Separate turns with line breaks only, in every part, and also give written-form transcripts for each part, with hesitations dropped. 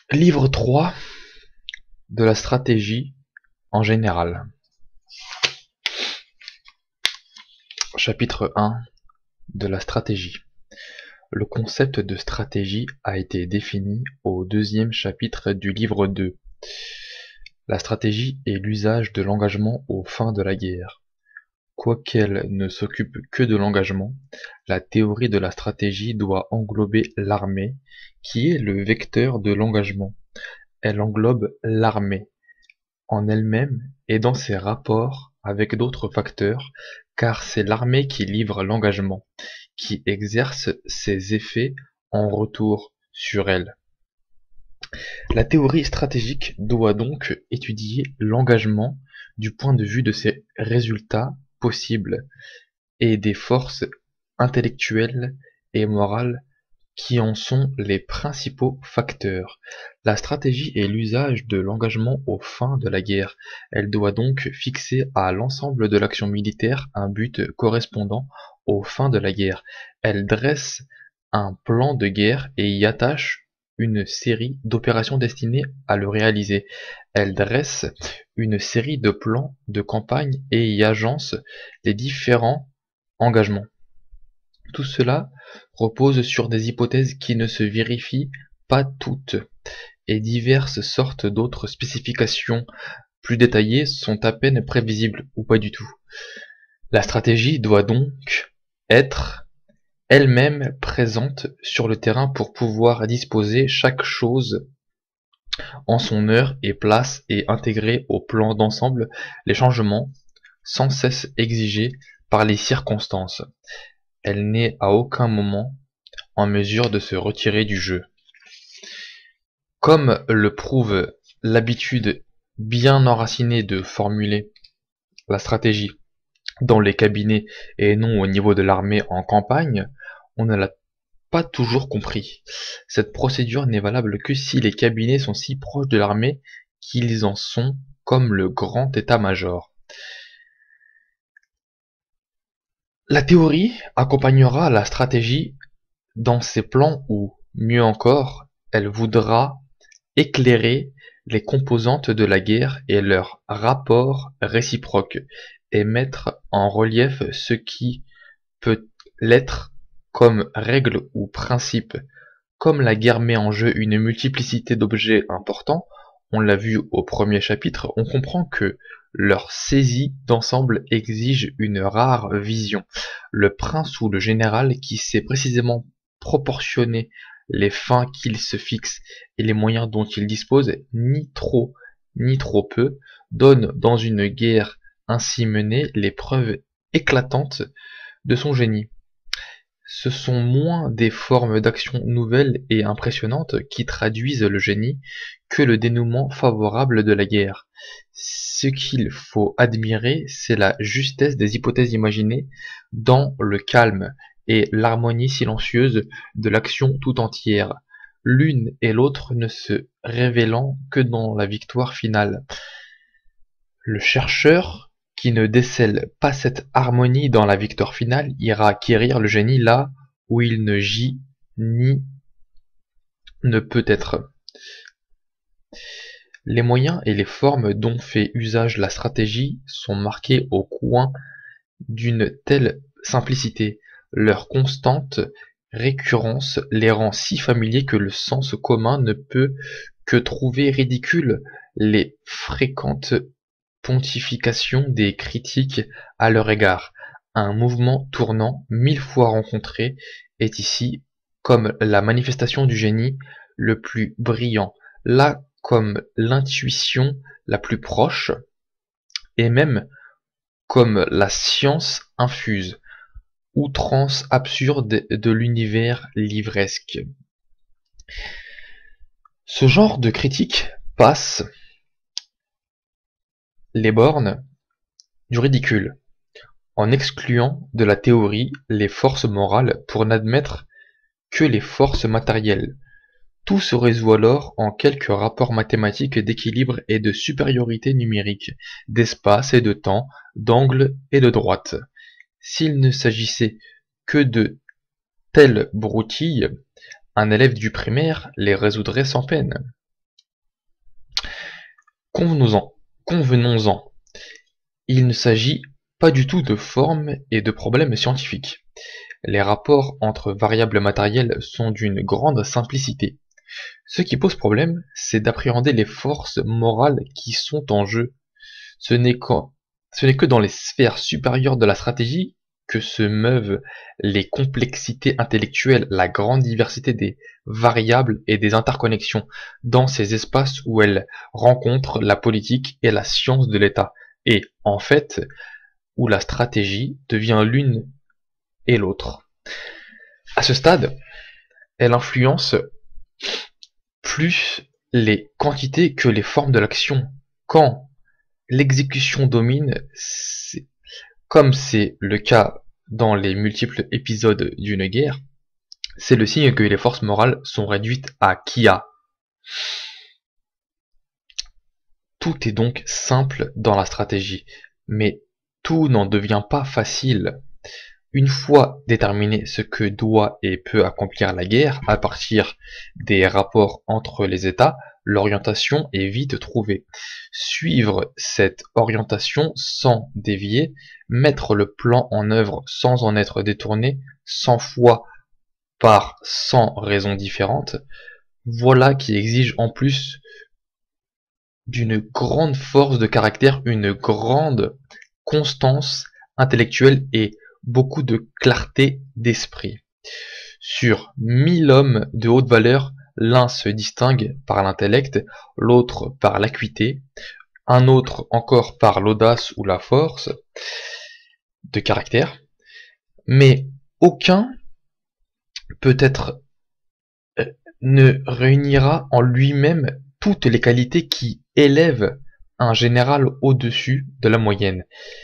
Livre 3 de la stratégie en général. Chapitre 1 de la stratégie. Le concept de stratégie a été défini au deuxième chapitre du livre 2. La stratégie est l'usage de l'engagement aux fins de la guerre. Quoiqu'elle ne s'occupe que de l'engagement, la théorie de la stratégie doit englober l'armée, qui est le vecteur de l'engagement. Elle englobe l'armée en elle-même et dans ses rapports avec d'autres facteurs, car c'est l'armée qui livre l'engagement, qui exerce ses effets en retour sur elle. La théorie stratégique doit donc étudier l'engagement du point de vue de ses résultats possibles et des forces intellectuelles et morales qui en sont les principaux facteurs. La stratégie est l'usage de l'engagement aux fins de la guerre. Elle doit donc fixer à l'ensemble de l'action militaire un but correspondant aux fins de la guerre. Elle dresse un plan de guerre et y attache une série d'opérations destinées à le réaliser. Elle dresse une série de plans de campagne et y agence les différents engagements. Tout cela repose sur des hypothèses qui ne se vérifient pas toutes, et diverses sortes d'autres spécifications plus détaillées sont à peine prévisibles ou pas du tout. La stratégie doit donc être elle-même présente sur le terrain pour pouvoir disposer chaque chose en son heure et place et intégrer au plan d'ensemble les changements sans cesse exigés par les circonstances. Elle n'est à aucun moment en mesure de se retirer du jeu. Comme le prouve l'habitude bien enracinée de formuler la stratégie dans les cabinets et non au niveau de l'armée en campagne, on ne l'a pas toujours compris. Cette procédure n'est valable que si les cabinets sont si proches de l'armée qu'ils en sont comme le grand état-major. La théorie accompagnera la stratégie dans ses plans ou, mieux encore, elle voudra éclairer les composantes de la guerre et leurs rapports réciproques, et mettre en relief ce qui peut l'être comme règle ou principe. Comme la guerre met en jeu une multiplicité d'objets importants, on l'a vu au premier chapitre, on comprend que leur saisie d'ensemble exige une rare vision. Le prince ou le général qui sait précisément proportionner les fins qu'il se fixe et les moyens dont il dispose, ni trop ni trop peu, donne dans une guerre ainsi menée les preuves éclatantes de son génie. Ce sont moins des formes d'action nouvelles et impressionnantes qui traduisent le génie que le dénouement favorable de la guerre. Ce qu'il faut admirer, c'est la justesse des hypothèses imaginées dans le calme et l'harmonie silencieuse de l'action tout entière, l'une et l'autre ne se révélant que dans la victoire finale. Le chercheur qui ne décèle pas cette harmonie dans la victoire finale ira acquérir le génie là où il ne gît ni ne peut être. Les moyens et les formes dont fait usage la stratégie sont marqués au coin d'une telle simplicité, leur constante récurrence les rend si familiers que le sens commun ne peut que trouver ridicule les fréquentes pontifications des critiques à leur égard. Un mouvement tournant, 1000 fois rencontré, est ici comme la manifestation du génie le plus brillant, là comme l'intuition la plus proche, et même comme la science infuse, outrance absurde de l'univers livresque. Ce genre de critique passe les bornes du ridicule, en excluant de la théorie les forces morales pour n'admettre que les forces matérielles. Tout se résout alors en quelques rapports mathématiques d'équilibre et de supériorité numérique, d'espace et de temps, d'angle et de droite. S'il ne s'agissait que de telles broutilles, un élève du primaire les résoudrait sans peine. Convenons-en, il ne s'agit pas du tout de formes et de problèmes scientifiques. Les rapports entre variables matérielles sont d'une grande simplicité. Ce qui pose problème, c'est d'appréhender les forces morales qui sont en jeu. Ce n'est que dans les sphères supérieures de la stratégie que se meuvent les complexités intellectuelles, la grande diversité des variables et des interconnexions, dans ces espaces où elles rencontrent la politique et la science de l'État, et, en fait, où la stratégie devient l'une et l'autre. À ce stade, elle influence plus les quantités que les formes de l'action. Quand l'exécution domine, comme c'est le cas dans les multiples épisodes d'une guerre, c'est le signe que les forces morales sont réduites à Kia. Tout est donc simple dans la stratégie, mais tout n'en devient pas facile. Une fois déterminé ce que doit et peut accomplir la guerre, à partir des rapports entre les États, l'orientation est vite trouvée. Suivre cette orientation sans dévier, mettre le plan en œuvre sans en être détourné, 100 fois par 100 raisons différentes, voilà qui exige en plus d'une grande force de caractère, une grande constance intellectuelle et beaucoup de clarté d'esprit. Sur 1000 hommes de haute valeur, l'un se distingue par l'intellect, l'autre par l'acuité, un autre encore par l'audace ou la force de caractère, mais aucun peut-être ne réunira en lui-même toutes les qualités qui élèvent un général au-dessus de la moyenne.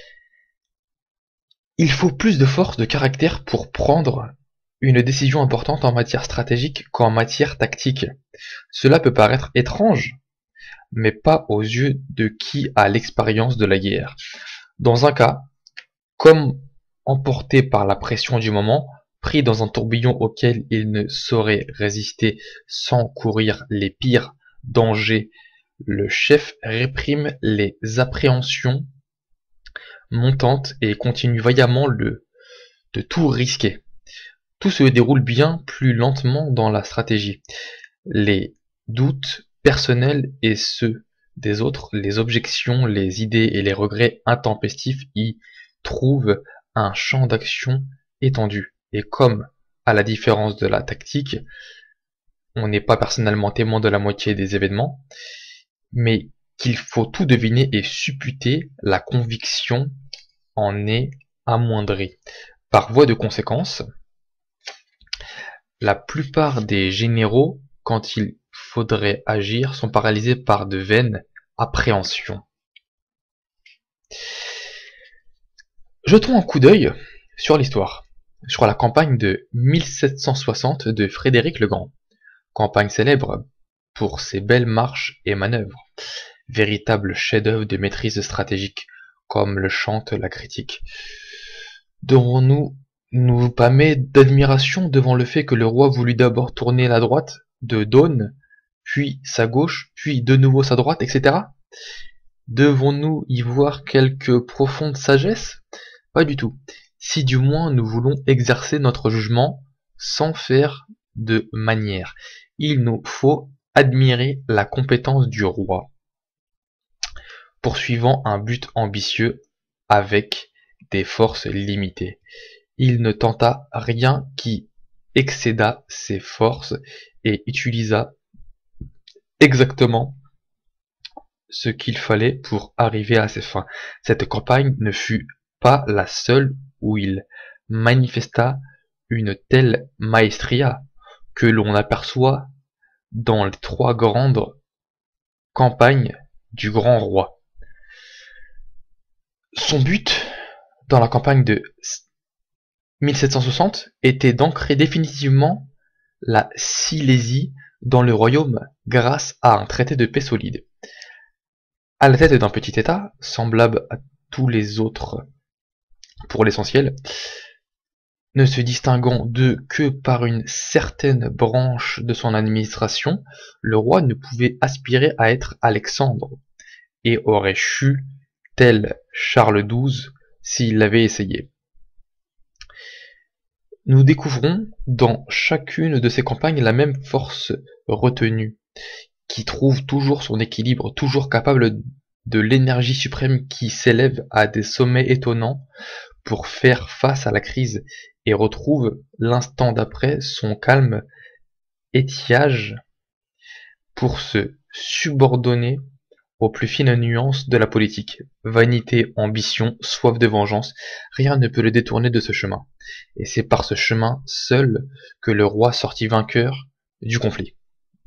Il faut plus de force de caractère pour prendre une décision importante en matière stratégique qu'en matière tactique. Cela peut paraître étrange, mais pas aux yeux de qui a l'expérience de la guerre. Dans un cas, comme emporté par la pression du moment, pris dans un tourbillon auquel il ne saurait résister sans courir les pires dangers, le chef réprime les appréhensions montantes et continue vaillamment de tout risquer. Tout se déroule bien plus lentement dans la stratégie. Les doutes personnels et ceux des autres, les objections, les idées et les regrets intempestifs y trouvent un champ d'action étendu. Et comme, à la différence de la tactique, on n'est pas personnellement témoin de la moitié des événements, mais qu'il faut tout deviner et supputer, la conviction en est amoindrie. Par voie de conséquence, la plupart des généraux, quand il faudrait agir, sont paralysés par de vaines appréhensions. Jetons un coup d'œil sur l'histoire, sur la campagne de 1760 de Frédéric le Grand, campagne célèbre pour ses belles marches et manœuvres, véritable chef-d'œuvre de maîtrise stratégique, comme le chante la critique. Devons-nous nous pâmer d'admiration devant le fait que le roi voulut d'abord tourner la droite de Daune, puis sa gauche, puis de nouveau sa droite, etc. Devons-nous y voir quelque profonde sagesse? Pas du tout. Si du moins nous voulons exercer notre jugement sans faire de manière, il nous faut admirer la compétence du roi, poursuivant un but ambitieux avec des forces limitées. Il ne tenta rien qui excédât ses forces et utilisa exactement ce qu'il fallait pour arriver à ses fins. Cette campagne ne fut pas la seule où il manifesta une telle maestria que l'on aperçoit dans les 3 grandes campagnes du grand roi. Son but dans la campagne de 1760 était d'ancrer définitivement la Silésie dans le royaume grâce à un traité de paix solide. À la tête d'un petit État, semblable à tous les autres pour l'essentiel, ne se distinguant d'eux que par une certaine branche de son administration, le roi ne pouvait aspirer à être Alexandre. et aurait chu, tel Charles XII, s'il l'avait essayé. Nous découvrons dans chacune de ces campagnes la même force retenue, qui trouve toujours son équilibre, toujours capable de l'énergie suprême qui s'élève à des sommets étonnants pour faire face à la crise et retrouve l'instant d'après son calme étiage pour se subordonner aux plus fines nuances de la politique. Vanité, ambition, soif de vengeance, rien ne peut le détourner de ce chemin. Et c'est par ce chemin seul que le roi sortit vainqueur du conflit.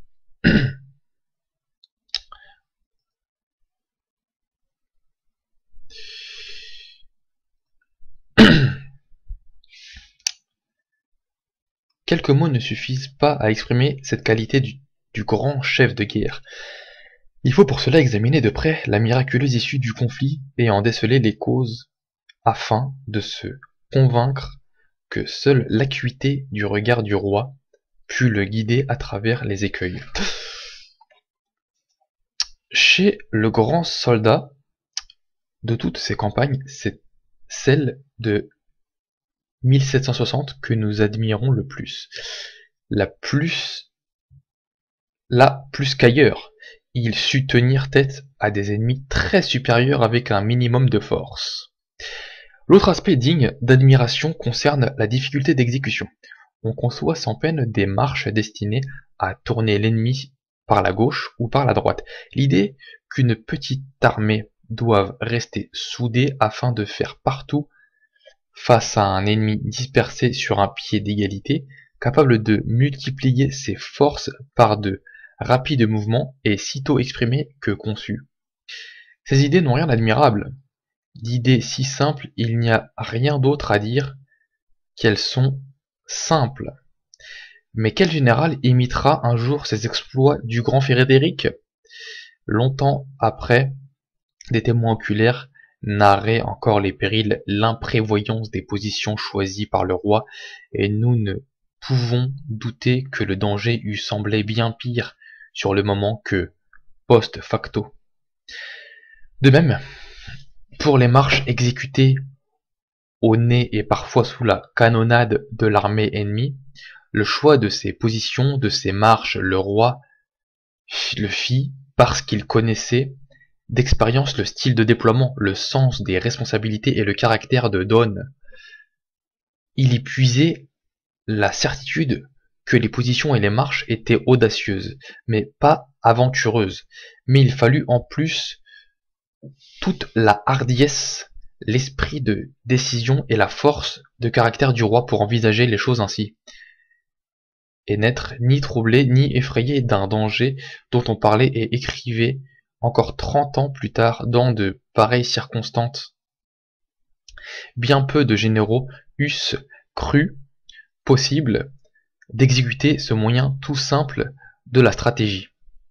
Quelques mots ne suffisent pas à exprimer cette qualité du grand chef de guerre. Il faut pour cela examiner de près la miraculeuse issue du conflit et en déceler les causes afin de se convaincre que seule l'acuité du regard du roi put le guider à travers les écueils. Chez le grand soldat de toutes ces campagnes, c'est celle de 1760 que nous admirons le plus. Là plus qu'ailleurs, il sut tenir tête à des ennemis très supérieurs avec un minimum de force. L'autre aspect digne d'admiration concerne la difficulté d'exécution. On conçoit sans peine des marches destinées à tourner l'ennemi par la gauche ou par la droite. L'idée qu'une petite armée doive rester soudée afin de faire partout face à un ennemi dispersé sur un pied d'égalité, capable de multiplier ses forces par de rapides mouvements et sitôt exprimées que conçues. Ces idées n'ont rien d'admirable. D'idées si simples, il n'y a rien d'autre à dire qu'elles sont simples. Mais quel général imitera un jour ces exploits du grand Frédéric? Longtemps après, des témoins oculaires narraient encore les périls, l'imprévoyance des positions choisies par le roi, et nous ne pouvons douter que le danger eût semblé bien pire sur le moment que post facto. De même, pour les marches exécutées au nez et parfois sous la canonnade de l'armée ennemie, le choix de ses positions, de ses marches, le roi le fit parce qu'il connaissait d'expérience le style de déploiement, le sens des responsabilités et le caractère de Don. Il y puisait la certitude que les positions et les marches étaient audacieuses, mais pas aventureuses. Mais il fallut en plus toute la hardiesse, l'esprit de décision et la force de caractère du roi pour envisager les choses ainsi, et n'être ni troublé ni effrayé d'un danger dont on parlait et écrivait encore 30 ans plus tard dans de pareilles circonstances. Bien peu de généraux eussent cru possible d'exécuter ce moyen tout simple de la stratégie.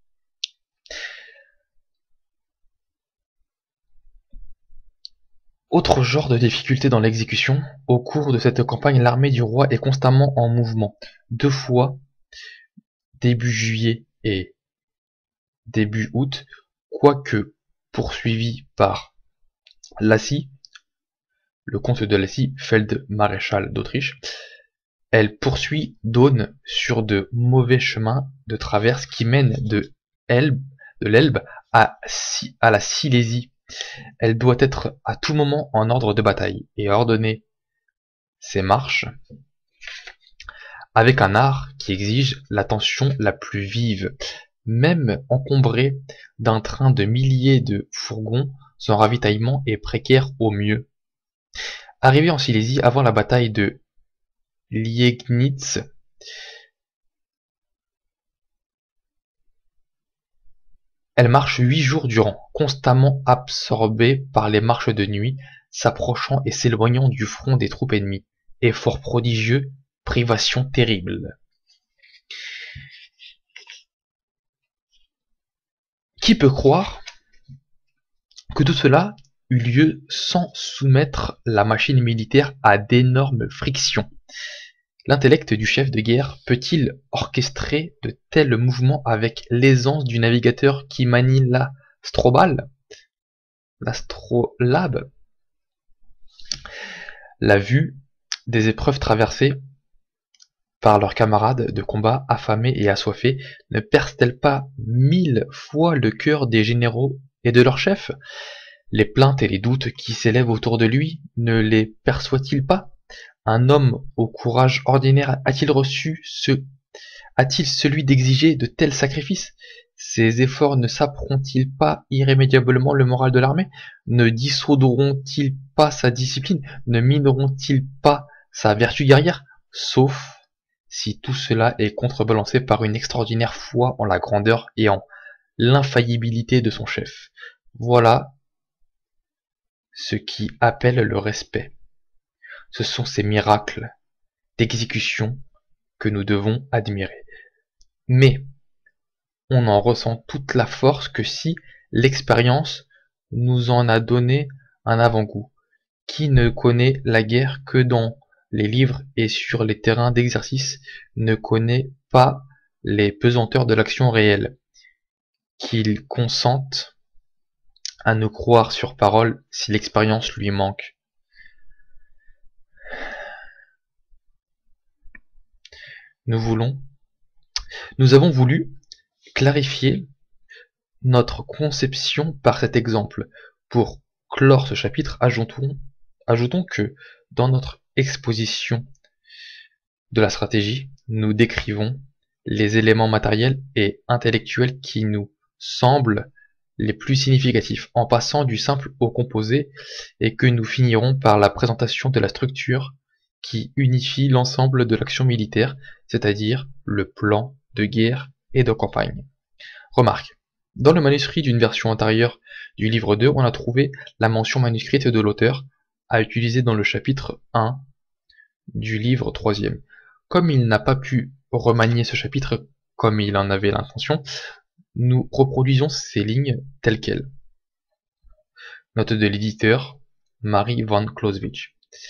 Autre genre de difficulté dans l'exécution, au cours de cette campagne, l'armée du roi est constamment en mouvement. 2 fois, début juillet et début août, quoique poursuivi par Lacy, le comte de Lacy, feld-maréchal d'Autriche, elle poursuit Daun sur de mauvais chemins de traverse qui mènent de l'Elbe à la Silésie. Elle doit être à tout moment en ordre de bataille et ordonner ses marches avec un art qui exige l'attention la plus vive. Même encombrée d'un train de milliers de fourgons, son ravitaillement est précaire au mieux. Arrivée en Silésie avant la bataille de Liegnitz, elle marche 8 jours durant, constamment absorbée par les marches de nuit, s'approchant et s'éloignant du front des troupes ennemies. Effort prodigieux, privation terrible. Qui peut croire que tout cela eut lieu sans soumettre la machine militaire à d'énormes frictions? L'intellect du chef de guerre peut-il orchestrer de tels mouvements avec l'aisance du navigateur qui manie l'Astrobal? l'astrolabe, la vue des épreuves traversées par leurs camarades de combat affamés et assoiffés ne perce-t-elle pas 1000 fois le cœur des généraux et de leurs chefs? Les plaintes et les doutes qui s'élèvent autour de lui ne les perçoit-il pas? Un homme au courage ordinaire a-t-il celui d'exiger de tels sacrifices? Ces efforts ne saperont-ils pas irrémédiablement le moral de l'armée? Ne dissoudront-ils pas sa discipline? Ne mineront-ils pas sa vertu guerrière? Sauf si tout cela est contrebalancé par une extraordinaire foi en la grandeur et en l'infaillibilité de son chef. Voilà ce qui appelle le respect. Ce sont ces miracles d'exécution que nous devons admirer. Mais on n'en ressent toute la force que si l'expérience nous en a donné un avant-goût. Qui ne connaît la guerre que dans les livres et sur les terrains d'exercice ne connaît pas les pesanteurs de l'action réelle. Qu'il consente à nous croire sur parole si l'expérience lui manque. Nous avons voulu clarifier notre conception par cet exemple. Pour clore ce chapitre, ajoutons que dans notre exposition de la stratégie, nous décrivons les éléments matériels et intellectuels qui nous semblent les plus significatifs, en passant du simple au composé, et que nous finirons par la présentation de la structure qui unifie l'ensemble de l'action militaire, c'est-à-dire le plan de guerre et de campagne. Remarque, dans le manuscrit d'une version antérieure du livre 2, on a trouvé la mention manuscrite de l'auteur à utiliser dans le chapitre 1 du livre 3e. Comme il n'a pas pu remanier ce chapitre comme il en avait l'intention, nous reproduisons ces lignes telles quelles. Note de l'éditeur, Marie van Clausewitz.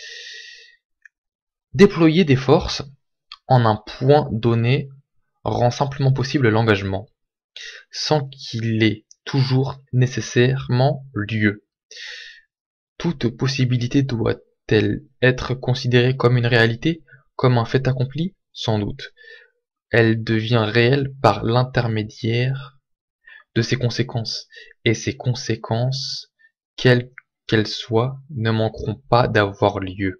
Déployer des forces en un point donné rend simplement possible l'engagement, sans qu'il ait toujours nécessairement lieu. Toute possibilité doit-elle être considérée comme une réalité, comme un fait accompli? Sans doute. Elle devient réelle par l'intermédiaire de ses conséquences, et ces conséquences, quelles qu'elles soient, ne manqueront pas d'avoir lieu.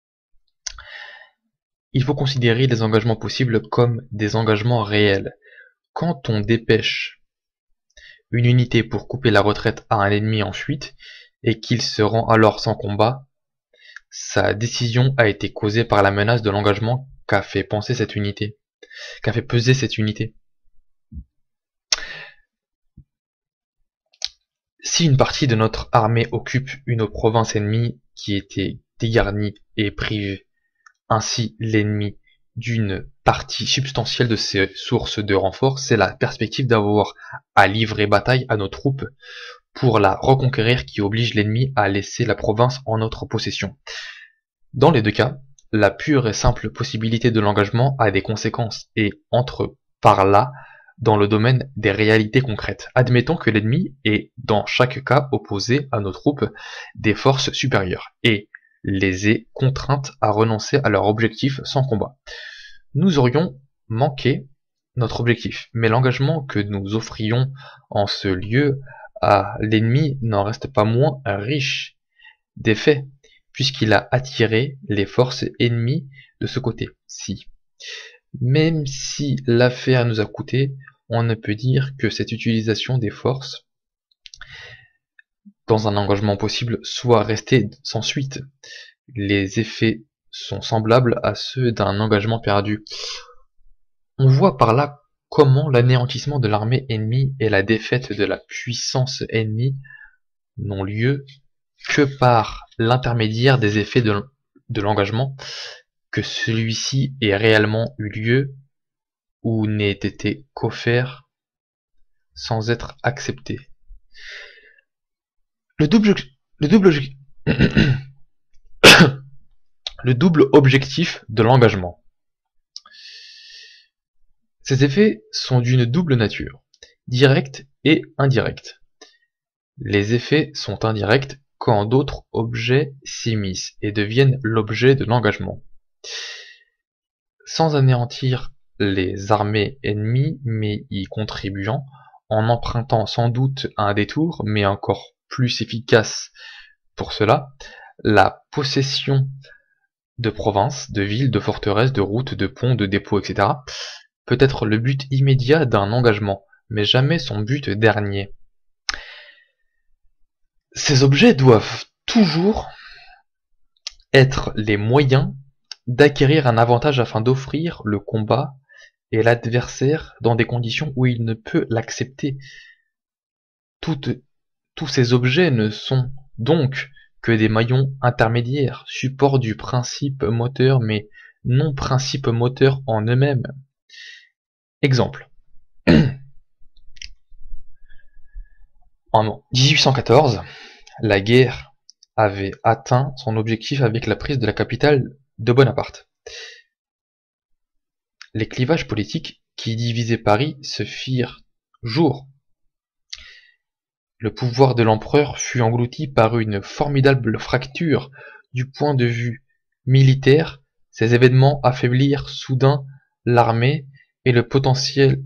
Il faut considérer les engagements possibles comme des engagements réels. Quand on dépêche une unité pour couper la retraite à un ennemi en fuite, et qu'il se rend alors sans combat, sa décision a été causée par la menace de l'engagement qu'a fait peser cette unité. Si une partie de notre armée occupe une province ennemie qui était dégarnie et prive ainsi l'ennemi d'une partie substantielle de ses sources de renfort, c'est la perspective d'avoir à livrer bataille à nos troupes pour la reconquérir qui oblige l'ennemi à laisser la province en notre possession. Dans les deux cas, la pure et simple possibilité de l'engagement a des conséquences et entre par là dans le domaine des réalités concrètes. Admettons que l'ennemi ait dans chaque cas opposé à nos troupes des forces supérieures et les ait contraintes à renoncer à leur objectif sans combat. Nous aurions manqué notre objectif, mais l'engagement que nous offrions en ce lieu à l'ennemi n'en reste pas moins riche d'effets, puisqu'il a attiré les forces ennemies de ce côté-ci. Même si l'affaire nous a coûté, on ne peut dire que cette utilisation des forces dans un engagement possible soit restée sans suite. Les effets sont semblables à ceux d'un engagement perdu. On voit par là comment l'anéantissement de l'armée ennemie et la défaite de la puissance ennemie n'ont lieu que par l'intermédiaire des effets de l'engagement, que celui-ci ait réellement eu lieu ou n'ait été qu'offert sans être accepté. Le double objectif de l'engagement. Ces effets sont d'une double nature, direct et indirect. Les effets sont indirects quand d'autres objets s'immiscent et deviennent l'objet de l'engagement. Sans anéantir les armées ennemies, mais y contribuant, en empruntant sans doute un détour, mais encore plus efficace pour cela, la possession de provinces, de villes, de forteresses, de routes, de ponts, de dépôts, etc. peut être le but immédiat d'un engagement, mais jamais son but dernier. Ces objets doivent toujours être les moyens d'acquérir un avantage afin d'offrir le combat et l'adversaire dans des conditions où il ne peut l'accepter. Tous ces objets ne sont donc que des maillons intermédiaires, support du principe moteur mais non principe moteur en eux-mêmes. Exemple. En 1814, la guerre avait atteint son objectif avec la prise de la capitale de Bonaparte. Les clivages politiques qui divisaient Paris se firent jour. Le pouvoir de l'empereur fut englouti par une formidable fracture du point de vue militaire. Ces événements affaiblirent soudain l'armée et le potentiel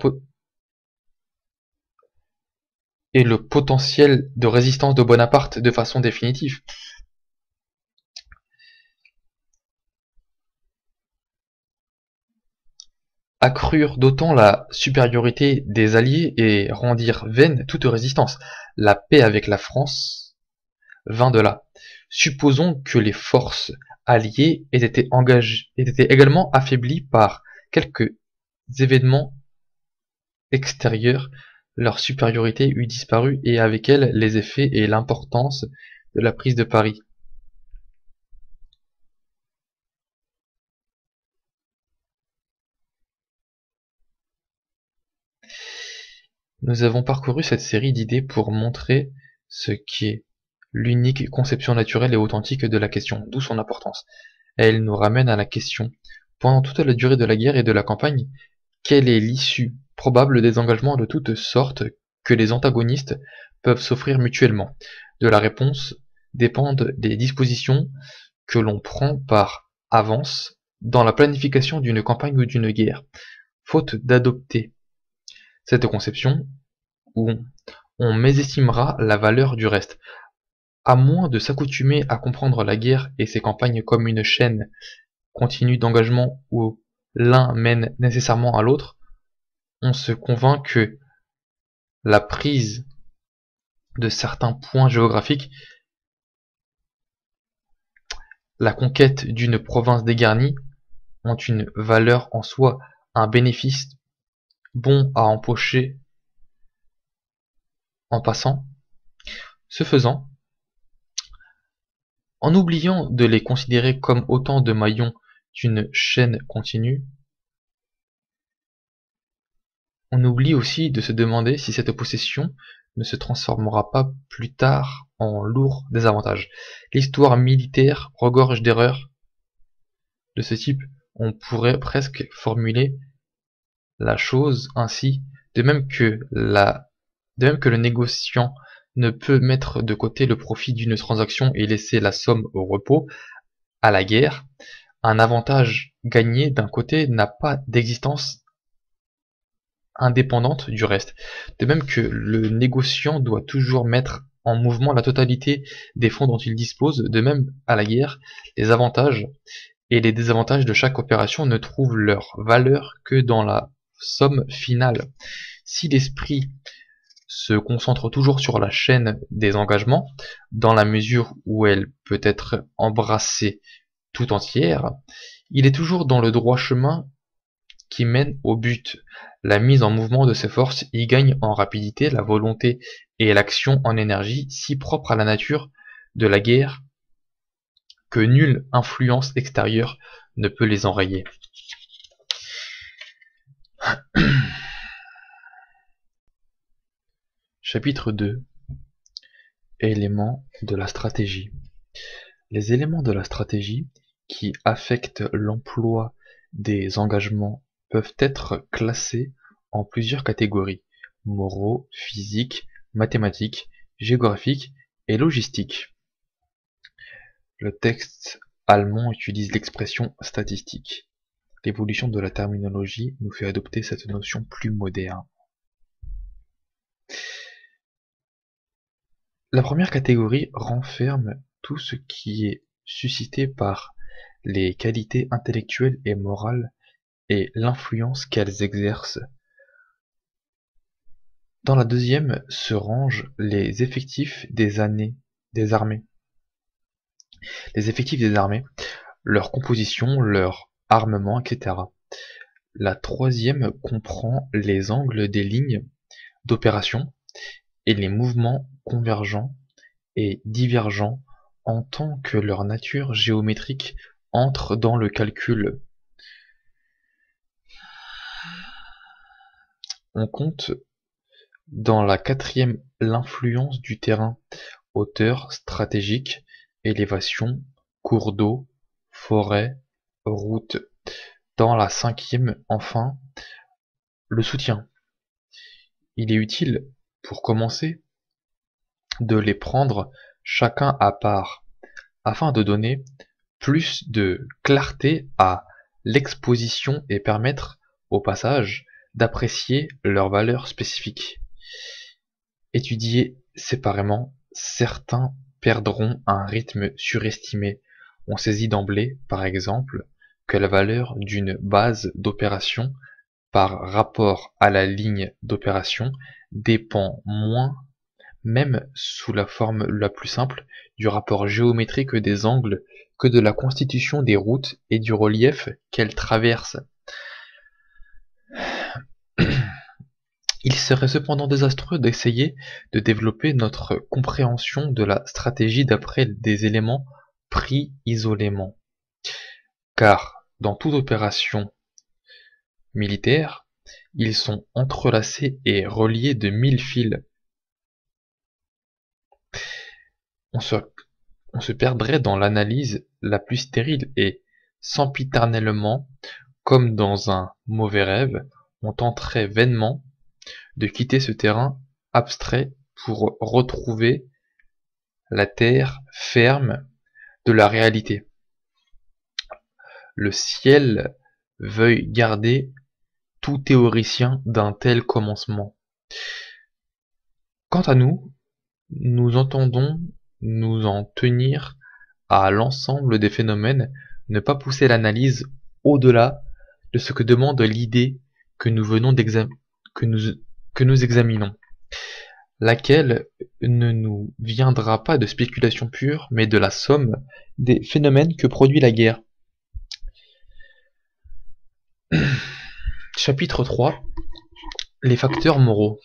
de résistance de Bonaparte de façon définitive. Accrurent d'autant la supériorité des Alliés et rendirent vaine toute résistance. La paix avec la France vint de là. Supposons que les forces alliées aient été également affaiblies par quelques événements extérieurs, leur supériorité eût disparu et avec elle les effets et l'importance de la prise de Paris. Nous avons parcouru cette série d'idées pour montrer ce qu'est l'unique conception naturelle et authentique de la question, d'où son importance. Elle nous ramène à la question, pendant toute la durée de la guerre et de la campagne, quelle est l'issue probable des engagements de toutes sortes que les antagonistes peuvent s'offrir mutuellement? De la réponse dépendent les dispositions que l'on prend par avance dans la planification d'une campagne ou d'une guerre. Faute d'adopter cette conception, on mésestimera la valeur du reste. À moins de s'accoutumer à comprendre la guerre et ses campagnes comme une chaîne continue d'engagement où l'un mène nécessairement à l'autre, on se convainc que la prise de certains points géographiques, la conquête d'une province dégarnie ont une valeur en soi, un bénéfice bon à empocher en passant. Ce faisant, en oubliant de les considérer comme autant de maillons d'une chaîne continue, on oublie aussi de se demander si cette possession ne se transformera pas plus tard en lourd désavantage. L'histoire militaire regorge d'erreurs de ce type. On pourrait presque formuler la chose ainsi, de même que le négociant ne peut mettre de côté le profit d'une transaction et laisser la somme au repos. À la guerre, un avantage gagné d'un côté n'a pas d'existence indépendante du reste. De même que le négociant doit toujours mettre en mouvement la totalité des fonds dont il dispose, de même à la guerre, les avantages et les désavantages de chaque opération ne trouvent leur valeur que dans la somme finale. Si l'esprit se concentre toujours sur la chaîne des engagements, dans la mesure où elle peut être embrassée tout entière, il est toujours dans le droit chemin qui mène au but. La mise en mouvement de ces forces y gagne en rapidité, la volonté et l'action en énergie si propre à la nature de la guerre que nulle influence extérieure ne peut les enrayer. Chapitre 2. Éléments de la stratégie. Les éléments de la stratégie qui affectent l'emploi des engagements peuvent être classés en plusieurs catégories: moraux, physiques, mathématiques, géographique et logistique. Le texte allemand utilise l'expression statistique. L'évolution de la terminologie nous fait adopter cette notion plus moderne. La première catégorie renferme tout ce qui est suscité par les qualités intellectuelles et morales et l'influence qu'elles exercent. Dans la deuxième se rangent les effectifs des armées. Les effectifs des armées, leur composition, leur armement, etc. La troisième comprend les angles des lignes d'opération et les mouvements convergents et divergents en tant que leur nature géométrique entre dans le calcul. On compte dans la quatrième l'influence du terrain, hauteur stratégique, élévation, cours d'eau, forêt, route. Dans la cinquième, enfin, le soutien. Il est utile, pour commencer, de les prendre chacun à part, afin de donner plus de clarté à l'exposition et permettre, au passage, d'apprécier leurs valeurs spécifiques. Étudiés séparément, certains perdront un rythme surestimé. On saisit d'emblée, par exemple, que la valeur d'une base d'opération par rapport à la ligne d'opération dépend moins, même sous la forme la plus simple, du rapport géométrique des angles que de la constitution des routes et du relief qu'elles traversent. Il serait cependant désastreux d'essayer de développer notre compréhension de la stratégie d'après des éléments pris isolément. Car, dans toute opération militaire, ils sont entrelacés et reliés de 1000 fils. On se perdrait dans l'analyse la plus stérile et, sempiternellement, comme dans un mauvais rêve, on tenterait vainement de quitter ce terrain abstrait pour retrouver la terre ferme de la réalité. Le ciel veuille garder tout théoricien d'un tel commencement. Quant à nous, nous entendons nous en tenir à l'ensemble des phénomènes, ne pas pousser l'analyse au-delà de ce que demande l'idée que nous venons que nous examinons, laquelle ne nous viendra pas de spéculation pure, mais de la somme des phénomènes que produit la guerre. Chapitre 3. Les facteurs moraux.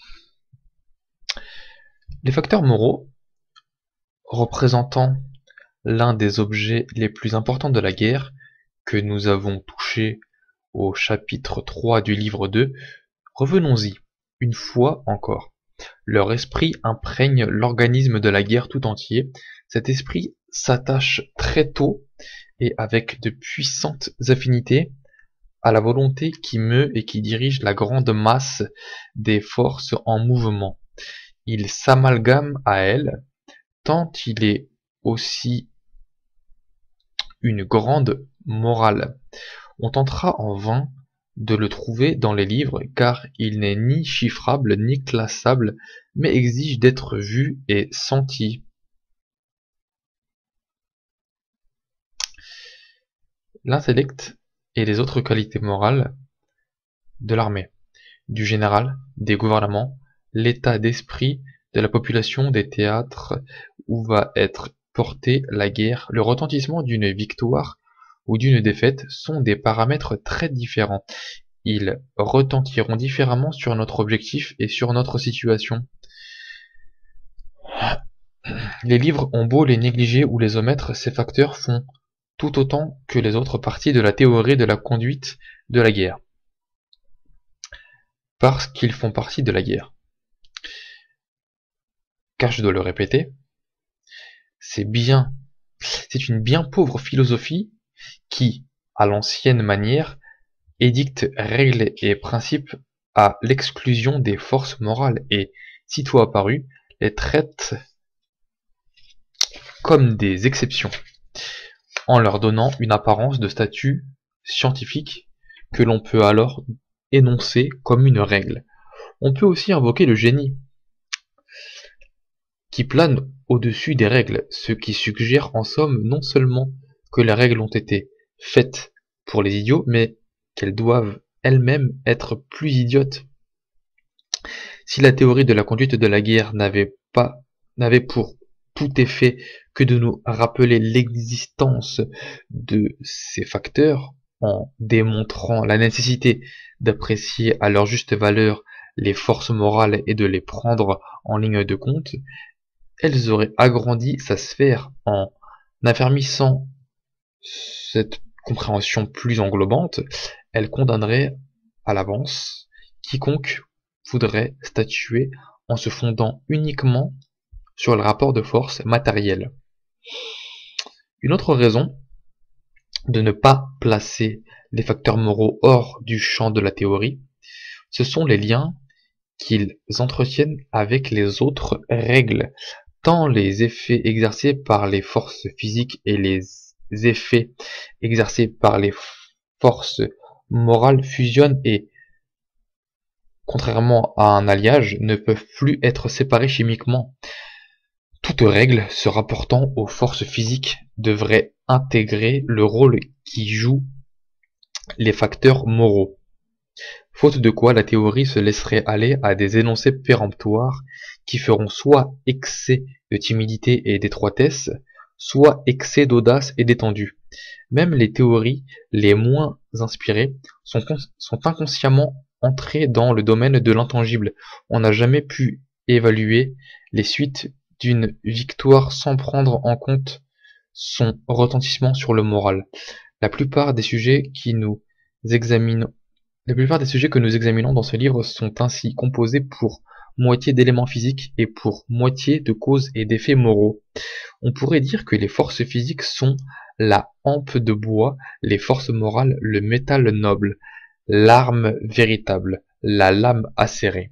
Les facteurs moraux, représentant l'un des objets les plus importants de la guerre, que nous avons touché au chapitre 3 du livre 2, revenons-y, une fois encore. Leur esprit imprègne l'organisme de la guerre tout entier. Cet esprit s'attache très tôt et avec de puissantes affinités à la volonté qui meut et qui dirige la grande masse des forces en mouvement. Il s'amalgame à elle, tant il est aussi une grande morale. On tentera en vain de le trouver dans les livres, car il n'est ni chiffrable ni classable, mais exige d'être vu et senti. L'intellect et les autres qualités morales de l'armée, du général, des gouvernements, l'état d'esprit de la population, des théâtres où va être portée la guerre, le retentissement d'une victoire ou d'une défaite sont des paramètres très différents. Ils retentiront différemment sur notre objectif et sur notre situation. Les livres ont beau les négliger ou les omettre, ces facteurs font tout autant que les autres parties de la théorie de la conduite de la guerre, parce qu'ils font partie de la guerre. Car je dois le répéter, c'est une bien pauvre philosophie qui, à l'ancienne manière, édicte règles et principes à l'exclusion des forces morales et, sitôt apparues, les traite comme des exceptions, en leur donnant une apparence de statut scientifique que l'on peut alors énoncer comme une règle. On peut aussi invoquer le génie, qui plane au-dessus des règles, ce qui suggère en somme non seulement que les règles ont été faites pour les idiots, mais qu'elles doivent elles-mêmes être plus idiotes. Si la théorie de la conduite de la guerre n'avait pour tout effet que de nous rappeler l'existence de ces facteurs, en démontrant la nécessité d'apprécier à leur juste valeur les forces morales et de les prendre en ligne de compte, elles auraient agrandi sa sphère en affermissant cette compréhension plus englobante. Elles condamneraient à l'avance quiconque voudrait statuer en se fondant uniquement sur le rapport de force matériel. Une autre raison de ne pas placer les facteurs moraux hors du champ de la théorie, ce sont les liens qu'ils entretiennent avec les autres règles, tant les effets exercés par les forces physiques et les effets exercés par les forces morales fusionnent et, contrairement à un alliage, ne peuvent plus être séparés chimiquement. Toute règle se rapportant aux forces physiques devrait intégrer le rôle qui jouent les facteurs moraux. Faute de quoi la théorie se laisserait aller à des énoncés péremptoires qui feront soit excès de timidité et d'étroitesse, soit excès d'audace et d'étendue. Même les théories les moins inspirées sont inconsciemment entrées dans le domaine de l'intangible. On n'a jamais pu évaluer les suites d'une victoire sans prendre en compte son retentissement sur le moral. La plupart des sujets que nous examinons dans ce livre sont ainsi composés pour moitié d'éléments physiques et pour moitié de causes et d'effets moraux. On pourrait dire que les forces physiques sont la hampe de bois, les forces morales le métal noble, l'arme véritable, la lame acérée.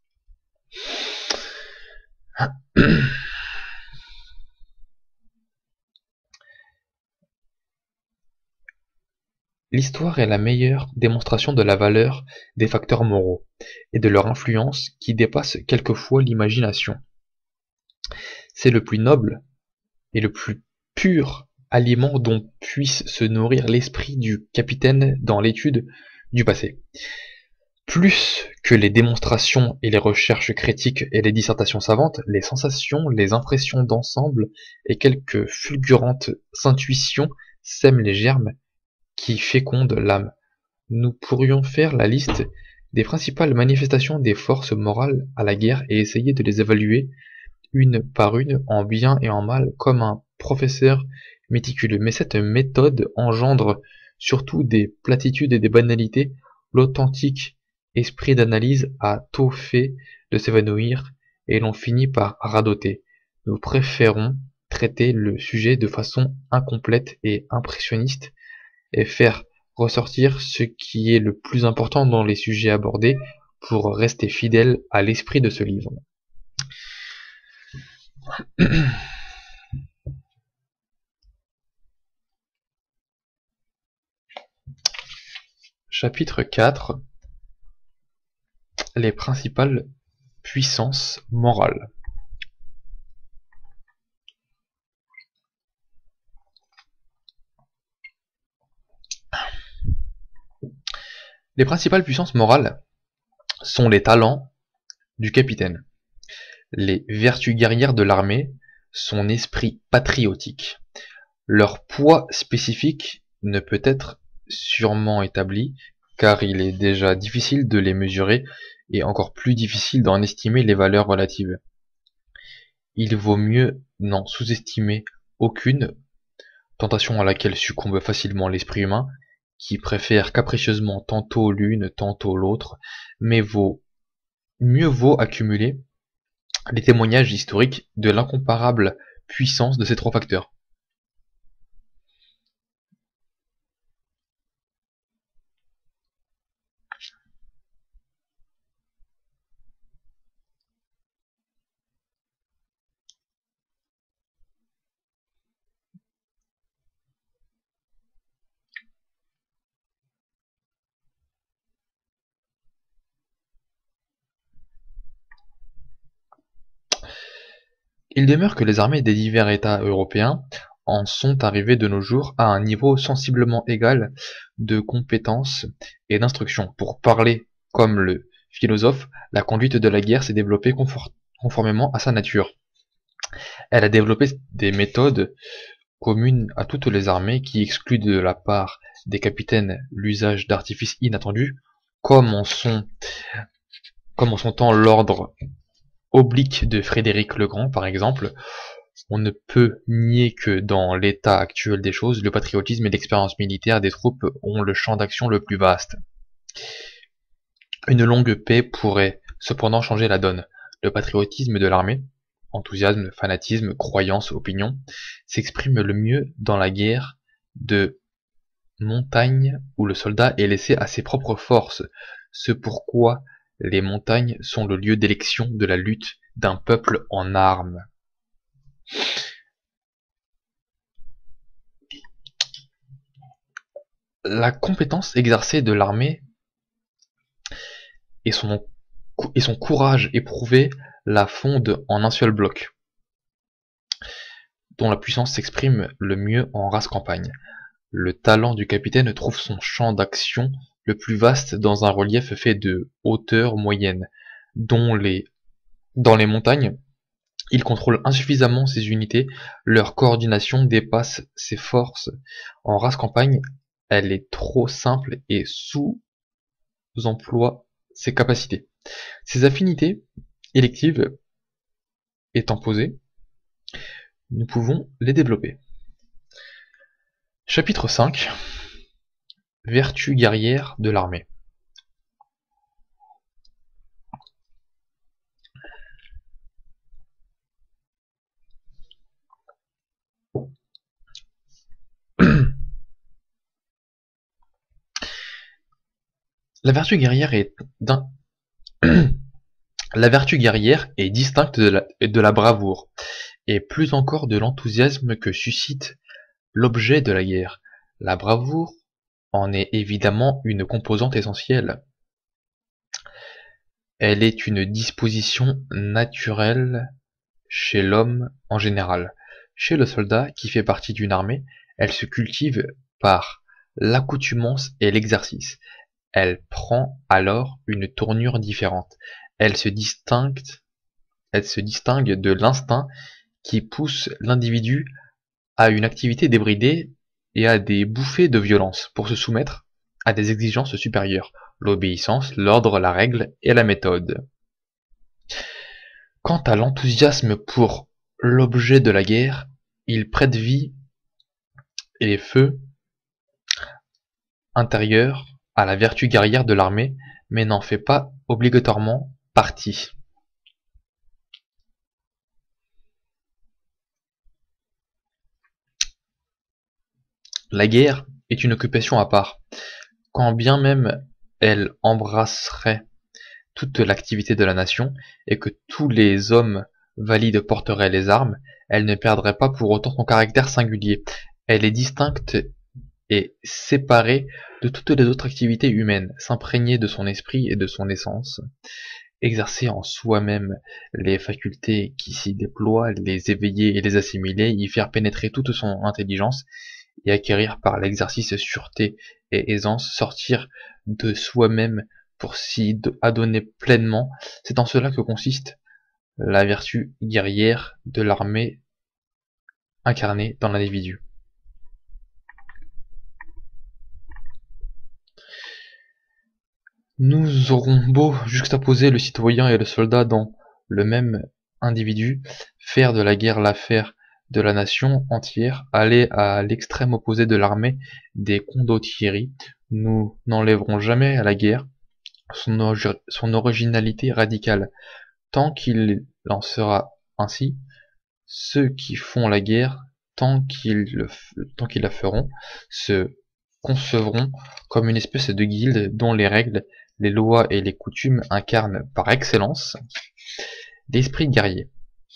L'histoire est la meilleure démonstration de la valeur des facteurs moraux et de leur influence qui dépasse quelquefois l'imagination. C'est le plus noble et le plus pur aliment dont puisse se nourrir l'esprit du capitaine dans l'étude du passé. Plus que les démonstrations et les recherches critiques et les dissertations savantes, les sensations, les impressions d'ensemble et quelques fulgurantes intuitions sèment les germes qui fécondent l'âme. Nous pourrions faire la liste des principales manifestations des forces morales à la guerre et essayer de les évaluer une par une, en bien et en mal, comme un professeur méticuleux. Mais cette méthode engendre surtout des platitudes et des banalités. L'authentique esprit d'analyse a tôt fait de s'évanouir et l'on finit par radoter. Nous préférons traiter le sujet de façon incomplète et impressionniste et faire ressortir ce qui est le plus important dans les sujets abordés pour rester fidèle à l'esprit de ce livre. Chapitre 4. Les principales puissances morales. Les principales puissances morales sont les talents du capitaine, les vertus guerrières de l'armée, son esprit patriotique. Leur poids spécifique ne peut être sûrement établi, car il est déjà difficile de les mesurer et encore plus difficile d'en estimer les valeurs relatives. Il vaut mieux n'en sous-estimer aucune, tentation à laquelle succombe facilement l'esprit humain, qui préfère capricieusement tantôt l'une, tantôt l'autre, mais mieux vaut accumuler les témoignages historiques de l'incomparable puissance de ces trois facteurs. Il demeure que les armées des divers États européens en sont arrivées de nos jours à un niveau sensiblement égal de compétence et d'instruction. Pour parler comme le philosophe, la conduite de la guerre s'est développée conformément à sa nature. Elle a développé des méthodes communes à toutes les armées qui excluent de la part des capitaines l'usage d'artifices inattendus, comme en son temps l'ordre oblique de Frédéric le Grand par exemple. On ne peut nier que dans l'état actuel des choses, le patriotisme et l'expérience militaire des troupes ont le champ d'action le plus vaste. Une longue paix pourrait cependant changer la donne. Le patriotisme de l'armée, enthousiasme, fanatisme, croyance, opinion, s'exprime le mieux dans la guerre de montagne où le soldat est laissé à ses propres forces, ce pourquoi les montagnes sont le lieu d'élection de la lutte d'un peuple en armes. La compétence exercée de l'armée et son courage éprouvé la fondent en un seul bloc, dont la puissance s'exprime le mieux en race campagne. Le talent du capitaine trouve son champ d'action le plus vaste dans un relief fait de hauteurs moyennes, dans les montagnes. Il contrôle insuffisamment ses unités, leur coordination dépasse ses forces. En race campagne, elle est trop simple et sous-emploie ses capacités. Ses affinités électives étant posées, nous pouvons les développer. Chapitre 5. Vertus guerrières de l'armée. La vertu guerrière est distincte de la bravoure, et plus encore de l'enthousiasme que suscite l'objet de la guerre. La bravoure en est évidemment une composante essentielle. Elle est une disposition naturelle chez l'homme en général. Chez le soldat qui fait partie d'une armée, elle se cultive par l'accoutumance et l'exercice. Elle prend alors une tournure différente. Elle se distingue de l'instinct qui pousse l'individu à une activité débridée et à des bouffées de violence pour se soumettre à des exigences supérieures, l'obéissance, l'ordre, la règle et la méthode. Quant à l'enthousiasme pour l'objet de la guerre, il prête vie et feu intérieur à la vertu guerrière de l'armée, mais n'en fait pas obligatoirement partie. La guerre est une occupation à part, quand bien même elle embrasserait toute l'activité de la nation, et que tous les hommes valides porteraient les armes, elle ne perdrait pas pour autant son caractère singulier. Elle est distincte et séparée de toutes les autres activités humaines, s'imprégner de son esprit et de son essence, exercer en soi-même les facultés qui s'y déploient, les éveiller et les assimiler, y faire pénétrer toute son intelligence, et acquérir par l'exercice sûreté et aisance, sortir de soi-même pour s'y adonner pleinement, c'est en cela que consiste la vertu guerrière de l'armée incarnée dans l'individu. Nous aurons beau juxtaposer le citoyen et le soldat dans le même individu, faire de la guerre l'affaire de la nation entière, aller à l'extrême opposé de l'armée des condottieri, nous n'enlèverons jamais à la guerre son originalité radicale. Tant qu'il en sera ainsi, ceux qui font la guerre, tant qu'ils la feront, se concevront comme une espèce de guilde dont les règles, les lois et les coutumes incarnent par excellence l'esprit guerrier.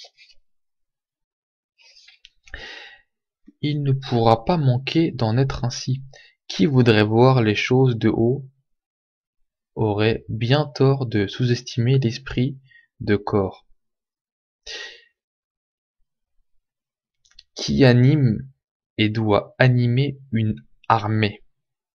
Il ne pourra pas manquer d'en être ainsi. Qui voudrait voir les choses de haut aurait bien tort de sous-estimer l'esprit de corps. qui anime et doit animer une armée.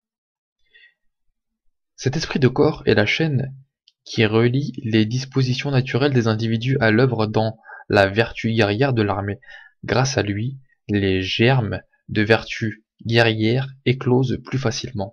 Cet esprit de corps est la chaîne qui relie les dispositions naturelles des individus à l'œuvre dans la vertu guerrière de l'armée. Grâce à lui, les germes de vertu guerrière éclosent plus facilement.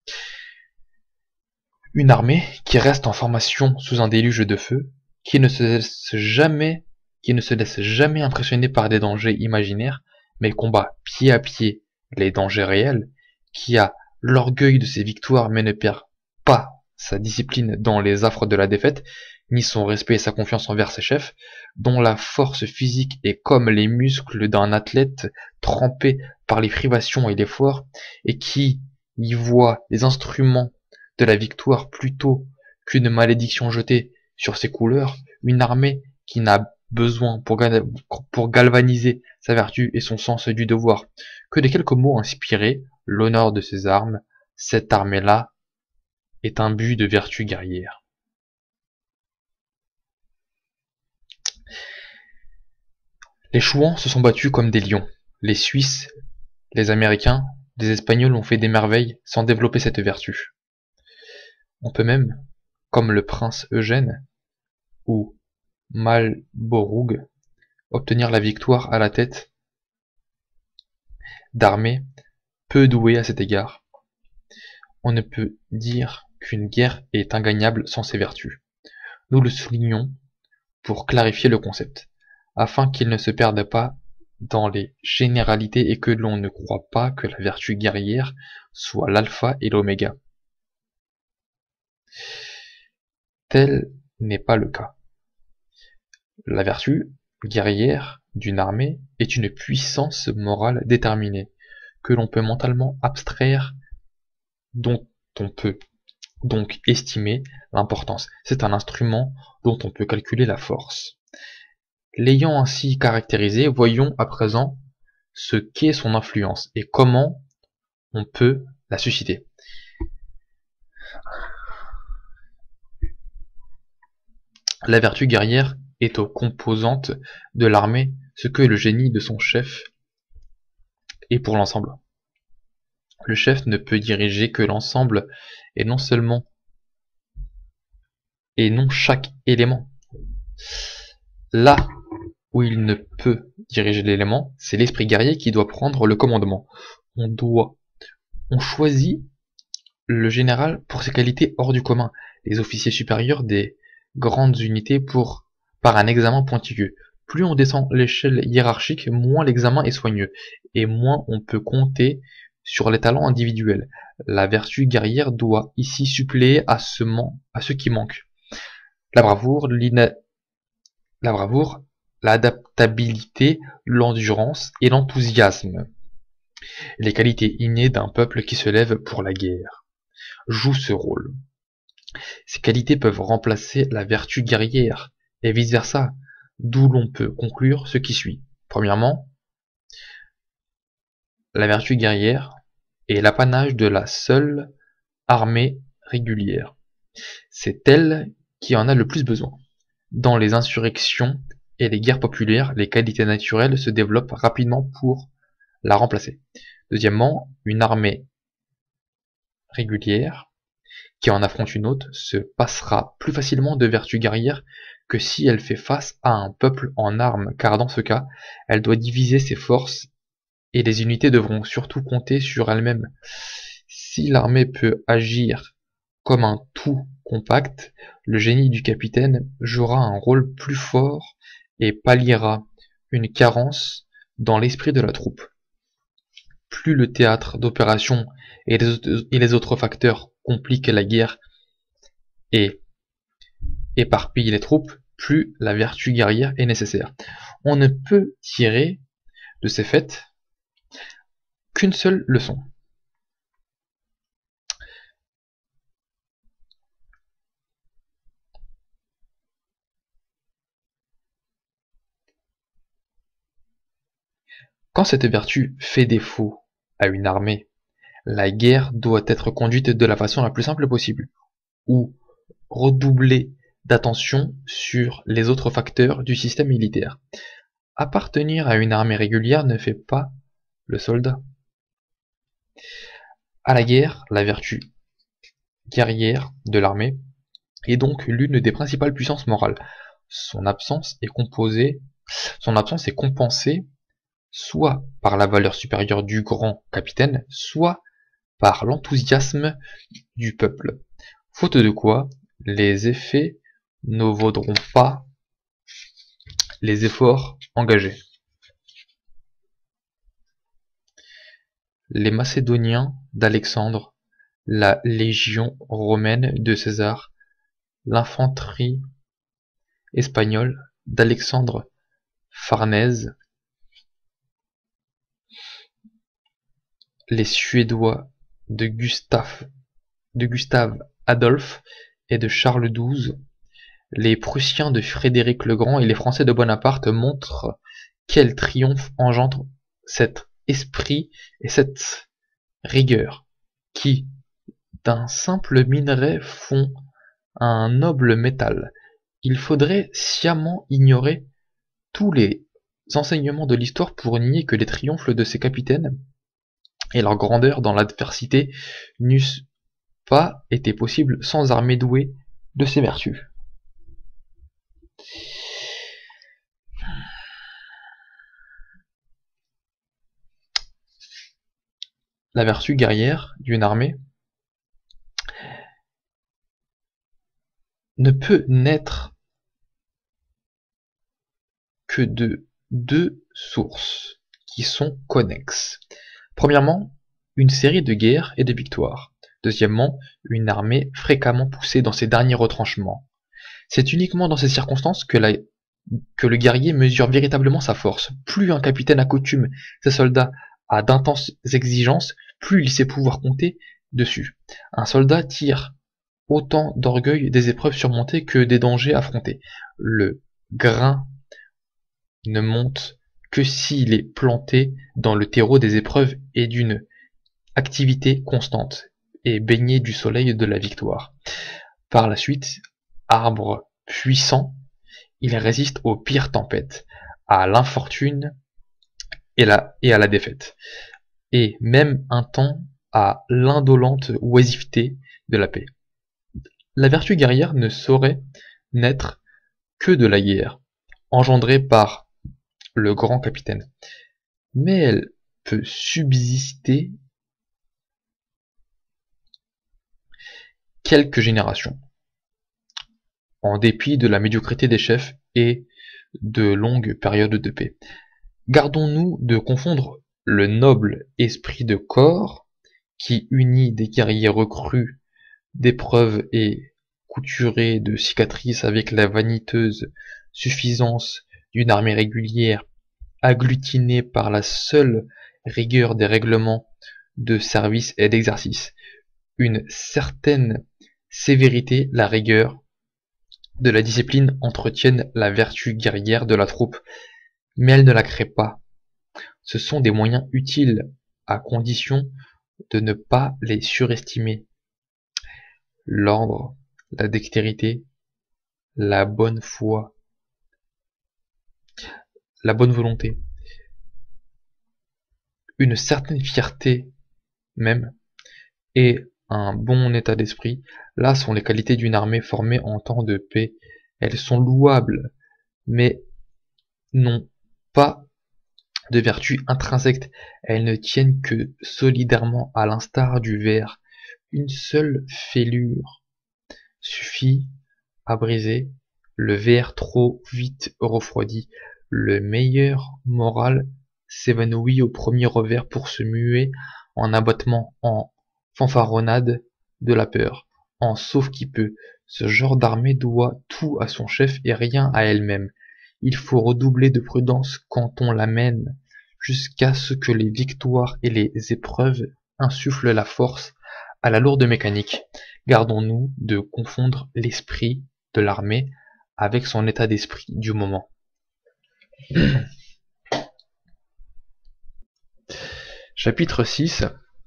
Une armée qui reste en formation sous un déluge de feu, qui ne se laisse jamais impressionner par des dangers imaginaires, mais combat pied à pied les dangers réels, qui a l'orgueil de ses victoires mais ne perd pas sa discipline dans les affres de la défaite, ni son respect et sa confiance envers ses chefs, dont la force physique est comme les muscles d'un athlète trempé par les privations et l'effort, et qui y voit les instruments de la victoire plutôt qu'une malédiction jetée sur ses couleurs, une armée qui n'a besoin pour galvaniser sa vertu et son sens du devoir que de quelques mots inspirés, l'honneur de ses armes, cette armée-là est un but de vertu guerrière. Les Chouans se sont battus comme des lions. Les Suisses, les Américains, les Espagnols ont fait des merveilles sans développer cette vertu. On peut même, comme le prince Eugène ou Malborough, obtenir la victoire à la tête d'armées peu douées à cet égard. On ne peut dire qu'une guerre est ingagnable sans ses vertus. Nous le soulignons pour clarifier le concept, afin qu'il ne se perde pas dans les généralités et que l'on ne croit pas que la vertu guerrière soit l'alpha et l'oméga. Tel n'est pas le cas. La vertu guerrière d'une armée est une puissance morale déterminée, que l'on peut mentalement abstraire, dont on peut donc estimer l'importance. C'est un instrument dont on peut calculer la force. L'ayant ainsi caractérisé, voyons à présent ce qu'est son influence et comment on peut la susciter. La vertu guerrière est aux composantes de l'armée ce que le génie de son chef est pour l'ensemble. Le chef ne peut diriger que l'ensemble et non chaque élément. Là où il ne peut diriger l'élément, c'est l'esprit guerrier qui doit prendre le commandement. On choisit le général pour ses qualités hors du commun, les officiers supérieurs des grandes unités par un examen pointilleux. Plus on descend l'échelle hiérarchique, moins l'examen est soigneux, et moins on peut compter sur les talents individuels. La vertu guerrière doit ici suppléer à ce qui manque. La bravoure, l'adaptabilité, l'endurance et l'enthousiasme. Les qualités innées d'un peuple qui se lève pour la guerre jouent ce rôle. Ces qualités peuvent remplacer la vertu guerrière, et vice-versa, d'où l'on peut conclure ce qui suit. Premièrement, la vertu guerrière est l'apanage de la seule armée régulière. C'est elle qui en a le plus besoin. Dans les insurrections et les guerres populaires, les qualités naturelles se développent rapidement pour la remplacer. Deuxièmement, une armée régulière qui en affronte une autre se passera plus facilement de vertu guerrière que si elle fait face à un peuple en armes, car dans ce cas, elle doit diviser ses forces et les unités devront surtout compter sur elles-mêmes. Si l'armée peut agir comme un tout compact, le génie du capitaine jouera un rôle plus fort et palliera une carence dans l'esprit de la troupe. Plus le théâtre d'opération et les autres facteurs compliquent la guerre et éparpillent les troupes, plus la vertu guerrière est nécessaire. On ne peut tirer de ces faits qu'une seule leçon. Quand cette vertu fait défaut à une armée, la guerre doit être conduite de la façon la plus simple possible, ou redoubler d'attention sur les autres facteurs du système militaire. Appartenir à une armée régulière ne fait pas le soldat. À la guerre, la vertu guerrière de l'armée est donc l'une des principales puissances morales. Son absence est compensée soit par la valeur supérieure du grand capitaine, soit par l'enthousiasme du peuple. Faute de quoi, les effets ne vaudront pas les efforts engagés. Les Macédoniens d'Alexandre, la légion romaine de César, l'infanterie espagnole d'Alexandre Farnèse, les Suédois de Gustave Adolphe et de Charles XII, les Prussiens de Frédéric le Grand et les Français de Bonaparte montrent quel triomphe engendre cet esprit et cette rigueur qui, d'un simple minerai, font un noble métal. Il faudrait sciemment ignorer tous les enseignements de l'histoire pour nier que les triomphes de ces capitaines et leur grandeur dans l'adversité n'eussent pas été possibles sans armée douée de ces vertus. La vertu guerrière d'une armée ne peut naître que de deux sources qui sont connexes. Premièrement, une série de guerres et de victoires. Deuxièmement, une armée fréquemment poussée dans ses derniers retranchements. C'est uniquement dans ces circonstances que le guerrier mesure véritablement sa force. Plus un capitaine accoutume ses soldats à d'intenses exigences, plus il sait pouvoir compter dessus. Un soldat tire autant d'orgueil des épreuves surmontées que des dangers affrontés. Le grain ne monte que s'il est planté dans le terreau des épreuves et d'une activité constante, et baigné du soleil de la victoire. Par la suite, arbre puissant, il résiste aux pires tempêtes, à l'infortune et à la défaite, et même un temps à l'indolente oisiveté de la paix. La vertu guerrière ne saurait naître que de la guerre, engendrée par le grand capitaine, mais elle peut subsister quelques générations, en dépit de la médiocrité des chefs et de longues périodes de paix. Gardons-nous de confondre le noble esprit de corps, qui unit des guerriers recrues d'épreuves et couturés de cicatrices, avec la vaniteuse suffisance d'une armée régulière, agglutinée par la seule rigueur des règlements de service et d'exercice. Une certaine sévérité, la rigueur de la discipline entretiennent la vertu guerrière de la troupe, mais elles ne la créent pas. Ce sont des moyens utiles, à condition de ne pas les surestimer. L'ordre, la dextérité, la bonne foi, la bonne volonté, une certaine fierté même, et un bon état d'esprit, là sont les qualités d'une armée formée en temps de paix. Elles sont louables, mais n'ont pas de vertu intrinsèque. Elles ne tiennent que solidairement, à l'instar du verre. Une seule fêlure suffit à briser le verre trop vite refroidi. Le meilleur moral s'évanouit au premier revers pour se muer en abattement, en fanfaronnade de la peur, en sauve qui peut. Ce genre d'armée doit tout à son chef et rien à elle-même. Il faut redoubler de prudence quand on la mène, jusqu'à ce que les victoires et les épreuves insufflent la force à la lourde mécanique. Gardons-nous de confondre l'esprit de l'armée avec son état d'esprit du moment. Chapitre 6.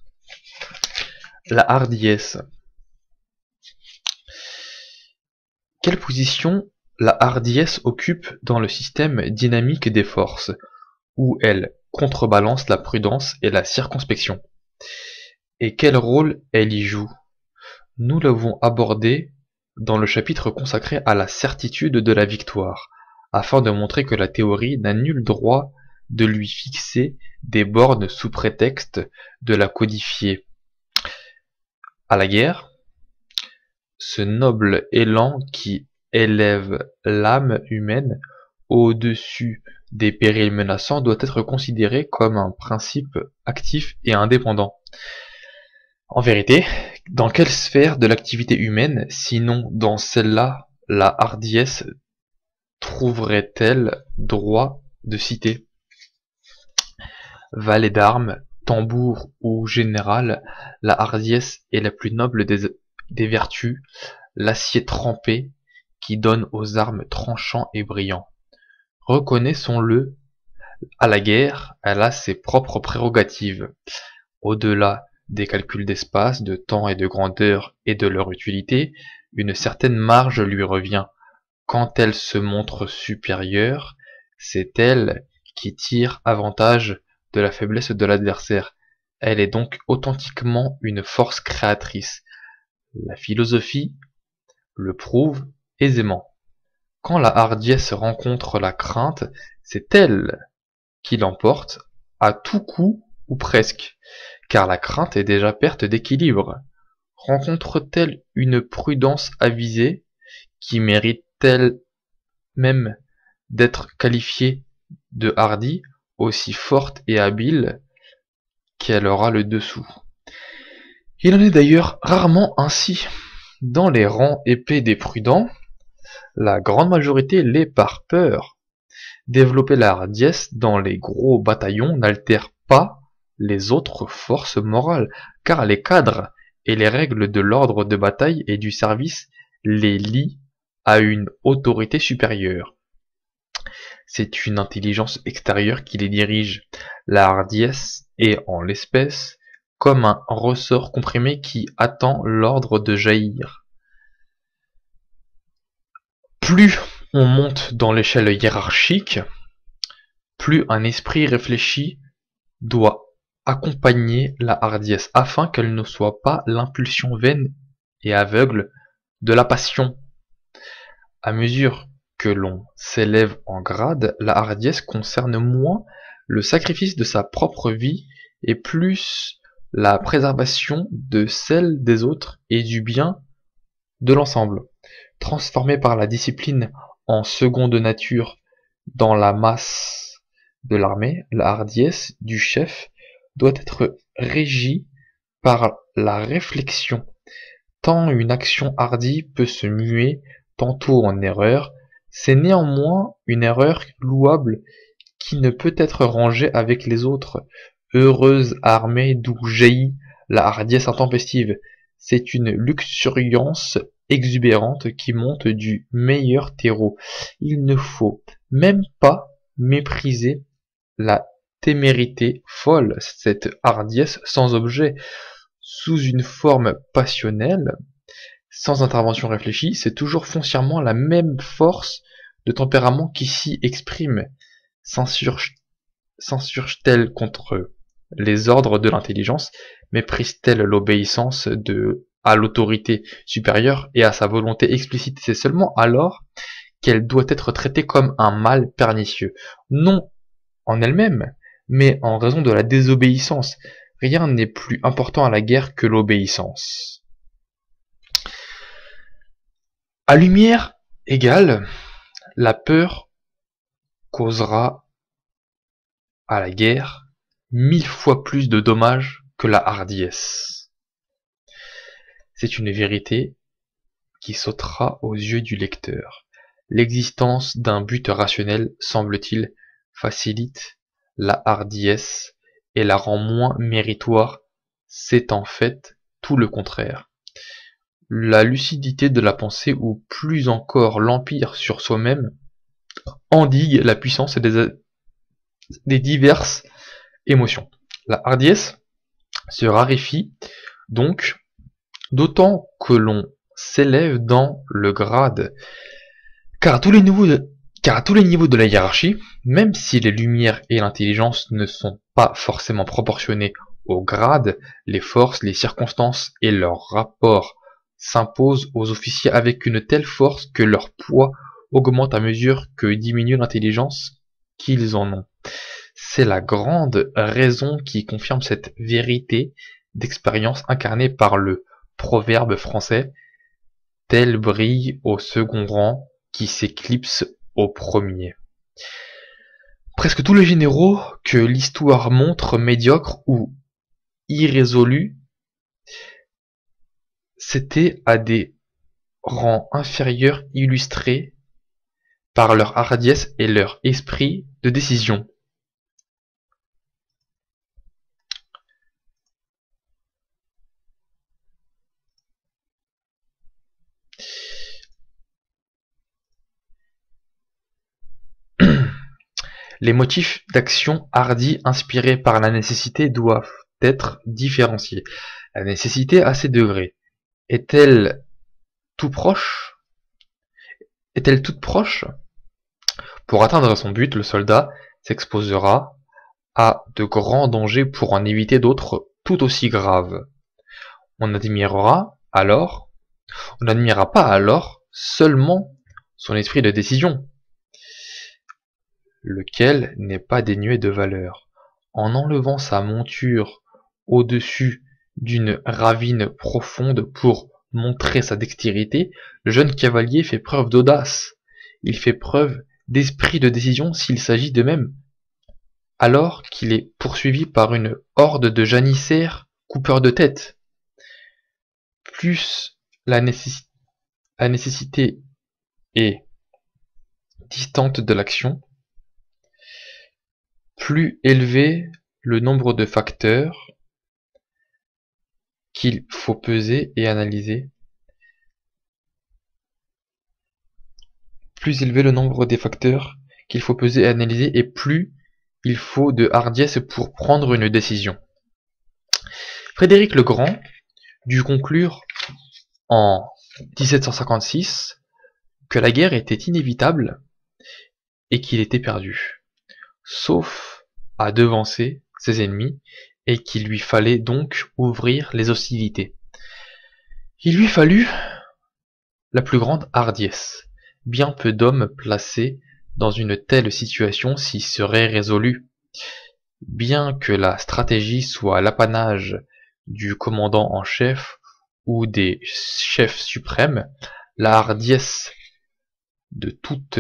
La hardiesse. Quelle position la hardiesse occupe dans le système dynamique des forces, où elle contrebalance la prudence et la circonspection. Et quel rôle elle y joue? Nous l'avons abordé dans le chapitre consacré à la certitude de la victoire, afin de montrer que la théorie n'a nul droit de lui fixer des bornes sous prétexte de la codifier. À la guerre, ce noble élan qui élève l'âme humaine au-dessus des périls menaçants doit être considéré comme un principe actif et indépendant. En vérité, dans quelle sphère de l'activité humaine, sinon dans celle-là, la hardiesse trouverait-elle droit de citer? Valet d'armes, tambour ou général, la hardiesse est la plus noble des vertus, l'acier trempé qui donne aux armes tranchants et brillants. Reconnaissons-le, à la guerre, elle a ses propres prérogatives. Au-delà des calculs d'espace, de temps et de grandeur et de leur utilité, une certaine marge lui revient. Quand elle se montre supérieure, c'est elle qui tire avantage de la faiblesse de l'adversaire. Elle est donc authentiquement une force créatrice. La philosophie le prouve aisément. Quand la hardiesse rencontre la crainte, c'est elle qui l'emporte à tout coup ou presque, car la crainte est déjà perte d'équilibre. Rencontre-t-elle une prudence avisée qui mérite-t-elle même d'être qualifiée de hardie, aussi forte et habile qu'elle aura le dessous? Il en est d'ailleurs rarement ainsi. Dans les rangs épais des prudents, la grande majorité l'est par peur. Développer la hardiesse dans les gros bataillons n'altère pas les autres forces morales, car les cadres et les règles de l'ordre de bataille et du service les lient à une autorité supérieure. C'est une intelligence extérieure qui les dirige. La hardiesse est, en l'espèce, comme un ressort comprimé qui attend l'ordre de jaillir. Plus on monte dans l'échelle hiérarchique, plus un esprit réfléchi doit accompagner la hardiesse afin qu'elle ne soit pas l'impulsion vaine et aveugle de la passion. À mesure que l'on s'élève en grade, la hardiesse concerne moins le sacrifice de sa propre vie et plus la préservation de celle des autres et du bien de l'ensemble. Transformée par la discipline en seconde nature dans la masse de l'armée, la hardiesse du chef doit être régie par la réflexion. Tant une action hardie peut se muer tantôt en erreur, c'est néanmoins une erreur louable qui ne peut être rangée avec les autres. Heureuse armée d'où jaillit la hardiesse intempestive, c'est une luxuriance exubérante qui monte du meilleur terreau. Il ne faut même pas mépriser la témérité folle, cette hardiesse sans objet, sous une forme passionnelle, sans intervention réfléchie, c'est toujours foncièrement la même force de tempérament qui s'y exprime. S'insurge-t-elle contre les ordres de l'intelligence, méprise-t-elle l'obéissance à l'autorité supérieure et à sa volonté explicite? C'est seulement alors qu'elle doit être traitée comme un mal pernicieux, non en elle-même, mais en raison de la désobéissance. Rien n'est plus important à la guerre que l'obéissance. À lumière égale, la peur causera à la guerre 1000 fois plus de dommages que la hardiesse. C'est une vérité qui sautera aux yeux du lecteur. L'existence d'un but rationnel, semble-t-il, facilite la hardiesse et la rend moins méritoire. C'est en fait tout le contraire. La lucidité de la pensée, ou plus encore l'empire sur soi-même, endigue la puissance des diverses émotions. La hardiesse se raréfie donc d'autant que l'on s'élève dans le grade. Car car à tous les niveaux de la hiérarchie, même si les lumières et l'intelligence ne sont pas forcément proportionnées au grade, les forces, les circonstances et leurs rapports s'imposent aux officiers avec une telle force que leur poids augmente à mesure que diminue l'intelligence qu'ils en ont. C'est la grande raison qui confirme cette vérité d'expérience incarnée par le proverbe français « Tel brille au second rang qui s'éclipse au premier ». Presque tous les généraux que l'histoire montre médiocres ou irrésolus, c'étaient à des rangs inférieurs illustrés par leur hardiesse et leur esprit de décision. Les motifs d'action hardis inspirés par la nécessité doivent être différenciés. La nécessité à ses degrés est-elle toute proche? Pour atteindre son but, le soldat s'exposera à de grands dangers pour en éviter d'autres tout aussi graves. On n'admirera pas alors seulement son esprit de décision, lequel n'est pas dénué de valeur. En enlevant sa monture au-dessus d'une ravine profonde pour montrer sa dextérité, le jeune cavalier fait preuve d'audace. Il fait preuve d'esprit de décision s'il s'agit de même, alors qu'il est poursuivi par une horde de janissaires coupeurs de tête. Plus la nécessité est distante de l'action, plus élevé le nombre de facteurs qu'il faut peser et analyser, et plus il faut de hardiesse pour prendre une décision. Frédéric le Grand dut conclure en 1756 que la guerre était inévitable et qu'il était perdu, sauf à devancer ses ennemis, et qu'il lui fallait donc ouvrir les hostilités. Il lui fallut la plus grande hardiesse. Bien peu d'hommes placés dans une telle situation s'y seraient résolus. Bien que la stratégie soit l'apanage du commandant en chef ou des chefs suprêmes, la hardiesse de toutes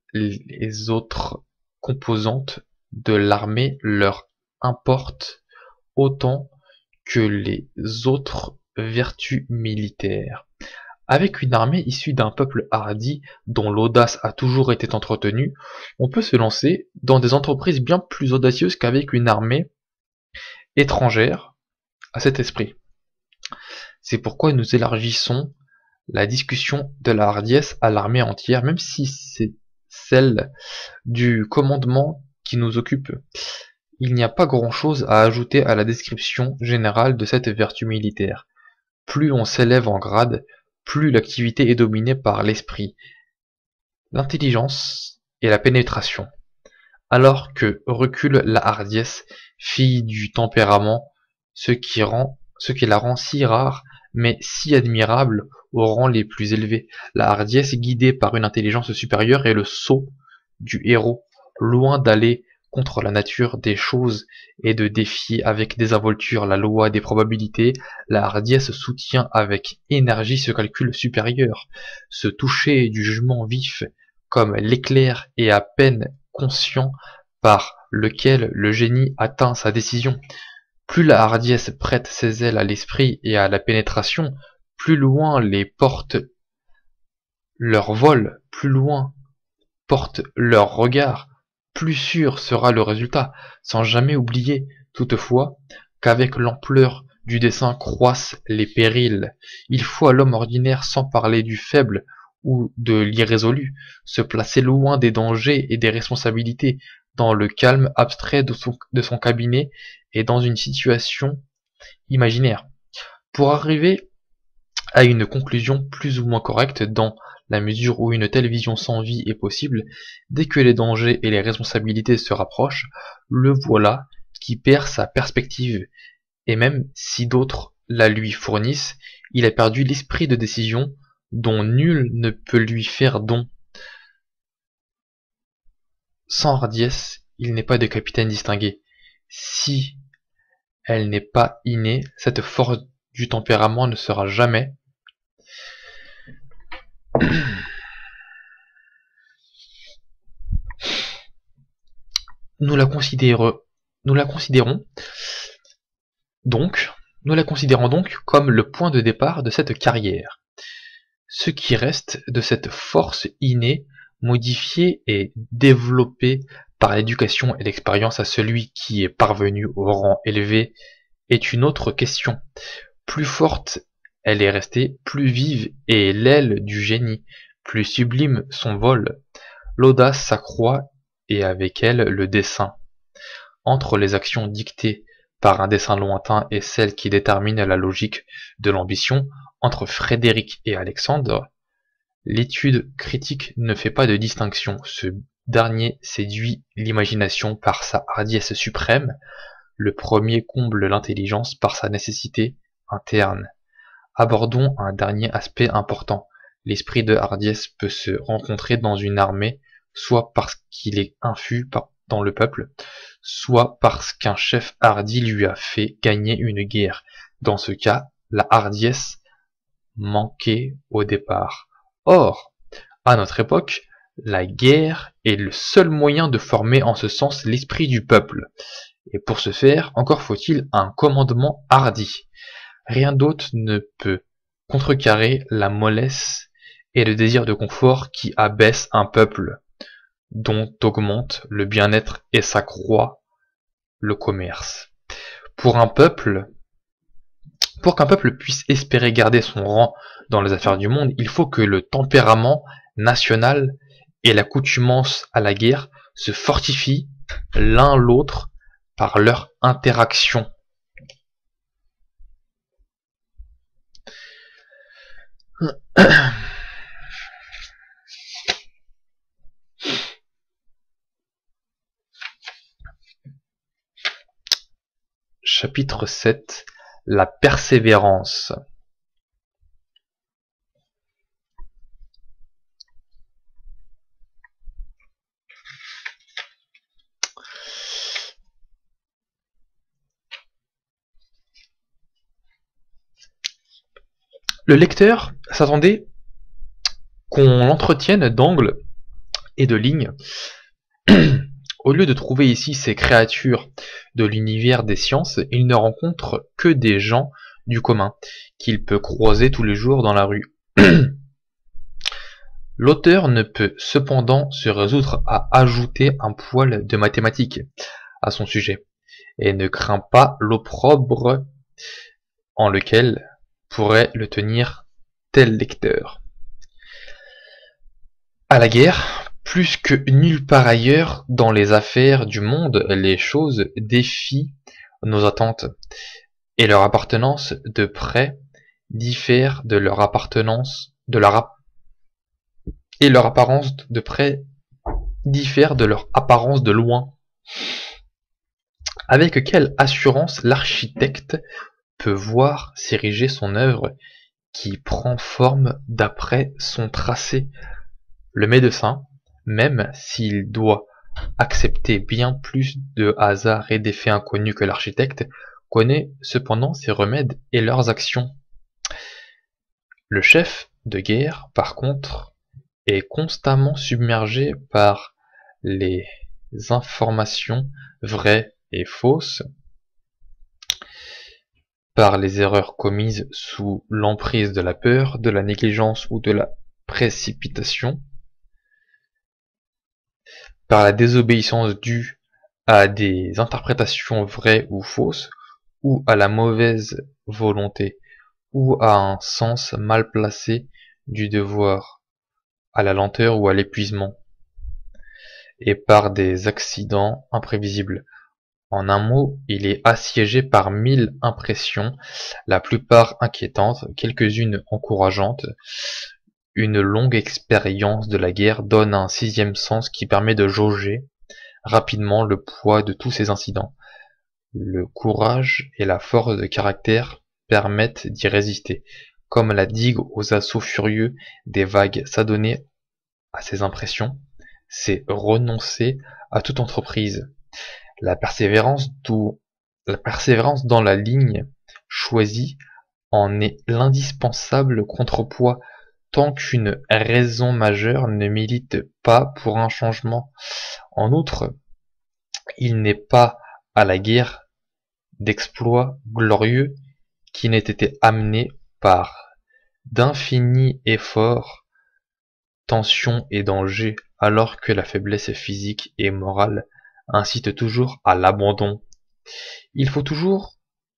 les autres composantes de l'armée leur importe autant que les autres vertus militaires. Avec une armée issue d'un peuple hardi dont l'audace a toujours été entretenue, on peut se lancer dans des entreprises bien plus audacieuses qu'avec une armée étrangère à cet esprit. C'est pourquoi nous élargissons la discussion de la hardiesse à l'armée entière, même si c'est celle du commandement qui nous occupe. Il n'y a pas grand-chose à ajouter à la description générale de cette vertu militaire. Plus on s'élève en grade, plus l'activité est dominée par l'esprit, l'intelligence et la pénétration, alors que recule la hardiesse, fille du tempérament, ce qui la rend si rare, mais si admirable aux rangs les plus élevés. La hardiesse, guidée par une intelligence supérieure, est le sceau du héros, loin d'aller contre la nature des choses et de défier avec désinvolture la loi des probabilités. La hardiesse soutient avec énergie ce calcul supérieur, ce toucher du jugement vif, comme l'éclair et à peine conscient par lequel le génie atteint sa décision. Plus la hardiesse prête ses ailes à l'esprit et à la pénétration, plus loin les porte leur vol, plus loin porte leur regard, plus sûr sera le résultat, sans jamais oublier, toutefois, qu'avec l'ampleur du dessein croissent les périls. Il faut à l'homme ordinaire, sans parler du faible ou de l'irrésolu, se placer loin des dangers et des responsabilités, dans le calme abstrait de son cabinet et dans une situation imaginaire. Pour arriver à une conclusion plus ou moins correcte dans la mesure où une telle vision sans vie est possible, dès que les dangers et les responsabilités se rapprochent, le voilà qui perd sa perspective, et même si d'autres la lui fournissent, il a perdu l'esprit de décision dont nul ne peut lui faire don. Sans hardiesse, il n'est pas de capitaine distingué. Si elle n'est pas innée, cette force du tempérament ne sera jamais nous la considérons donc comme le point de départ de cette carrière. Ce qui reste de cette force innée, modifiée et développée par l'éducation et l'expérience à celui qui est parvenu au rang élevé, est une autre question. Plus forte elle est restée, plus vive est l'aile du génie, plus sublime son vol. L'audace s'accroît et avec elle le dessein. Entre les actions dictées par un dessein lointain et celles qui déterminent la logique de l'ambition, entre Frédéric et Alexandre, l'étude critique ne fait pas de distinction. Ce dernier séduit l'imagination par sa hardiesse suprême, le premier comble l'intelligence par sa nécessité interne. Abordons un dernier aspect important. L'esprit de hardiesse peut se rencontrer dans une armée, soit parce qu'il est infus dans le peuple, soit parce qu'un chef hardi lui a fait gagner une guerre. Dans ce cas, la hardiesse manquait au départ. Or, à notre époque, la guerre est le seul moyen de former en ce sens l'esprit du peuple. Et pour ce faire, encore faut-il un commandement hardi. Rien d'autre ne peut contrecarrer la mollesse et le désir de confort qui abaisse un peuple, dont augmente le bien-être et s'accroît le commerce. Pour qu'un peuple puisse espérer garder son rang dans les affaires du monde, il faut que le tempérament national et l'accoutumance à la guerre se fortifient l'un l'autre par leur interaction. Chapitre 7. La persévérance. Le lecteur s'attendait qu'on l'entretienne d'angles et de lignes. Au lieu de trouver ici ces créatures de l'univers des sciences, il ne rencontre que des gens du commun, qu'il peut croiser tous les jours dans la rue. L'auteur ne peut cependant se résoudre à ajouter un poil de mathématiques à son sujet, et ne craint pas l'opprobre en lequel pourrait le tenir tel lecteur. À la guerre, plus que nulle part ailleurs dans les affaires du monde, les choses défient nos attentes, et leur appartenance de près diffère de leur apparence de près diffère de leur apparence de loin. Avec quelle assurance l'architecte peut voir s'ériger son œuvre qui prend forme d'après son tracé. Le médecin, même s'il doit accepter bien plus de hasards et d'effets inconnus que l'architecte, connaît cependant ses remèdes et leurs actions. Le chef de guerre, par contre, est constamment submergé par les informations vraies et fausses, par les erreurs commises sous l'emprise de la peur, de la négligence ou de la précipitation, par la désobéissance due à des interprétations vraies ou fausses, ou à la mauvaise volonté, ou à un sens mal placé du devoir, à la lenteur ou à l'épuisement, et par des accidents imprévisibles. En un mot, il est assiégé par 1000 impressions, la plupart inquiétantes, quelques-unes encourageantes, Une longue expérience de la guerre donne un sixième sens qui permet de jauger rapidement le poids de tous ces incidents. Le courage et la force de caractère permettent d'y résister, comme la digue aux assauts furieux des vagues. S'adonner à ces impressions, c'est renoncer à toute entreprise. La persévérance dans la ligne choisie en est l'indispensable contrepoids tant qu'une raison majeure ne milite pas pour un changement. En outre, il n'est pas à la guerre d'exploits glorieux qui n'ait été amené par d'infinis efforts, tensions et dangers, alors que la faiblesse physique et morale incite toujours à l'abandon. Il faut toujours,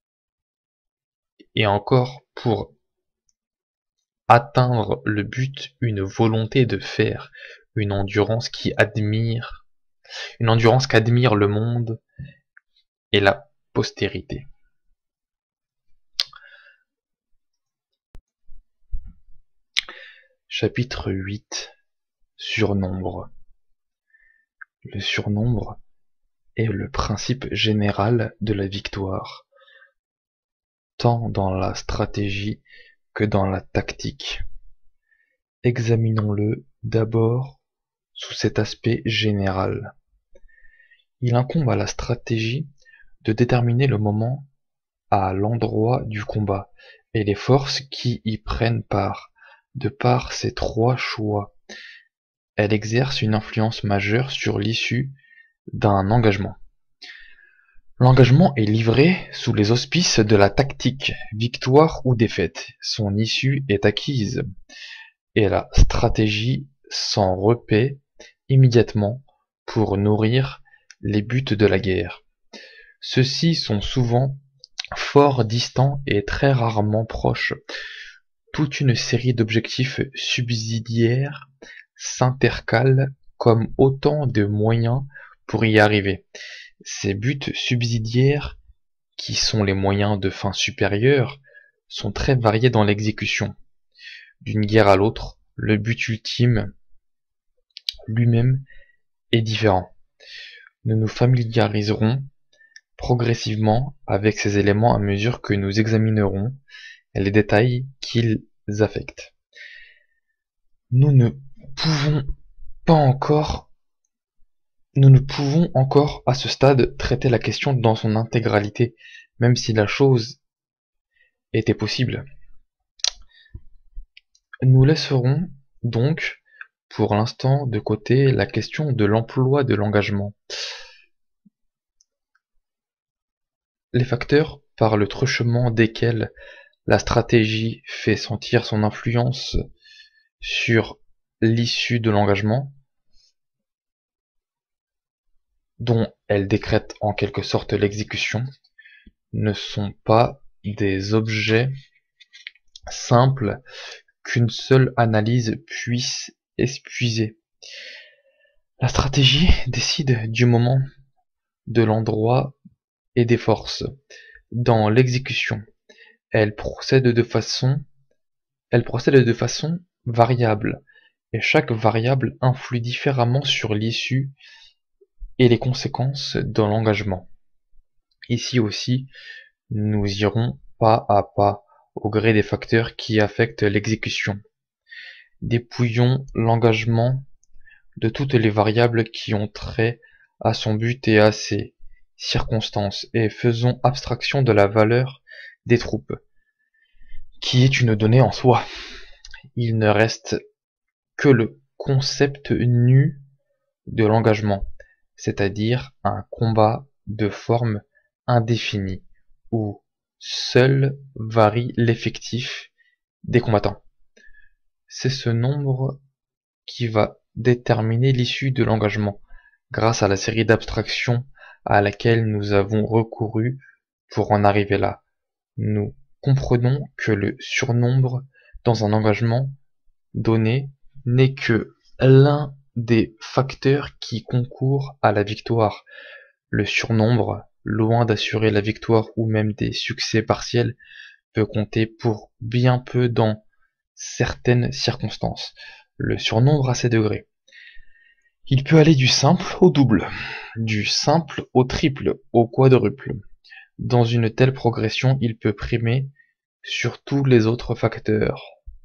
et encore pour atteindre le but, une volonté de faire, une endurance qu'admire le monde et la postérité. Chapitre 8. Surnombre. Le surnombre est le principe général de la victoire, tant dans la stratégie que dans la tactique. Examinons-le d'abord sous cet aspect général. Il incombe à la stratégie de déterminer le moment à l'endroit du combat et les forces qui y prennent part. De par ces trois choix, elle exerce une influence majeure sur l'issue d'un engagement. L'engagement est livré sous les auspices de la tactique, victoire ou défaite. Son issue est acquise, et la stratégie s'en repaît immédiatement pour nourrir les buts de la guerre. Ceux-ci sont souvent fort distants et très rarement proches. Toute une série d'objectifs subsidiaires s'intercalent comme autant de moyens pour y arriver. Ces buts subsidiaires, qui sont les moyens de fin supérieurs, sont très variés dans l'exécution. D'une guerre à l'autre, le but ultime lui-même est différent. Nous nous familiariserons progressivement avec ces éléments à mesure que nous examinerons les détails qu'ils affectent. Nous ne pouvons encore à ce stade traiter la question dans son intégralité, même si la chose était possible. Nous laisserons donc pour l'instant de côté la question de l'emploi de l'engagement. Les facteurs par le truchement desquels la stratégie fait sentir son influence sur l'issue de l'engagement, dont elle décrète en quelque sorte l'exécution, ne sont pas des objets simples qu'une seule analyse puisse épuiser. La stratégie décide du moment, de l'endroit et des forces. Dans l'exécution, elle procède de façon variable, et chaque variable influe différemment sur l'issue et les conséquences de l'engagement. Ici aussi, nous irons pas à pas au gré des facteurs qui affectent l'exécution. Dépouillons l'engagement de toutes les variables qui ont trait à son but et à ses circonstances, et faisons abstraction de la valeur des troupes, qui est une donnée en soi. Il ne reste que le concept nu de l'engagement, c'est-à-dire un combat de forme indéfinie, où seul varie l'effectif des combattants. C'est ce nombre qui va déterminer l'issue de l'engagement, grâce à la série d'abstractions à laquelle nous avons recouru pour en arriver là. Nous comprenons que le surnombre dans un engagement donné n'est que l'un des facteurs qui concourent à la victoire. Le surnombre, loin d'assurer la victoire ou même des succès partiels, peut compter pour bien peu dans certaines circonstances. Le surnombre a ses degrés. Il peut aller du simple au double, du simple au triple, au quadruple. Dans une telle progression, il peut primer sur tous les autres facteurs.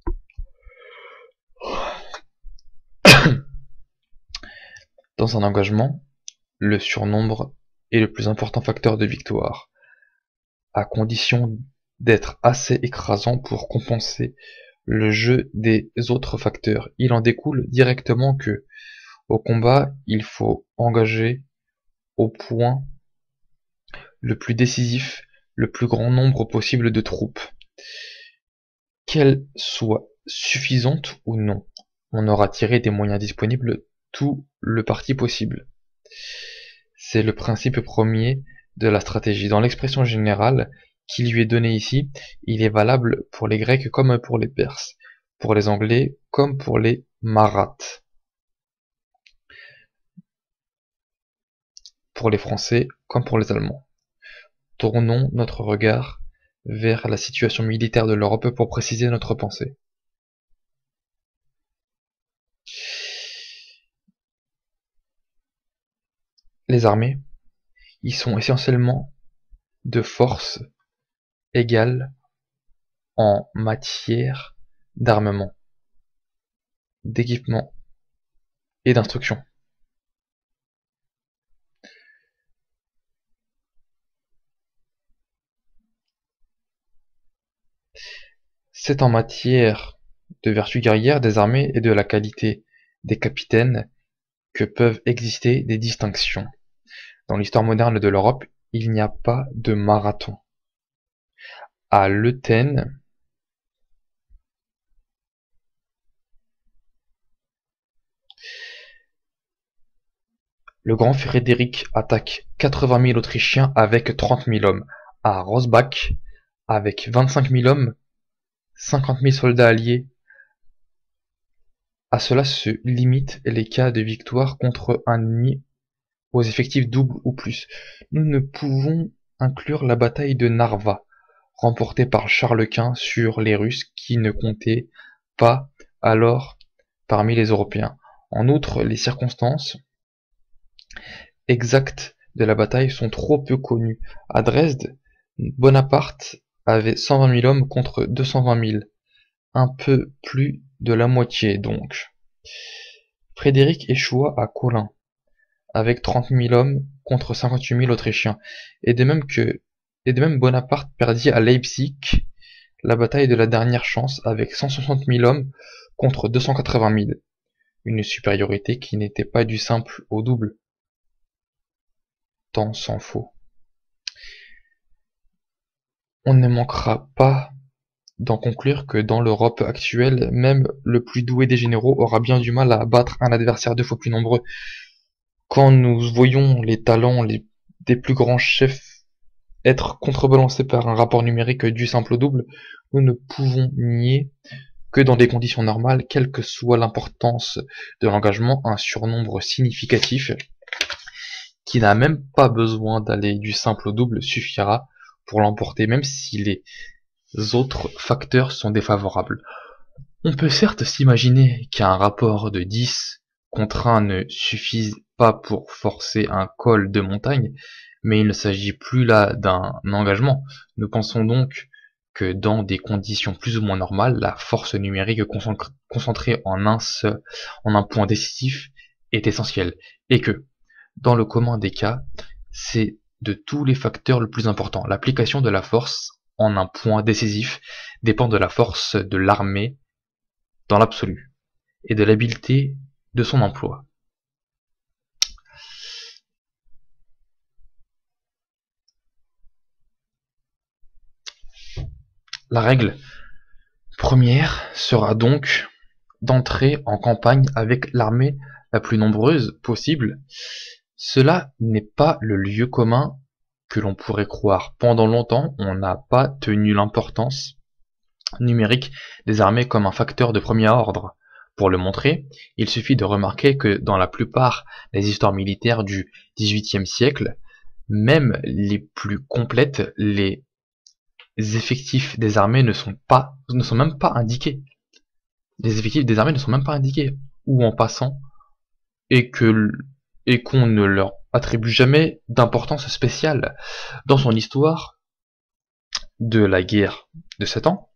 Dans un engagement, le surnombre est le plus important facteur de victoire, à condition d'être assez écrasant pour compenser le jeu des autres facteurs. Il en découle directement que, au combat, il faut engager au point le plus décisif le plus grand nombre possible de troupes, qu'elles soient suffisantes ou non. On aura tiré des moyens disponibles tout le parti possible. C'est le principe premier de la stratégie. Dans l'expression générale qui lui est donnée ici, il est valable pour les Grecs comme pour les Perses, pour les Anglais comme pour les Marathes, pour les Français comme pour les Allemands. Tournons notre regard vers la situation militaire de l'Europe pour préciser notre pensée. Les armées, ils sont essentiellement de forces égales en matière d'armement, d'équipement et d'instruction. C'est en matière de vertu guerrière des armées et de la qualité des capitaines que peuvent exister des distinctions. Dans l'histoire moderne de l'Europe, il n'y a pas de marathon. À Leuthen, le grand Frédéric attaque 80 000 Autrichiens avec 30 000 hommes. À Rosbach, avec 25 000 hommes, 50 000 soldats alliés. À cela se limitent les cas de victoire contre un ennemi aux effectifs doubles ou plus. Nous ne pouvons inclure la bataille de Narva, remportée par Charles Quint sur les Russes qui ne comptaient pas alors parmi les Européens. En outre, les circonstances exactes de la bataille sont trop peu connues. À Dresde, Bonaparte avait 120 000 hommes contre 220 000, un peu plus de la moitié donc. Frédéric échoua à Kolin, avec 30 000 hommes contre 58 000 Autrichiens, et de même Bonaparte perdit à Leipzig la bataille de la dernière chance avec 160 000 hommes contre 280 000, une supériorité qui n'était pas du simple au double, tant s'en faut. On ne manquera pas d'en conclure que dans l'Europe actuelle, même le plus doué des généraux aura bien du mal à battre un adversaire 2 fois plus nombreux. Quand nous voyons les talents des plus grands chefs être contrebalancés par un rapport numérique du simple au double, nous ne pouvons nier que dans des conditions normales, quelle que soit l'importance de l'engagement, un surnombre significatif qui n'a même pas besoin d'aller du simple au double suffira pour l'emporter, même si les autres facteurs sont défavorables. On peut certes s'imaginer qu'un rapport de 10 contre 1 ne suffise pas pour forcer un col de montagne, mais il ne s'agit plus là d'un engagement. Nous pensons donc que dans des conditions plus ou moins normales, la force numérique concentrée en un point décisif est essentielle, et que, dans le commun des cas, c'est de tous les facteurs le plus important. L'application de la force en un point décisif dépend de la force de l'armée dans l'absolu, et de l'habileté de son emploi. La règle première sera donc d'entrer en campagne avec l'armée la plus nombreuse possible. Cela n'est pas le lieu commun que l'on pourrait croire. Pendant longtemps, on n'a pas tenu l'importance numérique des armées comme un facteur de premier ordre. Pour le montrer, il suffit de remarquer que dans la plupart des histoires militaires du XVIIIe siècle, même les plus complètes, les effectifs des armées ne sont même pas indiqués. les effectifs des armées ne sont même pas indiqués, ou en passant, et qu'on ne leur attribue jamais d'importance spéciale. Dans son histoire de la guerre de 7 ans,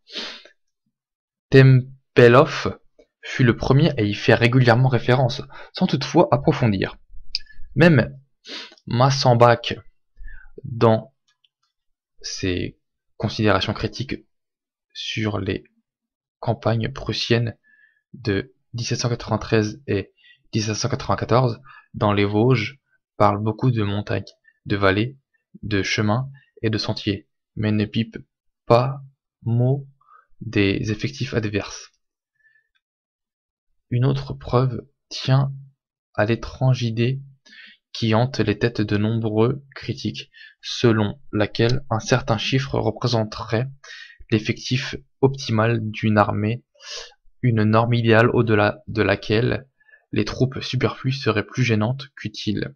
Tempelhof fut le premier à y faire régulièrement référence, sans toutefois approfondir. Même Massenbach, dans ses considérations critiques sur les campagnes prussiennes de 1793 et 1794, dans les Vosges, parle beaucoup de montagnes, de vallées, de chemins et de sentiers, mais ne pipe pas mot des effectifs adverses. Une autre preuve tient à l'étrange idée qui hante les têtes de nombreux critiques, selon laquelle un certain chiffre représenterait l'effectif optimal d'une armée, une norme idéale au-delà de laquelle les troupes superflues seraient plus gênantes qu'utiles.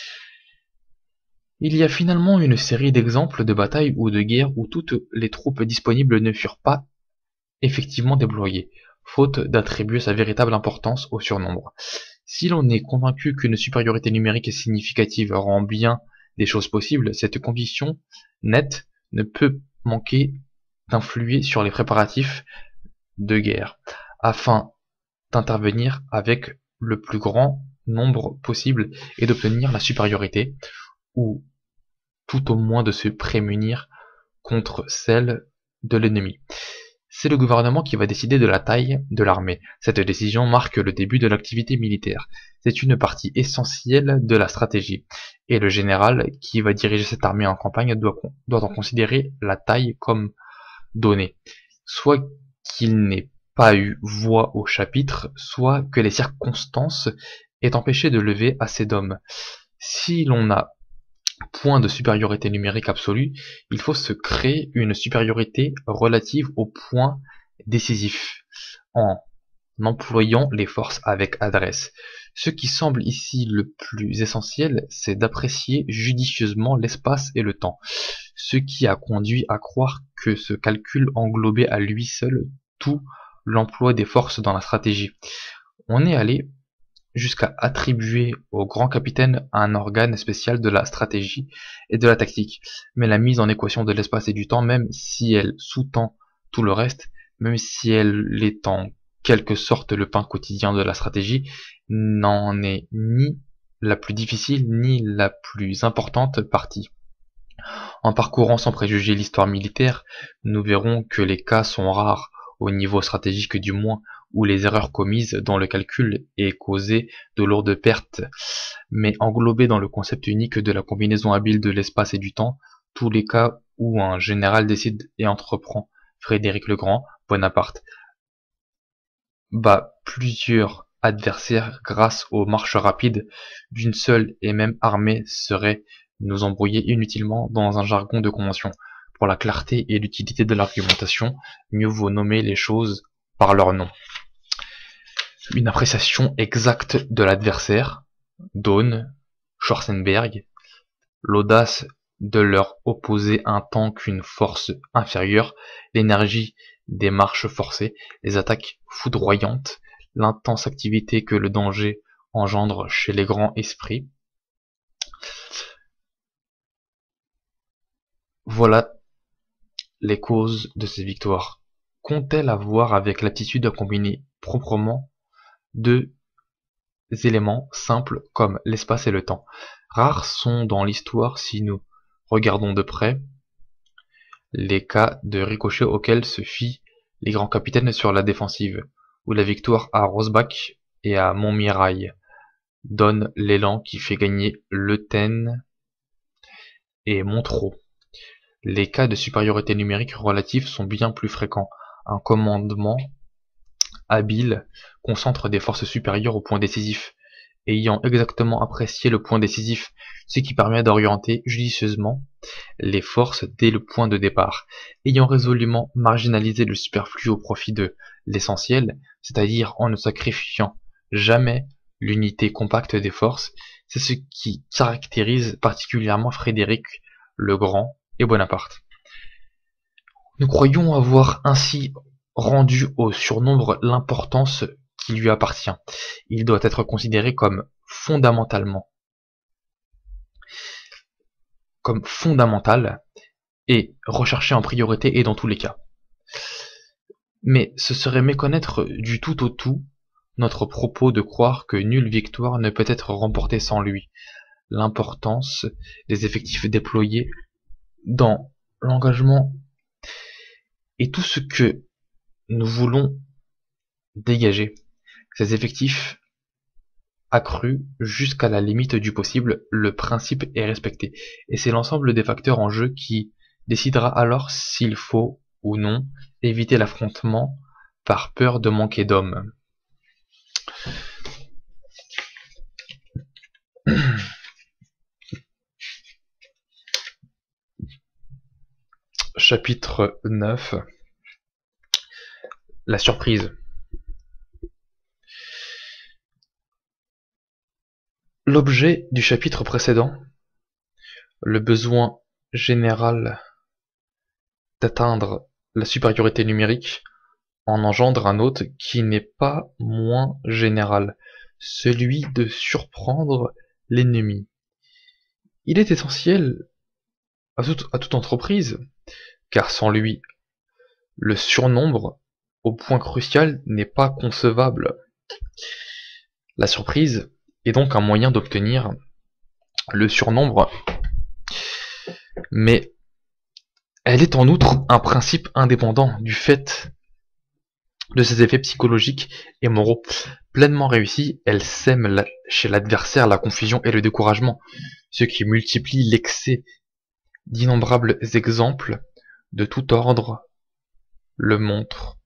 Il y a finalement une série d'exemples de batailles ou de guerres où toutes les troupes disponibles ne furent pas effectivement déployées, faute d'attribuer sa véritable importance au surnombre. Si l'on est convaincu qu'une supériorité numérique significative rend bien des choses possibles, cette conviction nette ne peut manquer d'influer sur les préparatifs de guerre, afin d'intervenir avec le plus grand nombre possible et d'obtenir la supériorité, ou tout au moins de se prémunir contre celle de l'ennemi. C'est le gouvernement qui va décider de la taille de l'armée. Cette décision marque le début de l'activité militaire. C'est une partie essentielle de la stratégie. Et le général qui va diriger cette armée en campagne doit en considérer la taille comme donnée. Soit qu'il n'ait pas eu voix au chapitre, soit que les circonstances aient empêché de lever assez d'hommes. Si l'on a point de supériorité numérique absolue, il faut se créer une supériorité relative au point décisif, en employant les forces avec adresse. Ce qui semble ici le plus essentiel, c'est d'apprécier judicieusement l'espace et le temps, ce qui a conduit à croire que ce calcul englobait à lui seul tout l'emploi des forces dans la stratégie. On est allé jusqu'à attribuer au grand capitaine un organe spécial de la stratégie et de la tactique. Mais la mise en équation de l'espace et du temps, même si elle sous-tend tout le reste, même si elle est en quelque sorte le pain quotidien de la stratégie, n'en est ni la plus difficile ni la plus importante partie. En parcourant sans préjuger l'histoire militaire, nous verrons que les cas sont rares, au niveau stratégique du moins, où les erreurs commises dans le calcul aient causé de lourdes pertes, mais englobés dans le concept unique de la combinaison habile de l'espace et du temps, tous les cas où un général décide et entreprend, Frédéric le Grand, Bonaparte, bat plusieurs adversaires grâce aux marches rapides d'une seule et même armée serait nous embrouiller inutilement dans un jargon de convention. Pour la clarté et l'utilité de l'argumentation, mieux vaut nommer les choses par leur nom. Une appréciation exacte de l'adversaire, Daune, Schwarzenberg, l'audace de leur opposer un temps qu'une force inférieure, l'énergie des marches forcées, les attaques foudroyantes, l'intense activité que le danger engendre chez les grands esprits. Voilà les causes de ces victoires. Qu'ont-elles à voir avec l'aptitude à combiner proprement deux éléments simples comme l'espace et le temps? Rares sont dans l'histoire, si nous regardons de près, les cas de ricochet auxquels se fient les grands capitaines sur la défensive, où la victoire à Rosbach et à Montmirail donne l'élan qui fait gagner Leuthen et Montereau. Les cas de supériorité numérique relative sont bien plus fréquents. Un commandement habile concentre des forces supérieures au point décisif, ayant exactement apprécié le point décisif, ce qui permet d'orienter judicieusement les forces dès le point de départ, ayant résolument marginalisé le superflu au profit de l'essentiel, c'est-à-dire en ne sacrifiant jamais l'unité compacte des forces. C'est ce qui caractérise particulièrement Frédéric le Grand et Bonaparte. Nous croyons avoir ainsi rendu au surnombre l'importance qui lui appartient. Il doit être considéré comme fondamental et recherché en priorité et dans tous les cas. Mais ce serait méconnaître du tout au tout notre propos de croire que nulle victoire ne peut être remportée sans lui. L'importance des effectifs déployés dans l'engagement et tout ce que nous voulons dégager. Ces effectifs accrus jusqu'à la limite du possible, le principe est respecté. Et c'est l'ensemble des facteurs en jeu qui décidera alors s'il faut ou non éviter l'affrontement par peur de manquer d'hommes. Chapitre 9. La surprise. L'objet du chapitre précédent, le besoin général d'atteindre la supériorité numérique, en engendre un autre qui n'est pas moins général, celui de surprendre l'ennemi. Il est essentiel à toute entreprise, car sans lui, le surnombre, au point crucial, n'est pas concevable. La surprise est donc un moyen d'obtenir le surnombre, mais elle est en outre un principe indépendant du fait de ses effets psychologiques et moraux. Pleinement réussie, elle sème chez l'adversaire la confusion et le découragement, ce qui multiplie l'excès d'innombrables exemples de tout ordre le montrent.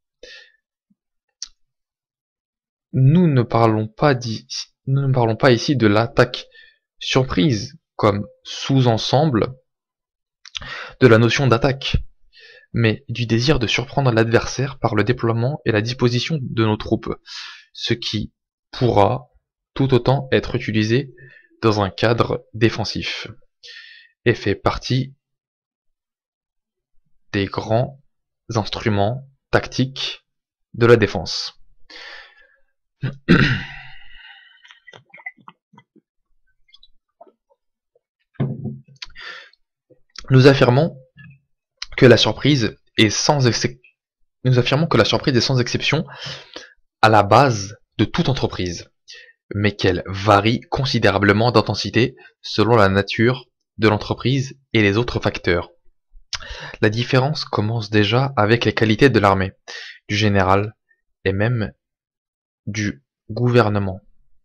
Nous ne parlons pas ici de l'attaque surprise comme sous-ensemble de la notion d'attaque, mais du désir de surprendre l'adversaire par le déploiement et la disposition de nos troupes, ce qui pourra tout autant être utilisé dans un cadre défensif, et fait partie des grands instruments tactiques de la défense. Nous affirmons que la surprise est sans exception à la base de toute entreprise, mais qu'elle varie considérablement d'intensité selon la nature de l'entreprise et les autres facteurs. La différence commence déjà avec les qualités de l'armée, du général et même du gouvernement.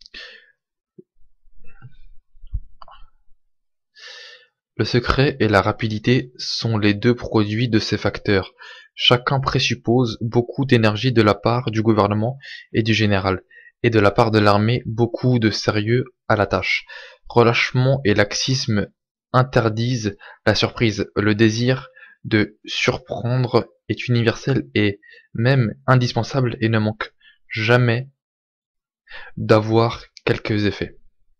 Le secret et la rapidité sont les deux produits de ces facteurs. Chacun présuppose beaucoup d'énergie de la part du gouvernement et du général, et de la part de l'armée beaucoup de sérieux à la tâche. Relâchement et laxisme interdisent la surprise. Le désir de surprendre est universel et même indispensable et ne manque jamais d'avoir quelques effets.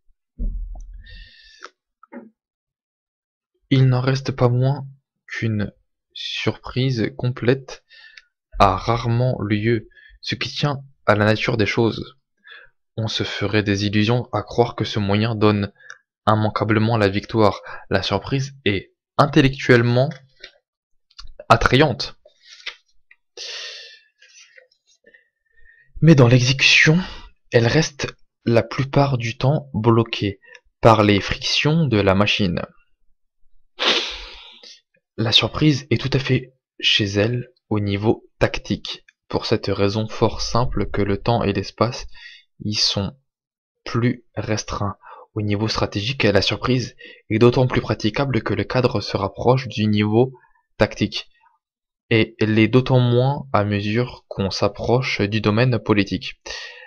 Il n'en reste pas moins qu'une surprise complète a rarement lieu, ce qui tient à la nature des choses. On se ferait des illusions à croire que ce moyen donne immanquablement la victoire. La surprise est intellectuellement attrayante, mais dans l'exécution, elle reste la plupart du temps bloquée par les frictions de la machine. La surprise est tout à fait chez elle au niveau tactique, pour cette raison fort simple que le temps et l'espace y sont plus restreints. Au niveau stratégique, la surprise est d'autant plus praticable que le cadre se rapproche du niveau tactique, et l'est d'autant moins à mesure qu'on s'approche du domaine politique.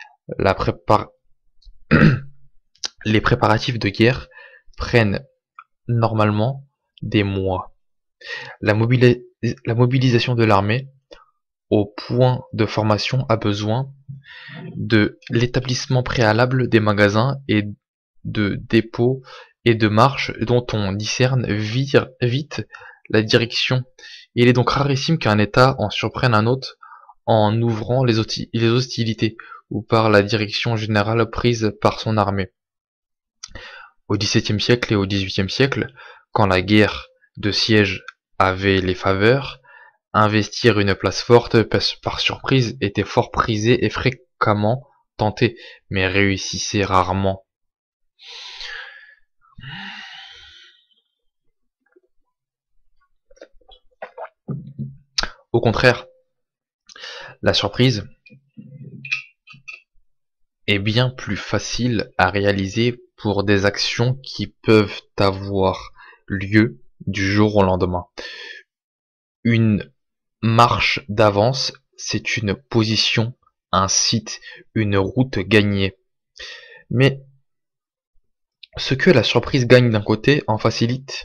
Les préparatifs de guerre prennent normalement des mois. La mobilisation de l'armée au point de formation a besoin de l'établissement préalable des magasins et de dépôts et de marches dont on discerne vite la direction. Il est donc rarissime qu'un État en surprenne un autre en ouvrant les hostilités ou par la direction générale prise par son armée. Au XVIIe siècle et au XVIIIe siècle, quand la guerre de siège avait les faveurs, investir une place forte par surprise était fort prisé et fréquemment tenté, mais réussissait rarement. Au contraire, la surprise est bien plus facile à réaliser pour des actions qui peuvent avoir lieu du jour au lendemain. Une marche d'avance, c'est une position, un site, une route gagnée. Mais ce que la surprise gagne d'un côté en facilité,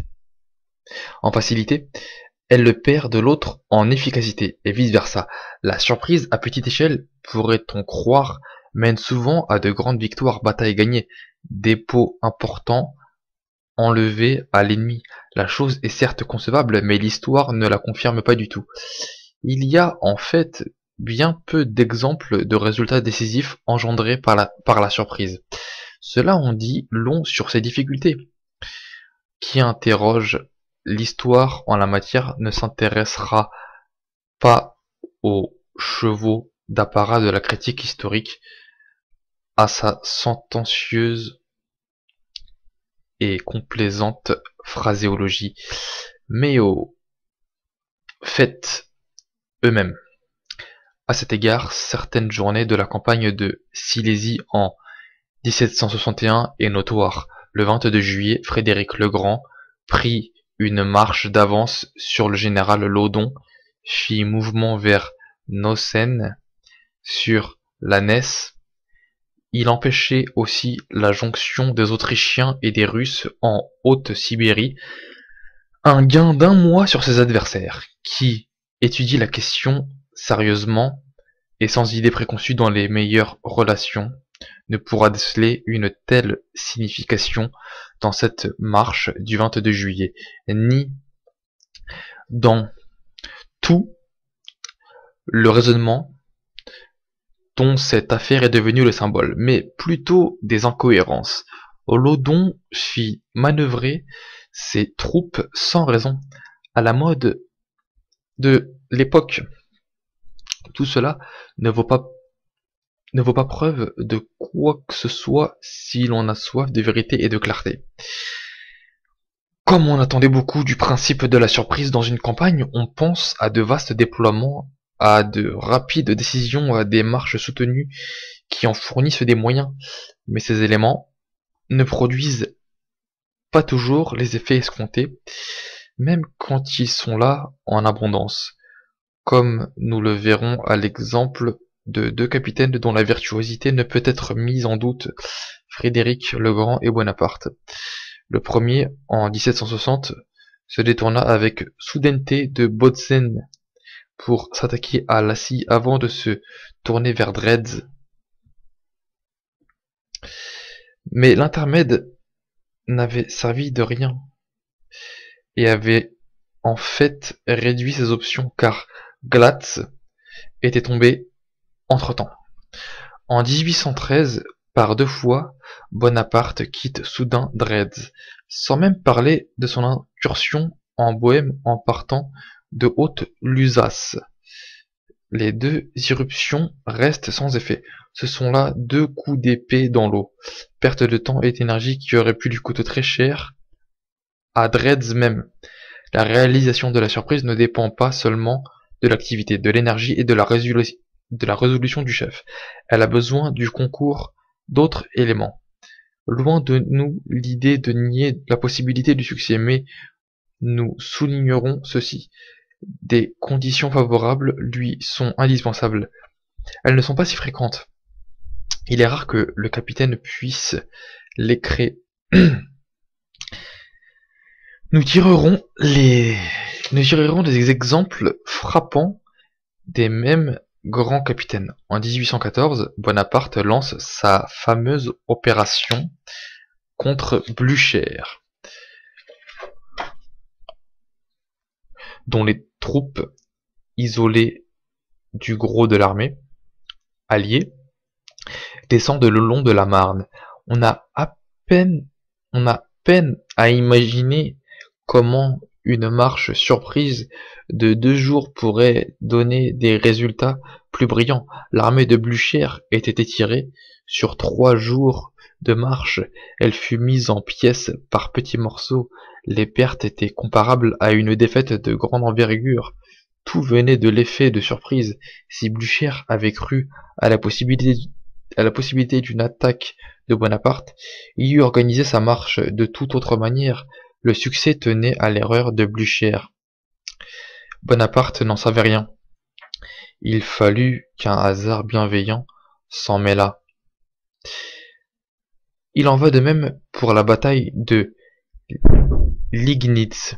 elle le perd de l'autre en efficacité, et vice-versa. La surprise à petite échelle, pourrait-on croire, mène souvent à de grandes victoires, batailles gagnées, dépôts importants enlevés à l'ennemi. La chose est certes concevable, mais l'histoire ne la confirme pas du tout. Il y a en fait bien peu d'exemples de résultats décisifs engendrés par la surprise. Cela en dit long sur ses difficultés. Qui interroge l'histoire en la matière ne s'intéressera pas aux chevaux d'apparat de la critique historique, à sa sentencieuse et complaisante phraséologie, mais aux faits eux-mêmes. À cet égard, certaines journées de la campagne de Silésie en 1761 est notoire. Le 22 juillet, Frédéric le Grand prit une marche d'avance sur le général Laudon, fit mouvement vers Nossen sur la Nesse. Il empêchait aussi la jonction des Autrichiens et des Russes en Haute-Sibérie, un gain d'un mois sur ses adversaires, qui étudient la question sérieusement et sans idée préconçue dans les meilleures relations, ne pourra déceler une telle signification dans cette marche du 22 juillet, ni dans tout le raisonnement dont cette affaire est devenue le symbole, mais plutôt des incohérences. Laudon fit manœuvrer ses troupes sans raison, à la mode de l'époque. Tout cela ne vaut pas preuve de quoi que ce soit si l'on a soif de vérité et de clarté. Comme on attendait beaucoup du principe de la surprise dans une campagne, on pense à de vastes déploiements, à de rapides décisions, à des marches soutenues qui en fournissent des moyens. Mais ces éléments ne produisent pas toujours les effets escomptés, même quand ils sont là en abondance, comme nous le verrons à l'exemple de deux capitaines dont la virtuosité ne peut être mise en doute, Frédéric le Grand et Bonaparte. Le premier, en 1760, se détourna avec soudaineté de Bautzen pour s'attaquer à Lacy avant de se tourner vers Dresde. Mais l'intermède n'avait servi de rien et avait en fait réduit ses options, car Glatz était tombé entre-temps. En 1813, par 2 fois, Bonaparte quitte soudain Dresde, sans même parler de son incursion en Bohême en partant de Haute-Lusace. Les 2 irruptions restent sans effet. Ce sont là 2 coups d'épée dans l'eau, perte de temps et d'énergie qui auraient pu lui coûter très cher à Dresde même. La réalisation de la surprise ne dépend pas seulement de l'activité, de l'énergie et de la résolution du chef. Elle a besoin du concours d'autres éléments. Loin de nous l'idée de nier la possibilité du succès, mais nous soulignerons ceci. Des conditions favorables lui sont indispensables. Elles ne sont pas si fréquentes. Il est rare que le capitaine puisse les créer. Nous tirerons des exemples frappants des mêmes grands capitaines. En 1814, Bonaparte lance sa fameuse opération contre Blücher, dont les troupes isolées du gros de l'armée alliée descendent le long de la Marne. On a à peine, on a peine à imaginer comment une marche surprise de 2 jours pourrait donner des résultats plus brillants. L'armée de Blücher était étirée sur 3 jours de marche. Elle fut mise en pièces par petits morceaux. Les pertes étaient comparables à une défaite de grande envergure. Tout venait de l'effet de surprise. Si Blücher avait cru à la possibilité d'une attaque de Bonaparte, il eût organisé sa marche de toute autre manière. Le succès tenait à l'erreur de Blücher. Bonaparte n'en savait rien. Il fallut qu'un hasard bienveillant s'en mêlât. Il en va de même pour la bataille de Liegnitz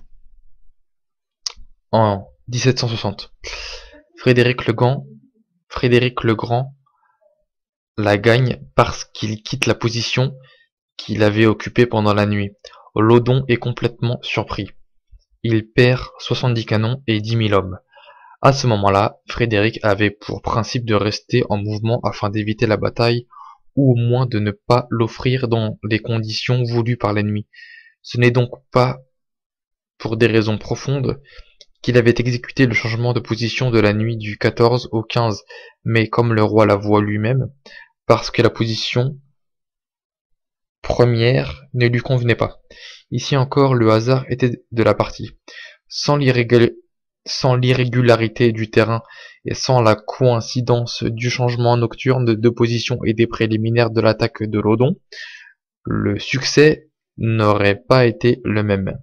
en 1760. Frédéric le Grand la gagne parce qu'il quitte la position qu'il avait occupée pendant la nuit. Laudon est complètement surpris. Il perd 70 canons et 10 000 hommes. À ce moment-là, Frédéric avait pour principe de rester en mouvement afin d'éviter la bataille, ou au moins de ne pas l'offrir dans les conditions voulues par l'ennemi. Ce n'est donc pas pour des raisons profondes qu'il avait exécuté le changement de position de la nuit du 14 au 15, mais comme le roi l'avoua lui-même, parce que la position première ne lui convenait pas. Ici encore, le hasard était de la partie. Sans l'irrégularité du terrain et sans la coïncidence du changement nocturne de position et des préliminaires de l'attaque de Laudon, le succès n'aurait pas été le même.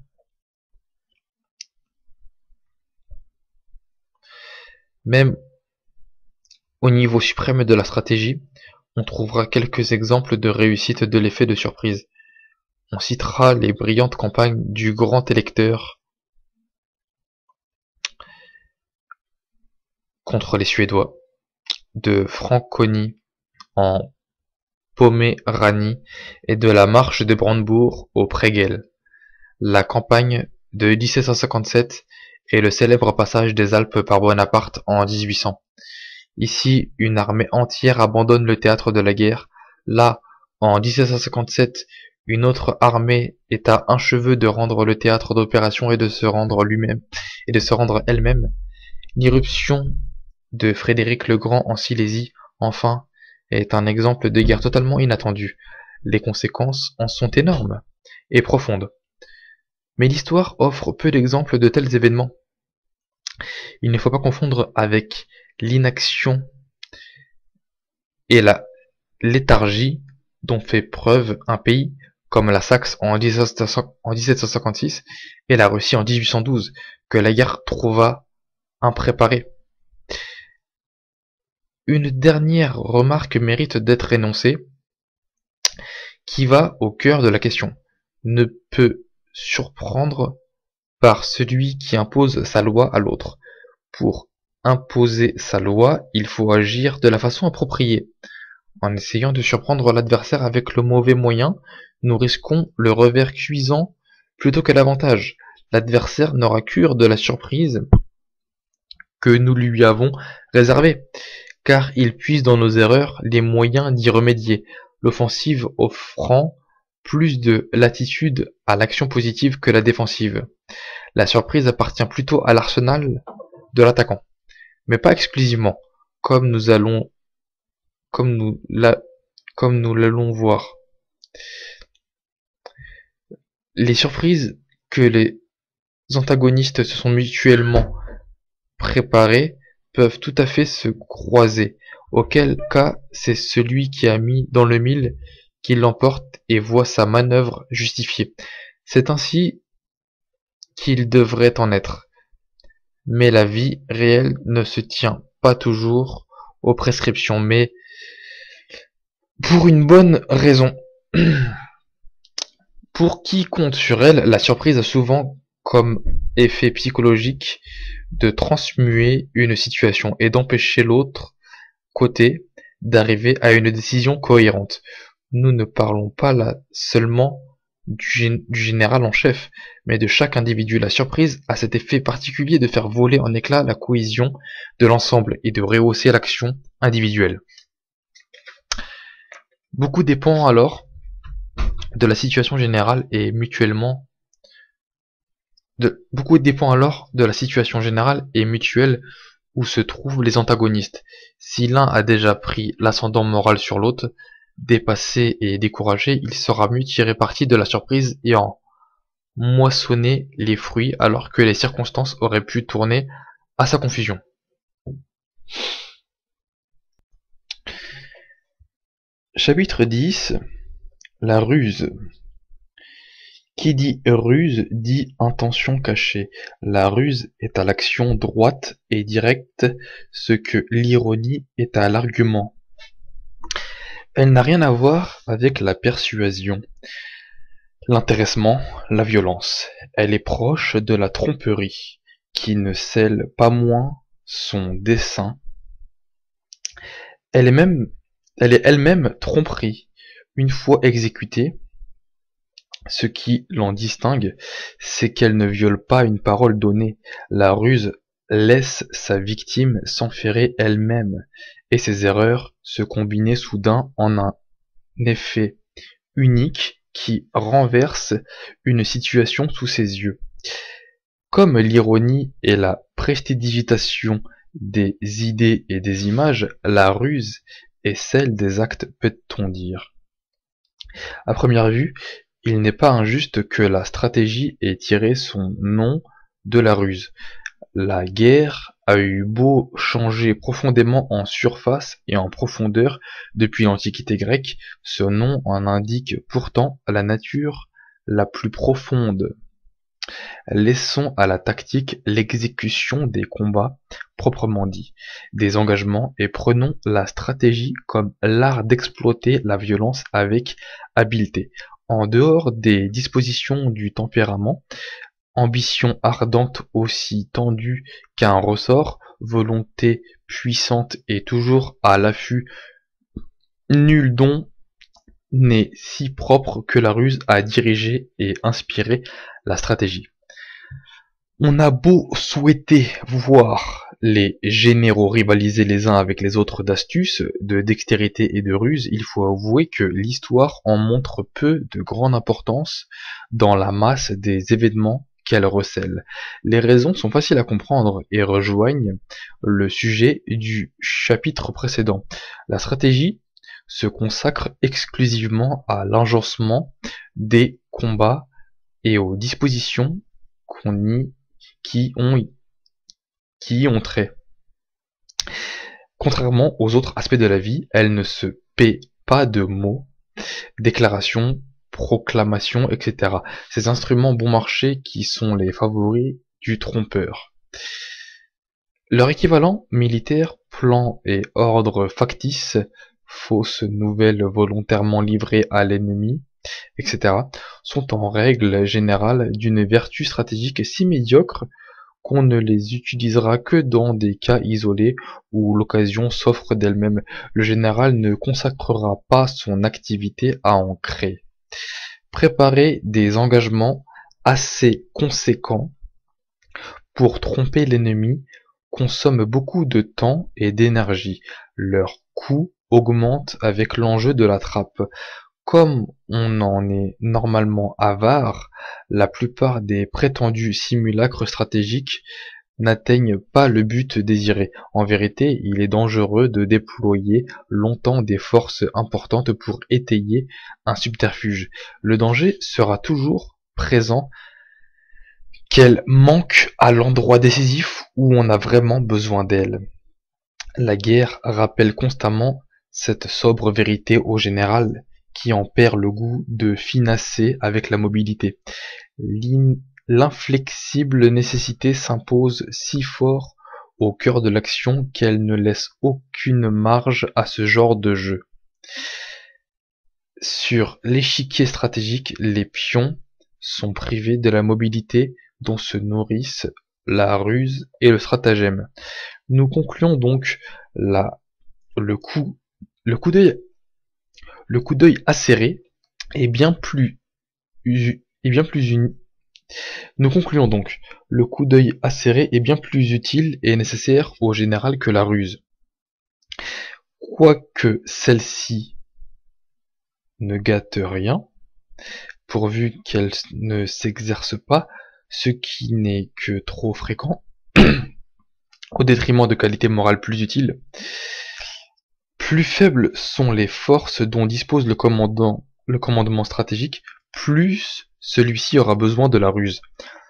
Même au niveau suprême de la stratégie, on trouvera quelques exemples de réussite de l'effet de surprise. On citera les brillantes campagnes du grand électeur contre les Suédois, de Franconi en Poméranie et de la marche de Brandebourg au Prégel, la campagne de 1757 et le célèbre passage des Alpes par Bonaparte en 1800. Ici, une armée entière abandonne le théâtre de la guerre. Là, en 1757, une autre armée est à un cheveu de rendre le théâtre d'opération et de se rendre elle-même. L'irruption de Frédéric le Grand en Silésie, enfin, est un exemple de guerre totalement inattendue. Les conséquences en sont énormes et profondes. Mais l'histoire offre peu d'exemples de tels événements. Il ne faut pas confondre avec l'inaction et la léthargie dont fait preuve un pays comme la Saxe en 1756 et la Russie en 1812, que la guerre trouva impréparée. Une dernière remarque mérite d'être énoncée, qui va au cœur de la question. Ne peut surprendre par celui qui impose sa loi à l'autre. Pour imposer sa loi, il faut agir de la façon appropriée. En essayant de surprendre l'adversaire avec le mauvais moyen, nous risquons le revers cuisant plutôt que l'avantage. L'adversaire n'aura cure de la surprise que nous lui avons réservée, car il puise dans nos erreurs les moyens d'y remédier, l'offensive offrant plus de latitude à l'action positive que la défensive. La surprise appartient plutôt à l'arsenal de l'attaquant, mais pas exclusivement, comme nous l'allons voir. Les surprises que les antagonistes se sont mutuellement préparées peuvent tout à fait se croiser, auquel cas c'est celui qui a mis dans le mille qui l'emporte et voit sa manœuvre justifiée. C'est ainsi qu'il devrait en être. Mais la vie réelle ne se tient pas toujours aux prescriptions, mais pour une bonne raison. Pour qui compte sur elle, la surprise a souvent comme effet psychologique de transmuer une situation et d'empêcher l'autre côté d'arriver à une décision cohérente. Nous ne parlons pas là seulement du général en chef, mais de chaque individu. La surprise a cet effet particulier de faire voler en éclats la cohésion de l'ensemble et de rehausser l'action individuelle. Beaucoup dépend alors de la situation générale et mutuellement mutuelle où se trouvent les antagonistes. Si l'un a déjà pris l'ascendant moral sur l'autre, dépassé et découragé, il saura mieux tirer parti de la surprise et en moissonner les fruits alors que les circonstances auraient pu tourner à sa confusion. Chapitre 10. La ruse. Qui dit ruse dit intention cachée. La ruse est à l'action droite et directe ce que l'ironie est à l'argument. Elle n'a rien à voir avec la persuasion, l'intéressement, la violence. Elle est proche de la tromperie, qui ne scelle pas moins son dessein. Elle est elle-même tromperie. Une fois exécutée, ce qui l'en distingue, c'est qu'elle ne viole pas une parole donnée. La ruse laisse sa victime s'enferrer elle-même, et ses erreurs se combiner soudain en un effet unique qui renverse une situation sous ses yeux. Comme l'ironie est la prestidigitation des idées et des images, la ruse est celle des actes, peut-on dire. À première vue, il n'est pas injuste que la stratégie ait tiré son nom de la ruse. La guerre a eu beau changer profondément en surface et en profondeur depuis l'Antiquité grecque, ce nom en indique pourtant la nature la plus profonde. Laissons à la tactique l'exécution des combats proprement dits, des engagements, et prenons la stratégie comme l'art d'exploiter la violence avec habileté. En dehors des dispositions du tempérament, ambition ardente aussi tendue qu'un ressort, volonté puissante et toujours à l'affût, nul don n'est si propre que la ruse à diriger et inspirer la stratégie. On a beau souhaiter voir les généraux rivaliser les uns avec les autres d'astuce, de dextérité et de ruse, il faut avouer que l'histoire en montre peu de grande importance dans la masse des événements qu'elle recèle. Les raisons sont faciles à comprendre et rejoignent le sujet du chapitre précédent. La stratégie se consacre exclusivement à l'agencement des combats et aux dispositions qui y ont trait. Contrairement aux autres aspects de la vie, elle ne se paie pas de mots, déclarations, proclamations, etc. Ces instruments bon marché qui sont les favoris du trompeur. Leur équivalent militaire, plan et ordre factice, fausses nouvelles volontairement livrées à l'ennemi, etc., sont en règle générale d'une vertu stratégique si médiocre qu'on ne les utilisera que dans des cas isolés où l'occasion s'offre d'elle-même. Le général ne consacrera pas son activité à en créer. Préparer des engagements assez conséquents pour tromper l'ennemi consomme beaucoup de temps et d'énergie. Leur coût augmente avec l'enjeu de la trappe. Comme on en est normalement avare, la plupart des prétendus simulacres stratégiques n'atteignent pas le but désiré. En vérité, il est dangereux de déployer longtemps des forces importantes pour étayer un subterfuge. Le danger sera toujours présent qu'elle manque à l'endroit décisif où on a vraiment besoin d'elle. La guerre rappelle constamment cette sobre vérité au général qui en perd le goût de finasser avec la mobilité. L'inflexible nécessité s'impose si fort au cœur de l'action qu'elle ne laisse aucune marge à ce genre de jeu. Sur l'échiquier stratégique, les pions sont privés de la mobilité dont se nourrissent la ruse et le stratagème. Nous concluons donc le coup d'œil acéré est bien plus est bien plus uni. Nous concluons donc, le coup d'œil acéré est bien plus utile et nécessaire au général que la ruse. Quoique celle-ci ne gâte rien, pourvu qu'elle ne s'exerce pas, ce qui n'est que trop fréquent, au détriment de qualités morales plus utiles. Plus faibles sont les forces dont dispose le commandement stratégique, plus celui-ci aura besoin de la ruse.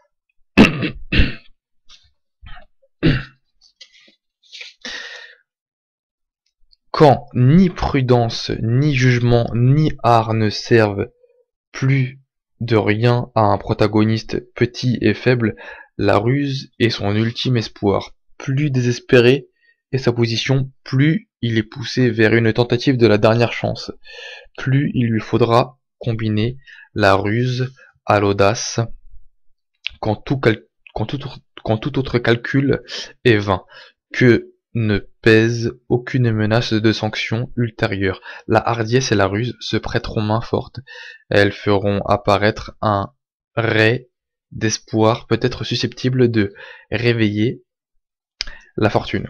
Quand ni prudence, ni jugement, ni art ne servent plus de rien à un protagoniste petit et faible, la ruse est son ultime espoir. Plus désespéré est sa position, plus il est poussé vers une tentative de la dernière chance. Plus il lui faudra combiner la ruse à l'audace quand tout autre calcul est vain, que ne pèse aucune menace de sanction ultérieure. La hardiesse et la ruse se prêteront main forte. Elles feront apparaître un ray d'espoir peut-être susceptible de réveiller la fortune.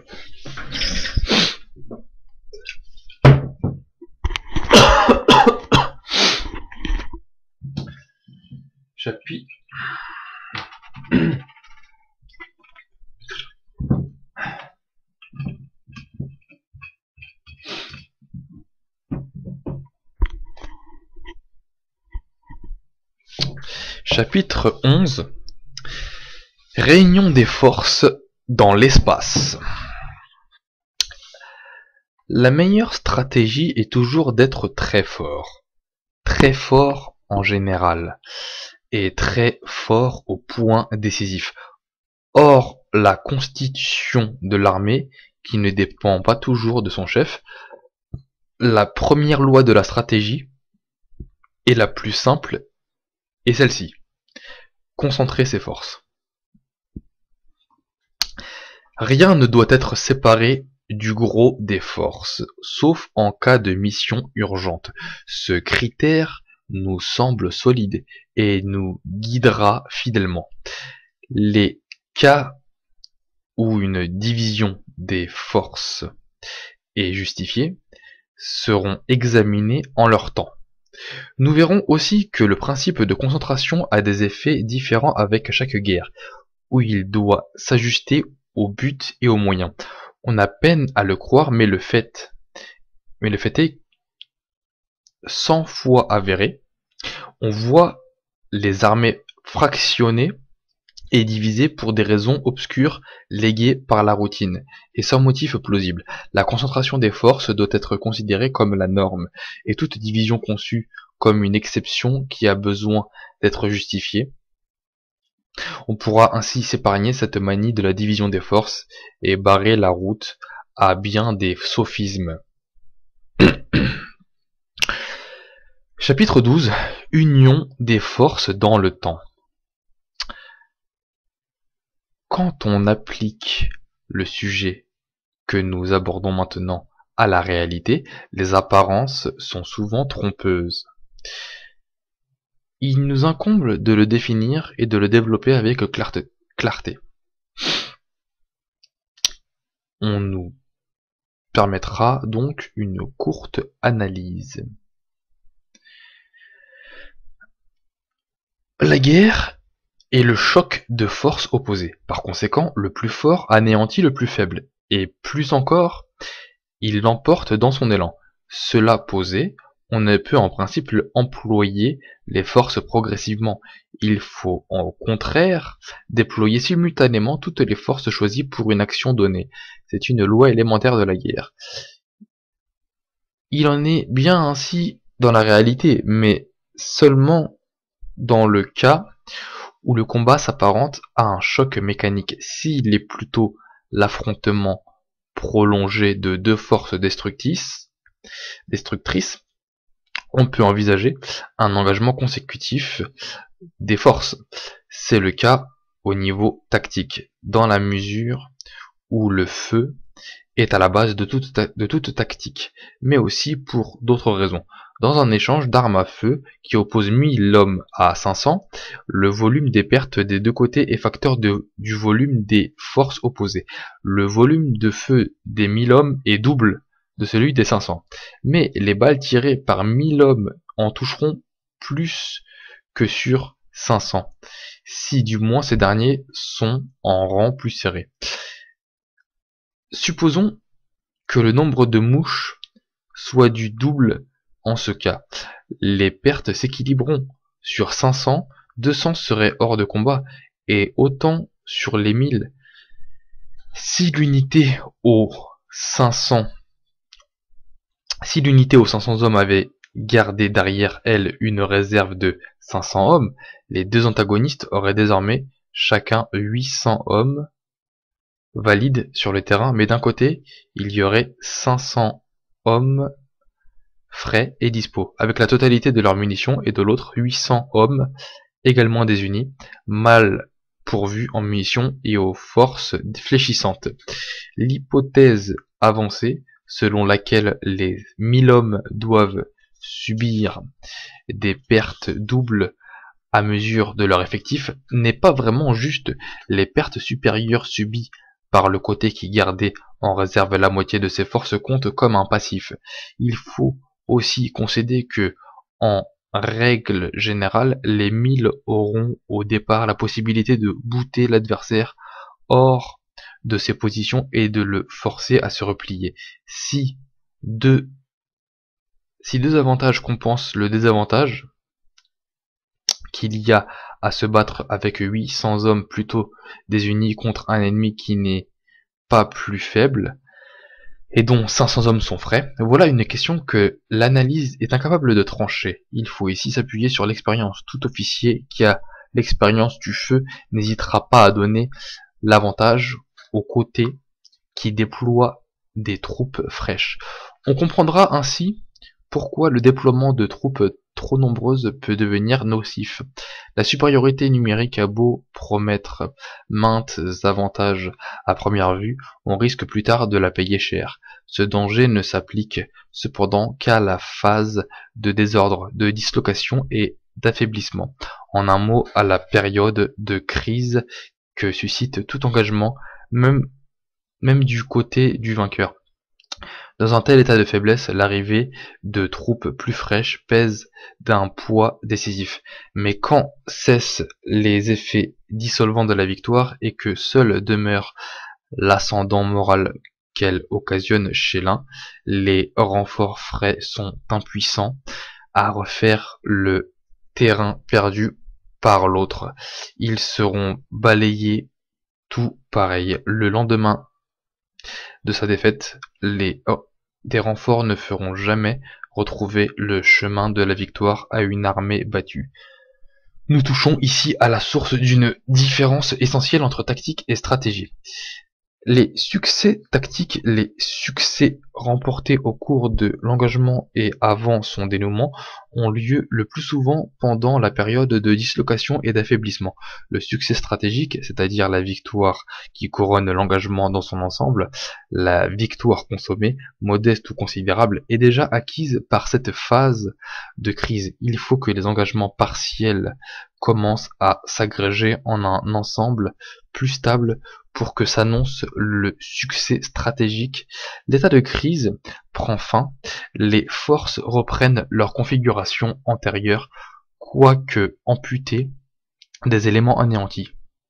Chapitre Chapitre 11. Réunion des forces dans l'espace. La meilleure stratégie est toujours d'être très fort en général, et très fort au point décisif. Or, la constitution de l'armée, qui ne dépend pas toujours de son chef, la première loi de la stratégie, et la plus simple, est celle-ci. Concentrer ses forces. Rien ne doit être séparé du gros des forces, sauf en cas de mission urgente. Ce critère nous semble solide et nous guidera fidèlement. Les cas où une division des forces est justifiée seront examinés en leur temps. Nous verrons aussi que le principe de concentration a des effets différents avec chaque guerre, où il doit s'ajuster au but et aux moyens. On a peine à le croire, mais le fait est 100 fois avéré. On voit les armées fractionnées et divisées pour des raisons obscures léguées par la routine, et sans motif plausible. La concentration des forces doit être considérée comme la norme, et toute division conçue comme une exception qui a besoin d'être justifiée. On pourra ainsi s'épargner cette manie de la division des forces et barrer la route à bien des sophismes. Chapitre 12. Union des forces dans le temps. Quand on applique le sujet que nous abordons maintenant à la réalité, les apparences sont souvent trompeuses. Il nous incombe de le définir et de le développer avec clarté. On nous permettra donc une courte analyse. La guerre est le choc de forces opposées. Par conséquent, le plus fort anéantit le plus faible, et plus encore, il l'emporte dans son élan. Cela posé, on ne peut en principe employer les forces progressivement. Il faut au contraire déployer simultanément toutes les forces choisies pour une action donnée. C'est une loi élémentaire de la guerre. Il en est bien ainsi dans la réalité, mais seulement dans le cas où le combat s'apparente à un choc mécanique. S'il est plutôt l'affrontement prolongé de deux forces destructrices, on peut envisager un engagement consécutif des forces. C'est le cas au niveau tactique, dans la mesure où le feu est à la base de toute tactique, mais aussi pour d'autres raisons. Dans un échange d'armes à feu qui oppose 1000 hommes à 500, le volume des pertes des deux côtés est facteur du volume des forces opposées. Le volume de feu des 1000 hommes est double de celui des 500. Mais les balles tirées par 1000 hommes en toucheront plus que sur 500, si du moins ces derniers sont en rang plus serré. Supposons que le nombre de mouches soit du double. En ce cas, les pertes s'équilibreront. Sur 500, 200 seraient hors de combat, et autant sur les 1000. Si l'unité aux 500 hommes avait gardé derrière elle une réserve de 500 hommes, les deux antagonistes auraient désormais chacun 800 hommes valides sur le terrain, mais d'un côté, il y aurait 500 hommes frais et dispo, avec la totalité de leurs munitions, et de l'autre 800 hommes également désunis, mal pourvus en munitions et aux forces fléchissantes. L'hypothèse avancée, selon laquelle les 1000 hommes doivent subir des pertes doubles à mesure de leur effectif, n'est pas vraiment juste. Les pertes supérieures subies par le côté qui gardait en réserve la moitié de ses forces comptent comme un passif. Il faut aussi concéder que, en règle générale, les 1000 auront au départ la possibilité de bouter l'adversaire hors de ses positions et de le forcer à se replier. Si deux avantages compensent le désavantage qu'il y a à se battre avec 800 hommes plutôt désunis contre un ennemi qui n'est pas plus faible, et dont 500 hommes sont frais, voilà une question que l'analyse est incapable de trancher. Il faut ici s'appuyer sur l'expérience. Tout officier qui a l'expérience du feu n'hésitera pas à donner l'avantage aux côtés qui déploient des troupes fraîches. On comprendra ainsi pourquoi le déploiement de troupes trop nombreuses peut devenir nocif. La supériorité numérique a beau promettre maintes avantages à première vue, on risque plus tard de la payer cher. Ce danger ne s'applique cependant qu'à la phase de désordre, de dislocation et d'affaiblissement. En un mot, à la période de crise que suscite tout engagement, même du côté du vainqueur. Dans un tel état de faiblesse, l'arrivée de troupes plus fraîches pèse d'un poids décisif. Mais quand cessent les effets dissolvants de la victoire et que seul demeure l'ascendant moral qu'elle occasionne chez l'un, les renforts frais sont impuissants à refaire le terrain perdu par l'autre. Ils seront balayés tout pareil. Le lendemain de sa défaite, des renforts ne feront jamais retrouver le chemin de la victoire à une armée battue. Nous touchons ici à la source d'une différence essentielle entre tactique et stratégie. Les succès tactiques, les succès remportés au cours de l'engagement et avant son dénouement, ont lieu le plus souvent pendant la période de dislocation et d'affaiblissement. Le succès stratégique, c'est-à-dire la victoire qui couronne l'engagement dans son ensemble, la victoire consommée, modeste ou considérable, est déjà acquise par cette phase de crise. Il faut que les engagements partiels commencent à s'agréger en un ensemble plus stable pour que s'annonce le succès stratégique. L'état de crise prend fin, les forces reprennent leur configuration antérieure, quoique amputées des éléments anéantis.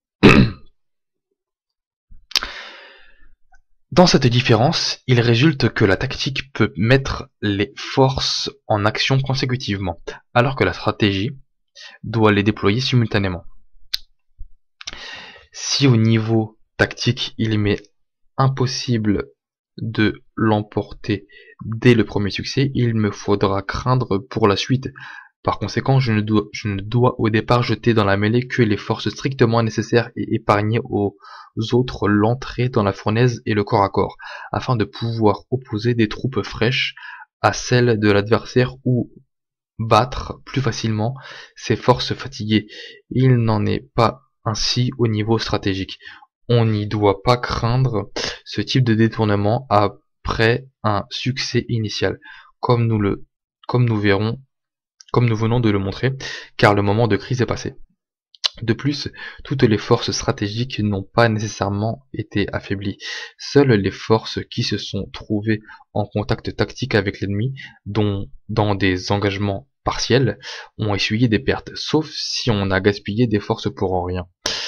Dans cette différence, il résulte que la tactique peut mettre les forces en action consécutivement, alors que la stratégie doit les déployer simultanément. Si au niveau tactique, il m'est impossible de l'emporter dès le premier succès, il me faudra craindre pour la suite. Par conséquent, je ne dois au départ jeter dans la mêlée que les forces strictement nécessaires et épargner aux autres l'entrée dans la fournaise et le corps à corps, afin de pouvoir opposer des troupes fraîches à celles de l'adversaire ou battre plus facilement ses forces fatiguées. Il n'en est pas ainsi au niveau stratégique. On n'y doit pas craindre ce type de détournement après un succès initial, comme comme nous venons de le montrer, car le moment de crise est passé. De plus, toutes les forces stratégiques n'ont pas nécessairement été affaiblies. Seules les forces qui se sont trouvées en contact tactique avec l'ennemi, dont dans des engagements partiels, ont essuyé des pertes, sauf si on a gaspillé des forces pour rien.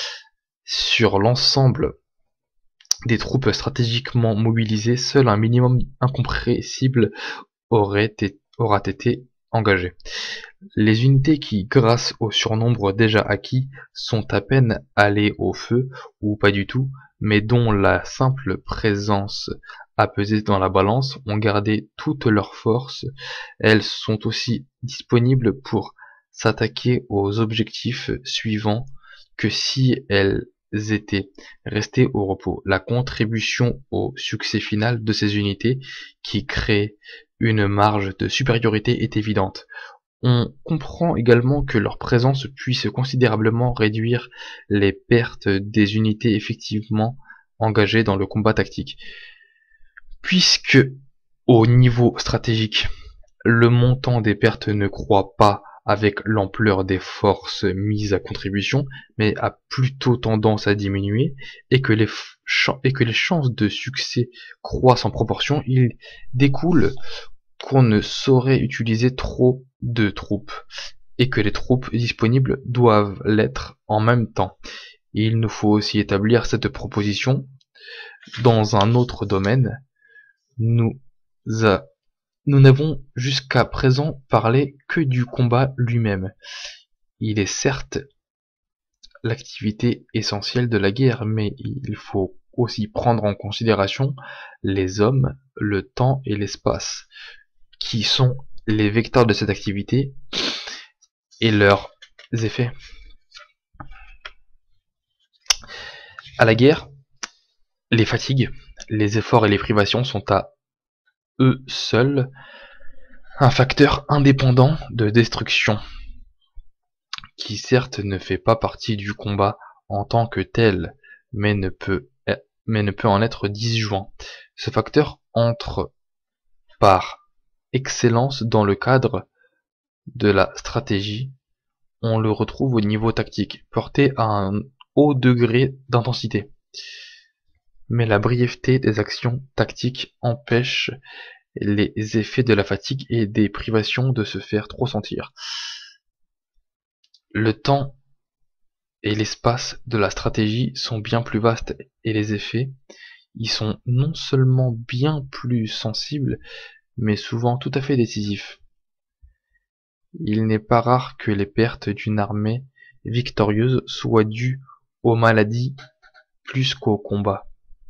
Sur l'ensemble des troupes stratégiquement mobilisées, seul un minimum incompressible aura été engagé. Les unités qui, grâce au surnombre déjà acquis, sont à peine allées au feu, ou pas du tout, mais dont la simple présence a pesé dans la balance, ont gardé toutes leurs forces, elles sont aussi disponibles pour s'attaquer aux objectifs suivants que si elles étaient restées au repos. La contribution au succès final de ces unités, qui créent une marge de supériorité, est évidente. On comprend également que leur présence puisse considérablement réduire les pertes des unités effectivement engagées dans le combat tactique. Puisque, au niveau stratégique, le montant des pertes ne croît pas avec l'ampleur des forces mises à contribution, mais a plutôt tendance à diminuer, et que les chances de succès croissent en proportion, il découle qu'on ne saurait utiliser trop de troupes, et que les troupes disponibles doivent l'être en même temps. Il nous faut aussi établir cette proposition dans un autre domaine. Nous n'avons jusqu'à présent parlé que du combat lui-même. Il est certes l'activité essentielle de la guerre, mais il faut aussi prendre en considération les hommes, le temps et l'espace, qui sont les vecteurs de cette activité et leurs effets. À la guerre, les fatigues, les efforts et les privations sont à eux seuls un facteur indépendant de destruction, qui certes ne fait pas partie du combat en tant que tel, mais ne peut en être disjoint. Ce facteur entre par excellence dans le cadre de la stratégie. On le retrouve au niveau tactique, porté à un haut degré d'intensité. Mais la brièveté des actions tactiques empêche les effets de la fatigue et des privations de se faire trop sentir. Le temps et l'espace de la stratégie sont bien plus vastes et les effets y sont non seulement bien plus sensibles, mais souvent tout à fait décisifs. Il n'est pas rare que les pertes d'une armée victorieuse soient dues aux maladies plus qu'au combat.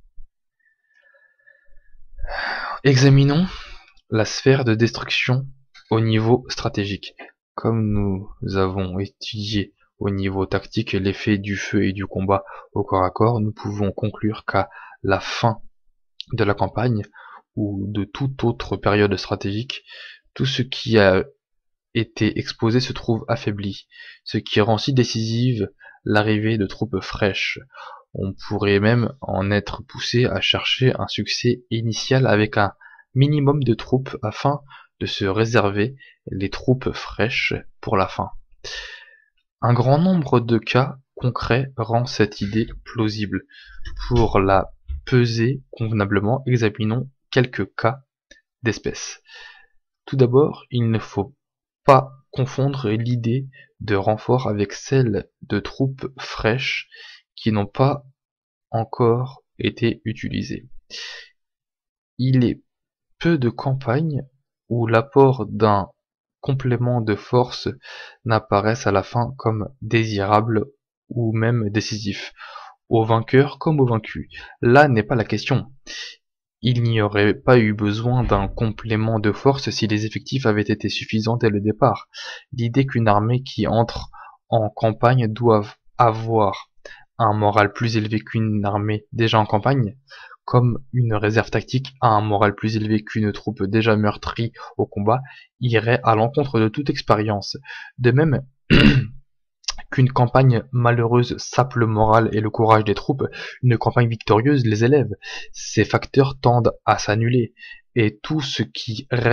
Examinons la sphère de destruction au niveau stratégique. Comme nous avons étudié au niveau tactique l'effet du feu et du combat au corps à corps, nous pouvons conclure qu'à la fin de la campagne ou de toute autre période stratégique, tout ce qui a été exposé se trouve affaibli, ce qui rend si décisive l'arrivée de troupes fraîches. On pourrait même en être poussé à chercher un succès initial avec un minimum de troupes afin de se réserver les troupes fraîches pour la fin. Un grand nombre de cas concrets rend cette idée plausible. Pour la peser convenablement, examinons quelques cas d'espèce. Tout d'abord, il ne faut pas confondre l'idée de renfort avec celle de troupes fraîches qui n'ont pas encore été utilisées. Il est peu de campagnes où l'apport d'un complément de force n'apparaisse à la fin comme désirable ou même décisif, au vainqueur comme au vaincu. Là n'est pas la question. Il n'y aurait pas eu besoin d'un complément de force si les effectifs avaient été suffisants dès le départ. L'idée qu'une armée qui entre en campagne doive avoir un moral plus élevé qu'une armée déjà en campagne, comme une réserve tactique a un moral plus élevé qu'une troupe déjà meurtrie au combat, irait à l'encontre de toute expérience. De même qu'une campagne malheureuse sape le moral et le courage des troupes, une campagne victorieuse les élève. Ces facteurs tendent à s'annuler, et tout ce qui reste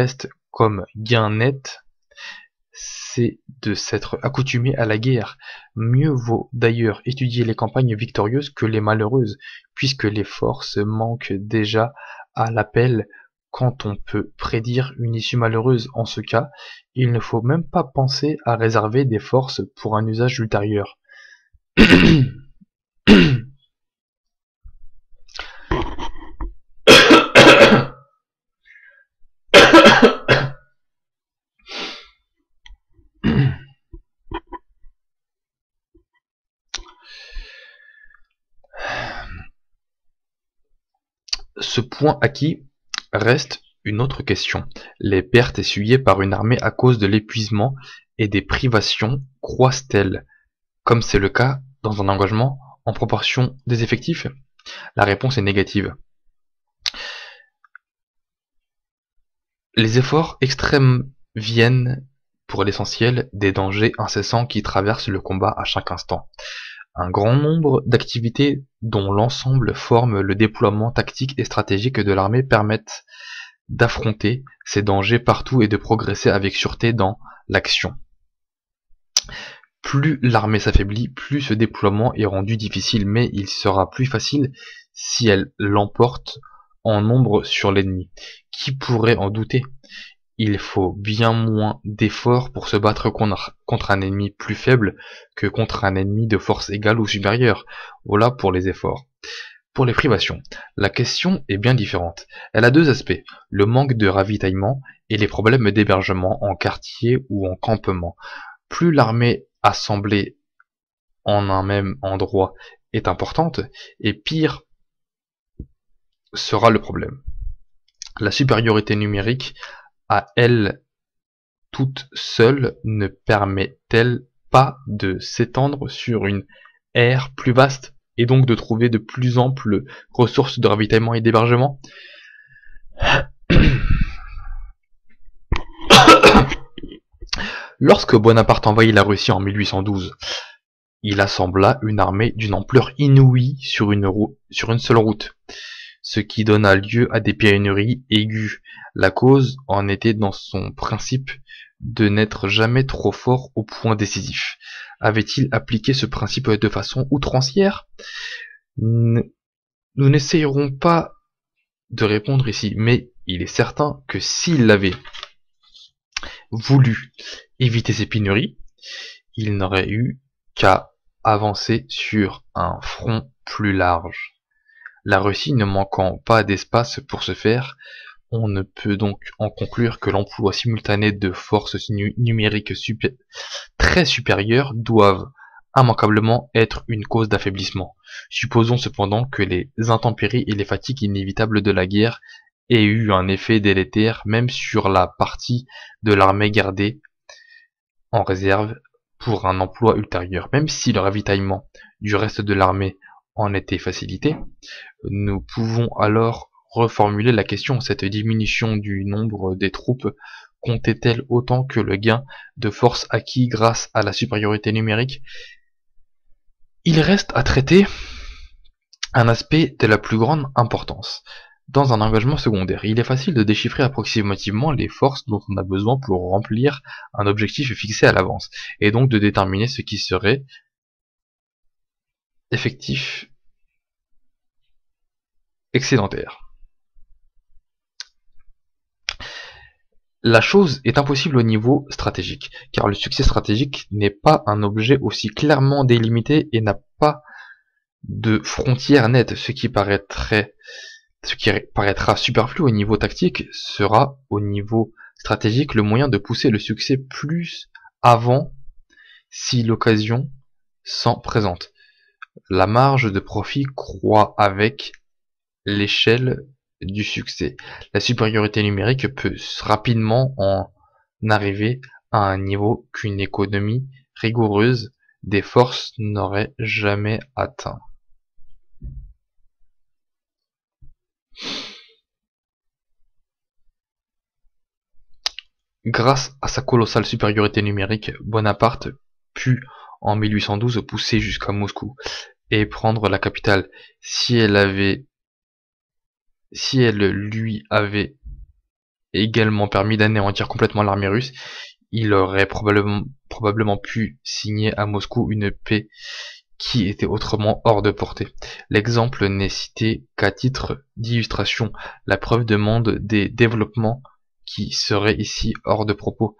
comme gain net, c'est de s'être accoutumé à la guerre. Mieux vaut d'ailleurs étudier les campagnes victorieuses que les malheureuses, puisque les forces manquent déjà à l'appel. Quand on peut prédire une issue malheureuse en ce cas, il ne faut même pas penser à réserver des forces pour un usage ultérieur. Ce point acquis reste une autre question. Les pertes essuyées par une armée à cause de l'épuisement et des privations croissent-elles, comme c'est le cas dans un engagement en proportion des effectifs? La réponse est négative. Les efforts extrêmes viennent, pour l'essentiel, des dangers incessants qui traversent le combat à chaque instant. Un grand nombre d'activités dont l'ensemble forme le déploiement tactique et stratégique de l'armée permettent d'affronter ces dangers partout et de progresser avec sûreté dans l'action. Plus l'armée s'affaiblit, plus ce déploiement est rendu difficile, mais il sera plus facile si elle l'emporte en nombre sur l'ennemi. Qui pourrait en douter? Il faut bien moins d'efforts pour se battre contre un ennemi plus faible que contre un ennemi de force égale ou supérieure. Voilà pour les efforts. Pour les privations, la question est bien différente. Elle a deux aspects, le manque de ravitaillement et les problèmes d'hébergement en quartier ou en campement. Plus l'armée assemblée en un même endroit est importante, et pire sera le problème. La supériorité numérique à elle toute seule ne permet-elle pas de s'étendre sur une aire plus vaste et donc de trouver de plus amples ressources de ravitaillement et d'hébergement? Lorsque Bonaparte envahit la Russie en 1812, il assembla une armée d'une ampleur inouïe sur une seule route, ce qui donna lieu à des pénuries aiguës. La cause en était dans son principe de n'être jamais trop fort au point décisif. Avait-il appliqué ce principe de façon outrancière? Nous n'essayerons pas de répondre ici, mais il est certain que s'il avait voulu éviter ces pénuries, il n'aurait eu qu'à avancer sur un front plus large. La Russie ne manquant pas d'espace pour ce faire, on ne peut donc en conclure que l'emploi simultané de forces numériques très supérieures doivent immanquablement être une cause d'affaiblissement. Supposons cependant que les intempéries et les fatigues inévitables de la guerre aient eu un effet délétère même sur la partie de l'armée gardée en réserve pour un emploi ultérieur. Même si le ravitaillement du reste de l'armée en était facilité, nous pouvons alors reformuler la question. Cette diminution du nombre des troupes comptait-elle autant que le gain de force acquis grâce à la supériorité numérique? Il reste à traiter un aspect de la plus grande importance. Dans un engagement secondaire, il est facile de déchiffrer approximativement les forces dont on a besoin pour remplir un objectif fixé à l'avance, et donc de déterminer ce qui serait effectif excédentaire. La chose est impossible au niveau stratégique, car le succès stratégique n'est pas un objet aussi clairement délimité et n'a pas de frontières nettes. Ce qui paraîtra superflu au niveau tactique sera au niveau stratégique le moyen de pousser le succès plus avant si l'occasion s'en présente. La marge de profit croît avec l'échelle du succès. La supériorité numérique peut rapidement en arriver à un niveau qu'une économie rigoureuse des forces n'aurait jamais atteint. Grâce à sa colossale supériorité numérique, Bonaparte put en 1812 pousser jusqu'à Moscou et prendre la capitale. Si elle lui avait également permis d'anéantir complètement l'armée russe, il aurait probablement pu signer à Moscou une paix qui était autrement hors de portée. L'exemple n'est cité qu'à titre d'illustration. La preuve demande des développements qui seraient ici hors de propos.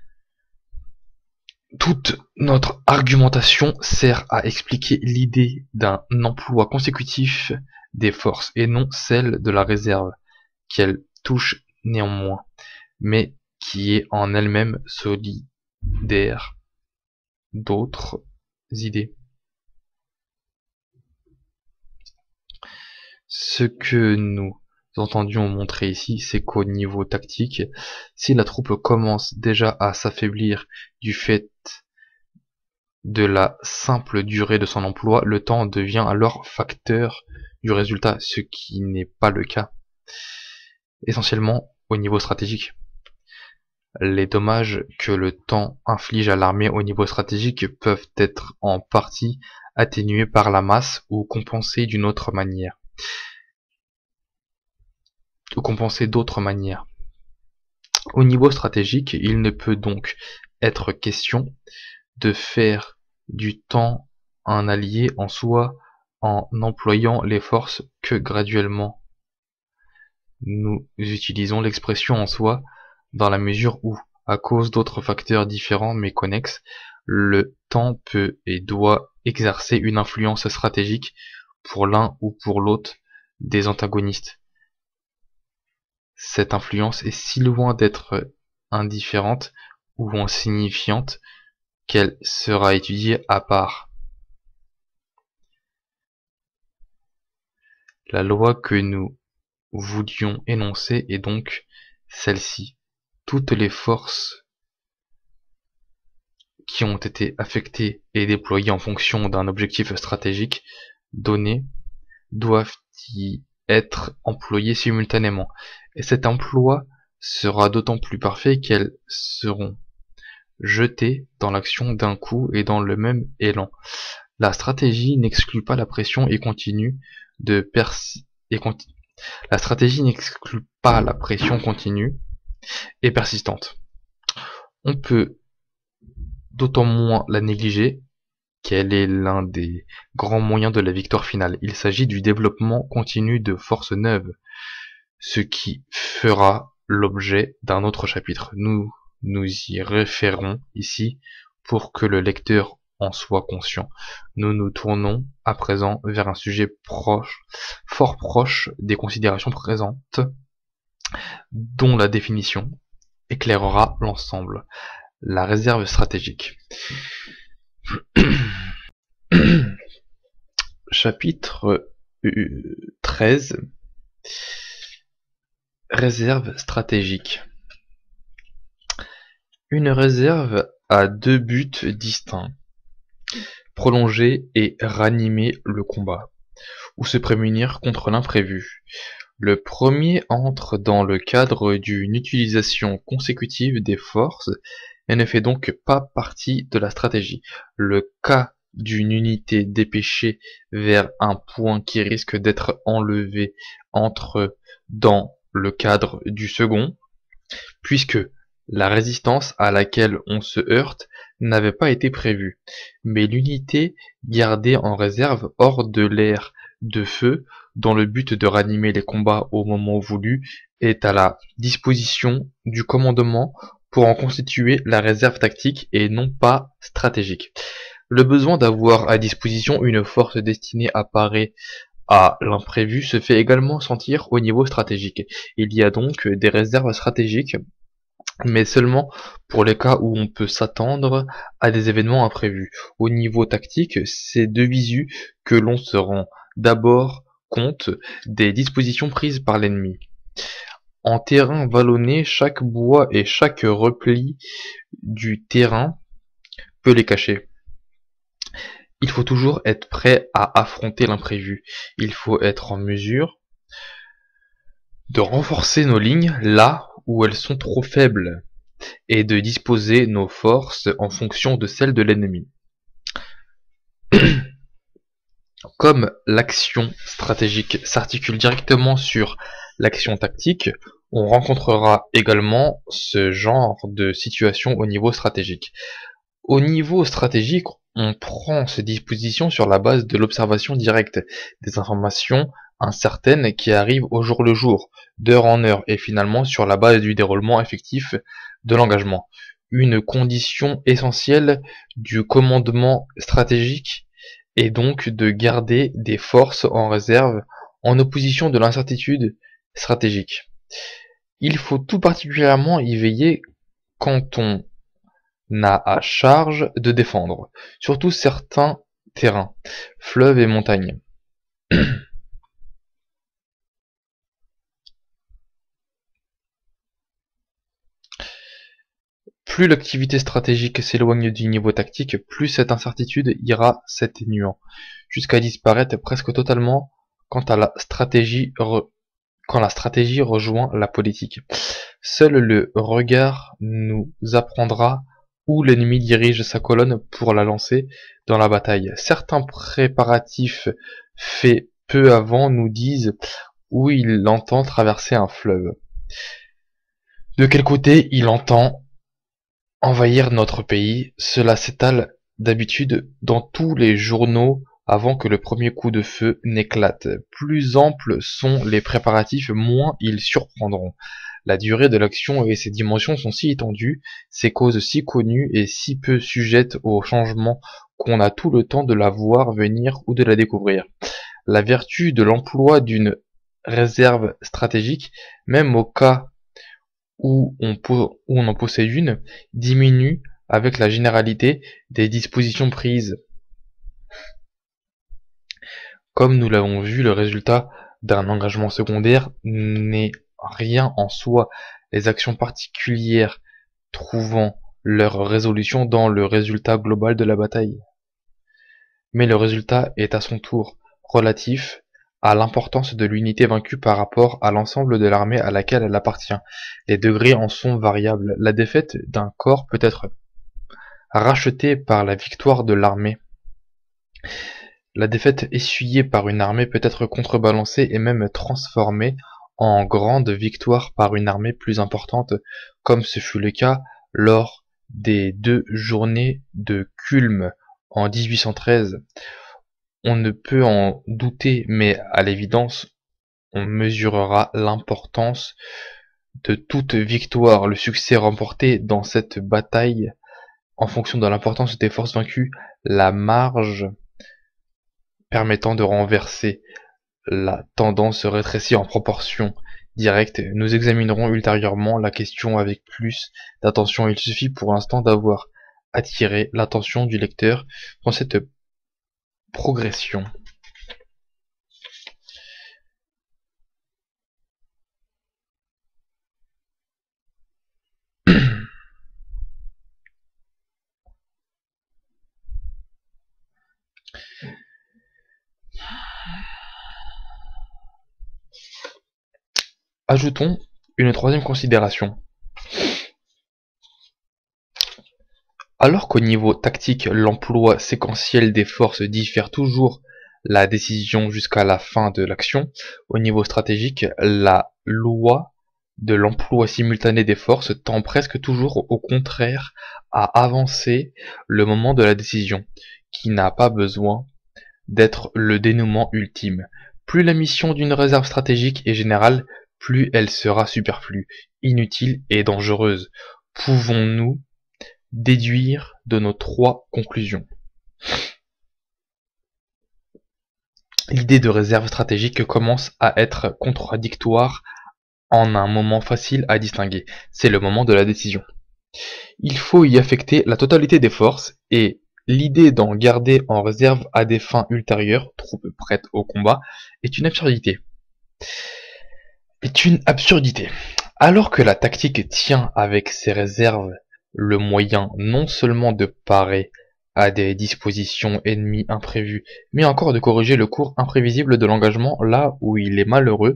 Toute notre argumentation sert à expliquer l'idée d'un emploi consécutif des forces et non celle de la réserve, qu'elle touche néanmoins, mais qui est en elle-même solidaire d'autres idées. Ce que nous entendions montrer ici, c'est qu'au niveau tactique, si la troupe commence déjà à s'affaiblir du fait de la simple durée de son emploi, le temps devient alors facteur du résultat, ce qui n'est pas le cas essentiellement au niveau stratégique. Les dommages que le temps inflige à l'armée au niveau stratégique peuvent être en partie atténués par la masse ou compensés d'une autre manière. D'autres manières. Au niveau stratégique, il ne peut donc être question de faire du temps un allié en soi en employant les forces que graduellement. Nous utilisons l'expression en soi dans la mesure où, à cause d'autres facteurs différents mais connexes, le temps peut et doit exercer une influence stratégique pour l'un ou pour l'autre des antagonistes. Cette influence est si loin d'être indifférente ou insignifiante qu'elle sera étudiée à part. La loi que nous voulions énoncer est donc celle-ci. Toutes les forces qui ont été affectées et déployées en fonction d'un objectif stratégique donné doivent y être employées simultanément. Et cet emploi sera d'autant plus parfait qu'elles seront jetées dans l'action d'un coup et dans le même élan. La stratégie n'exclut pas la pression et continue de La stratégie n'exclut pas la pression continue et persistante. On peut d'autant moins la négliger qu'elle est l'un des grands moyens de la victoire finale. Il s'agit du développement continu de forces neuves, ce qui fera l'objet d'un autre chapitre. Nous nous y référons ici pour que le lecteur en soit conscient. Nous nous tournons à présent vers un sujet fort proche des considérations présentes, dont la définition éclairera l'ensemble. La réserve stratégique. Chapitre 13. Réserve stratégique. Une réserve a deux buts distincts: prolonger et ranimer le combat, ou se prémunir contre l'imprévu. Le premier entre dans le cadre d'une utilisation consécutive des forces et ne fait donc pas partie de la stratégie. Le cas d'une unité dépêchée vers un point qui risque d'être enlevé entre dans le cadre du second, puisque la résistance à laquelle on se heurte n'avait pas été prévue, mais l'unité gardée en réserve hors de l'aire de feu, dans le but de ranimer les combats au moment voulu, est à la disposition du commandement pour en constituer la réserve tactique et non pas stratégique. Le besoin d'avoir à disposition une force destinée à parer à l'imprévu se fait également sentir au niveau stratégique. Il y a donc des réserves stratégiques, mais seulement pour les cas où on peut s'attendre à des événements imprévus. Au niveau tactique, c'est de visu que l'on se rend d'abord compte des dispositions prises par l'ennemi. En terrain vallonné, chaque bois et chaque repli du terrain peut les cacher. Il faut toujours être prêt à affronter l'imprévu. Il faut être en mesure de renforcer nos lignes là où elles sont trop faibles et de disposer nos forces en fonction de celles de l'ennemi. Comme l'action stratégique s'articule directement sur l'action tactique, on rencontrera également ce genre de situation au niveau stratégique. Au niveau stratégique, on prend ses dispositions sur la base de l'observation directe des informations incertaines qui arrivent au jour le jour, d'heure en heure, et finalement sur la base du déroulement effectif de l'engagement. Une condition essentielle du commandement stratégique est donc de garder des forces en réserve en opposition de l'incertitude stratégique. Il faut tout particulièrement y veiller quand on n'a à charge de défendre, surtout certains terrains, fleuves et montagnes. Plus l'activité stratégique s'éloigne du niveau tactique, plus cette incertitude ira s'atténuant, jusqu'à disparaître presque totalement quand la stratégie rejoint la politique. Seul le regard nous apprendra où l'ennemi dirige sa colonne pour la lancer dans la bataille. Certains préparatifs faits peu avant nous disent où il entend traverser un fleuve. De quel côté il entend envahir notre pays. Cela s'étale d'habitude dans tous les journaux avant que le premier coup de feu n'éclate. Plus amples sont les préparatifs, moins ils surprendront. La durée de l'action et ses dimensions sont si étendues, ses causes si connues et si peu sujettes aux changements qu'on a tout le temps de la voir venir ou de la découvrir. La vertu de l'emploi d'une réserve stratégique, même au cas où on en possède une, diminue avec la généralité des dispositions prises. Comme nous l'avons vu, le résultat d'un engagement secondaire n'est rien en soi, les actions particulières trouvant leur résolution dans le résultat global de la bataille. Mais le résultat est à son tour relatif à l'importance de l'unité vaincue par rapport à l'ensemble de l'armée à laquelle elle appartient. Les degrés en sont variables. La défaite d'un corps peut être rachetée par la victoire de l'armée. La défaite essuyée par une armée peut être contrebalancée et même transformée en grande victoire par une armée plus importante, comme ce fut le cas lors des 2 journées de Kulm en 1813. On ne peut en douter, mais à l'évidence, on mesurera l'importance de toute victoire, le succès remporté dans cette bataille en fonction de l'importance des forces vaincues, la marge permettant de renverser la tendance se rétrécit en proportion directe. Nous examinerons ultérieurement la question avec plus d'attention. Il suffit pour l'instant d'avoir attiré l'attention du lecteur dans cette progression. Ajoutons une troisième considération. Alors qu'au niveau tactique, l'emploi séquentiel des forces diffère toujours la décision jusqu'à la fin de l'action, au niveau stratégique, la loi de l'emploi simultané des forces tend presque toujours au contraire à avancer le moment de la décision, qui n'a pas besoin d'être le dénouement ultime. Plus la mission d'une réserve stratégique est générale, plus elle sera superflue, inutile et dangereuse. Pouvons-nous déduire de nos 3 conclusions? L'idée de réserve stratégique commence à être contradictoire en un moment facile à distinguer, c'est le moment de la décision. Il faut y affecter la totalité des forces et l'idée d'en garder en réserve à des fins ultérieures, troupes prêtes au combat, est une absurdité. Alors que la tactique tient avec ses réserves le moyen non seulement de parer à des dispositions ennemies imprévues, mais encore de corriger le cours imprévisible de l'engagement là où il est malheureux,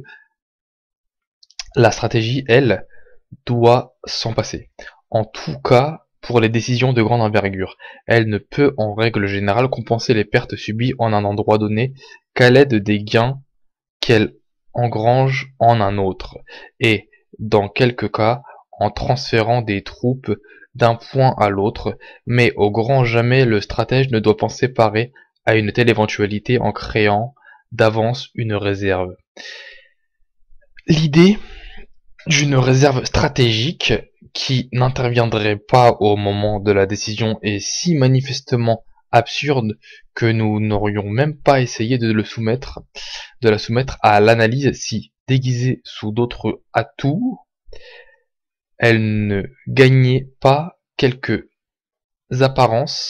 la stratégie, elle, doit s'en passer. En tout cas, pour les décisions de grande envergure. Elle ne peut en règle générale compenser les pertes subies en un endroit donné qu'à l'aide des gains qu'elle engrange en un autre, et, dans quelques cas, en transférant des troupes d'un point à l'autre, mais au grand jamais le stratège ne doit penser parer à une telle éventualité en créant d'avance une réserve. L'idée d'une réserve stratégique qui n'interviendrait pas au moment de la décision est si manifestement absurde que nous n'aurions même pas essayé de la soumettre à l'analyse si, déguisée sous d'autres atouts, elle ne gagnait pas quelques apparences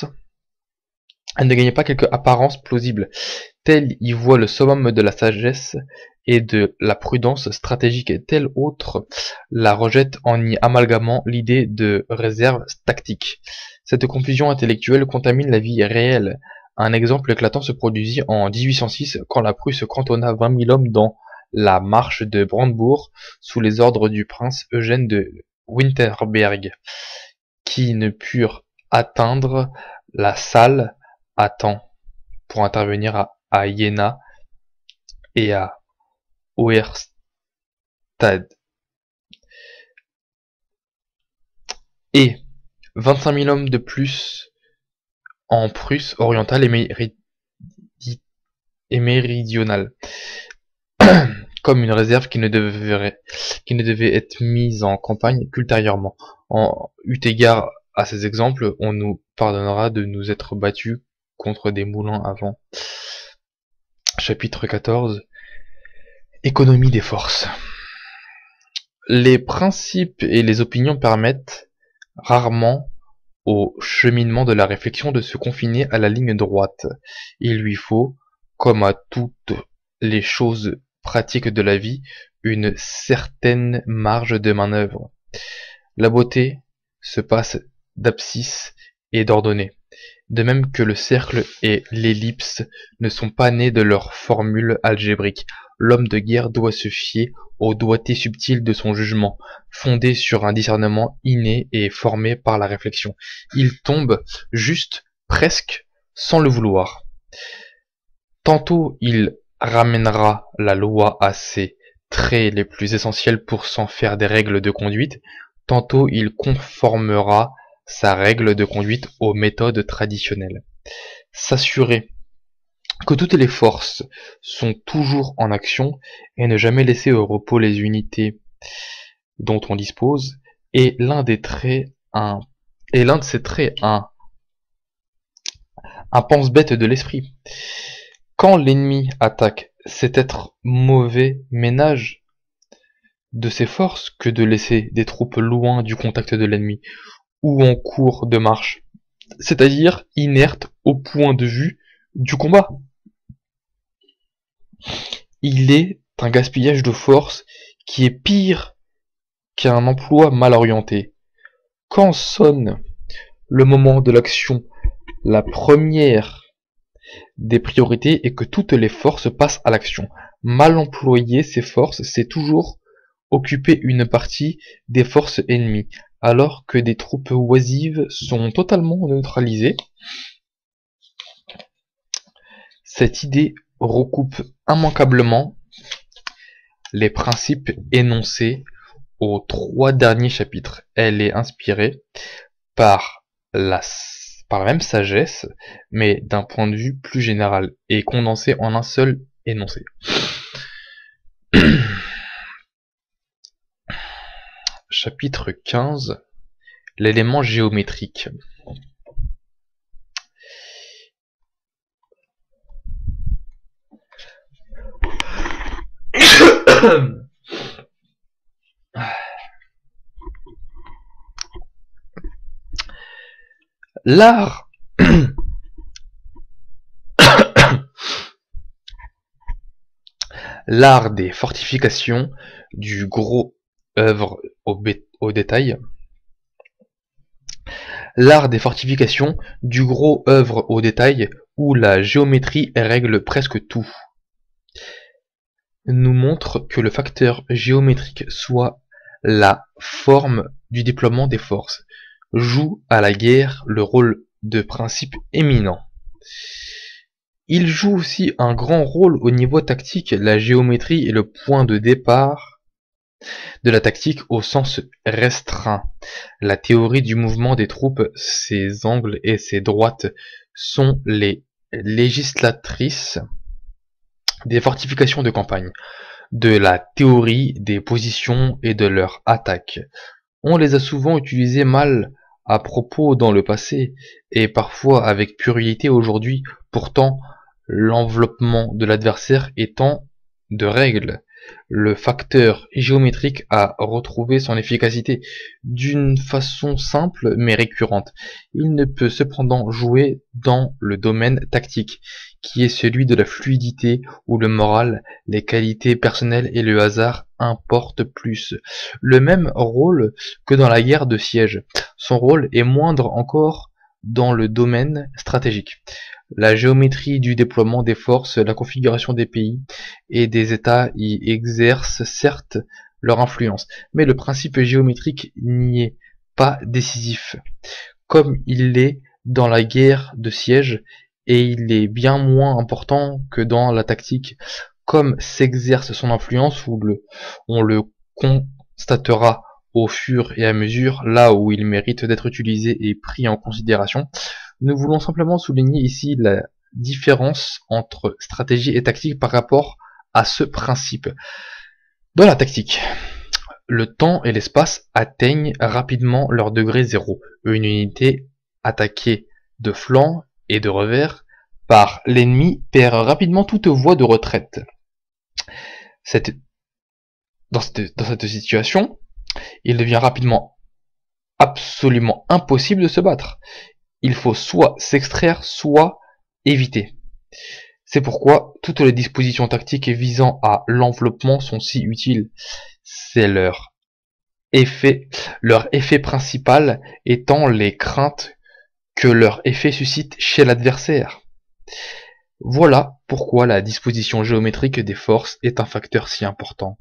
plausibles. Tel y voit le summum de la sagesse et de la prudence stratégique, et tel autre la rejette en y amalgamant l'idée de réserve tactique. Cette confusion intellectuelle contamine la vie réelle. Un exemple éclatant se produisit en 1806 quand la Prusse cantonna 20 000 hommes dans la marche de Brandebourg sous les ordres du prince Eugène de Winterberg, qui ne purent atteindre la Saale à temps pour intervenir à Iéna et à Auerstad. Et 25 000 hommes de plus en Prusse orientale et méridionale, comme une réserve qui ne devait être mise en campagne qu'ultérieurement. En eut égard à ces exemples, on nous pardonnera de nous être battus contre des moulins avant. Chapitre 14. Économie des forces. Les principes et les opinions permettent rarement au cheminement de la réflexion de se confiner à la ligne droite. Il lui faut, comme à toutes les choses pratiques de la vie, une certaine marge de manœuvre. La beauté se passe d'abscisse et d'ordonnée, de même que le cercle et l'ellipse ne sont pas nés de leur formule algébrique. L'homme de guerre doit se fier au doigté subtil de son jugement, fondé sur un discernement inné et formé par la réflexion. Il tombe juste, presque, sans le vouloir. Tantôt il ramènera la loi à ses traits les plus essentiels pour s'en faire des règles de conduite, tantôt il conformera sa règle de conduite aux méthodes traditionnelles. S'assurer que toutes les forces sont toujours en action et ne jamais laisser au repos les unités dont on dispose est l'un de ces traits, un pense-bête de l'esprit. Quand l'ennemi attaque, c'est être mauvais ménage de ses forces que de laisser des troupes loin du contact de l'ennemi ou en cours de marche, c'est-à-dire inertes au point de vue du combat. Il est un gaspillage de force qui est pire qu'un emploi mal orienté. Quand sonne le moment de l'action, la première des priorités est que toutes les forces passent à l'action. Mal employer ces forces, c'est toujours occuper une partie des forces ennemies, alors que des troupes oisives sont totalement neutralisées. Cette idée recoupe immanquablement les principes énoncés aux 3 derniers chapitres. Elle est inspirée par la même sagesse, mais d'un point de vue plus général, et condensée en un seul énoncé. Chapitre 15. L'élément géométrique. L'art l'art des fortifications, du gros œuvre au détail. L'art des fortifications, du gros œuvre au détail, où la géométrie règle presque tout, nous montre que le facteur géométrique soit la forme du déploiement des forces. joue à la guerre le rôle de principe éminent. Il joue aussi un grand rôle au niveau tactique. La géométrie est le point de départ de la tactique au sens restreint. La théorie du mouvement des troupes, ses angles et ses droites sont les législatrices des fortifications de campagne, de la théorie des positions et de leur attaque. On les a souvent utilisées mal à propos dans le passé, et parfois avec puérilité aujourd'hui. Pourtant, l'enveloppement de l'adversaire étant de règle, le facteur géométrique a retrouvé son efficacité d'une façon simple mais récurrente. Il ne peut cependant jouer dans le domaine tactique, qui est celui de la fluidité, où le moral, les qualités personnelles et le hasard importent plus. Le même rôle que dans la guerre de siège. Son rôle est moindre encore dans le domaine stratégique. La géométrie du déploiement des forces, la configuration des pays et des États y exercent certes leur influence, mais le principe géométrique n'y est pas décisif, comme il l'est dans la guerre de siège, et il est bien moins important que dans la tactique. Comme s'exerce son influence, on le constatera au fur et à mesure, là où il mérite d'être utilisé et pris en considération. Nous voulons simplement souligner ici la différence entre stratégie et tactique par rapport à ce principe. Dans la tactique, le temps et l'espace atteignent rapidement leur degré zéro. Une unité attaquée de flanc et de revers par l'ennemi perd rapidement toute voie de retraite. Dans cette situation, il devient rapidement absolument impossible de se battre. Il faut soit s'extraire, soit éviter. C'est pourquoi toutes les dispositions tactiques visant à l'enveloppement sont si utiles. C'est leur effet principal étant les craintes que leur effet suscite chez l'adversaire. Voilà pourquoi la disposition géométrique des forces est un facteur si important.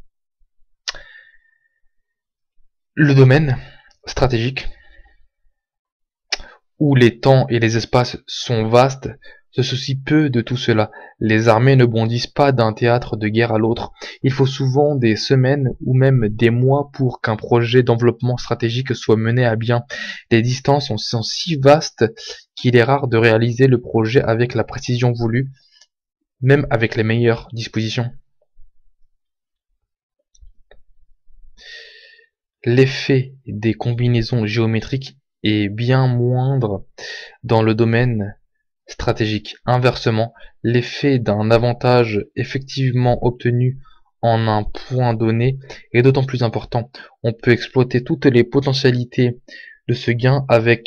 Le domaine stratégique, où les temps et les espaces sont vastes, se soucie peu de tout cela. Les armées ne bondissent pas d'un théâtre de guerre à l'autre. Il faut souvent des semaines ou même des mois pour qu'un projet d'enveloppement stratégique soit mené à bien. Les distances sont si vastes qu'il est rare de réaliser le projet avec la précision voulue, même avec les meilleures dispositions. L'effet des combinaisons géométriques est bien moindre dans le domaine stratégique. Inversement, l'effet d'un avantage effectivement obtenu en un point donné est d'autant plus important. On peut exploiter toutes les potentialités de ce gain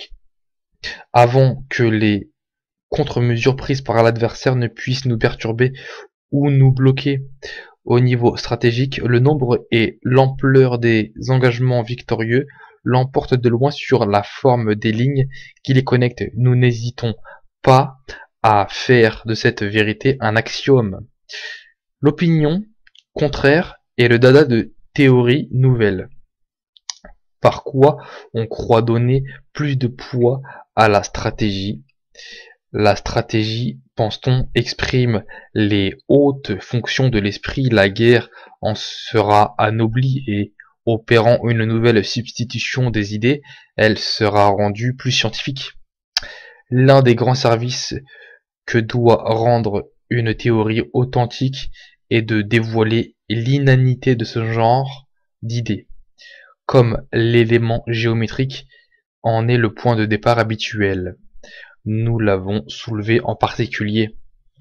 avant que les contre-mesures prises par l'adversaire ne puissent nous perturber ou nous bloquer. Au niveau stratégique, le nombre et l'ampleur des engagements victorieux l'emportent de loin sur la forme des lignes qui les connectent. Nous n'hésitons pas à faire de cette vérité un axiome. L'opinion contraire est le dada de théories nouvelles, par quoi on croit donner plus de poids à la stratégie. La stratégie, pense-t-on, exprime les hautes fonctions de l'esprit. La guerre en sera anoblie et, opérant une nouvelle substitution des idées, elle sera rendue plus scientifique. L'un des grands services que doit rendre une théorie authentique est de dévoiler l'inanité de ce genre d'idées, comme l'élément géométrique en est le point de départ habituel. Nous l'avons soulevé en particulier.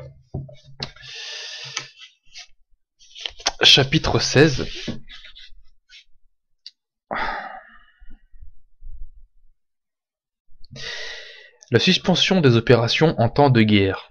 Chapitre 16. La suspension des opérations en temps de guerre.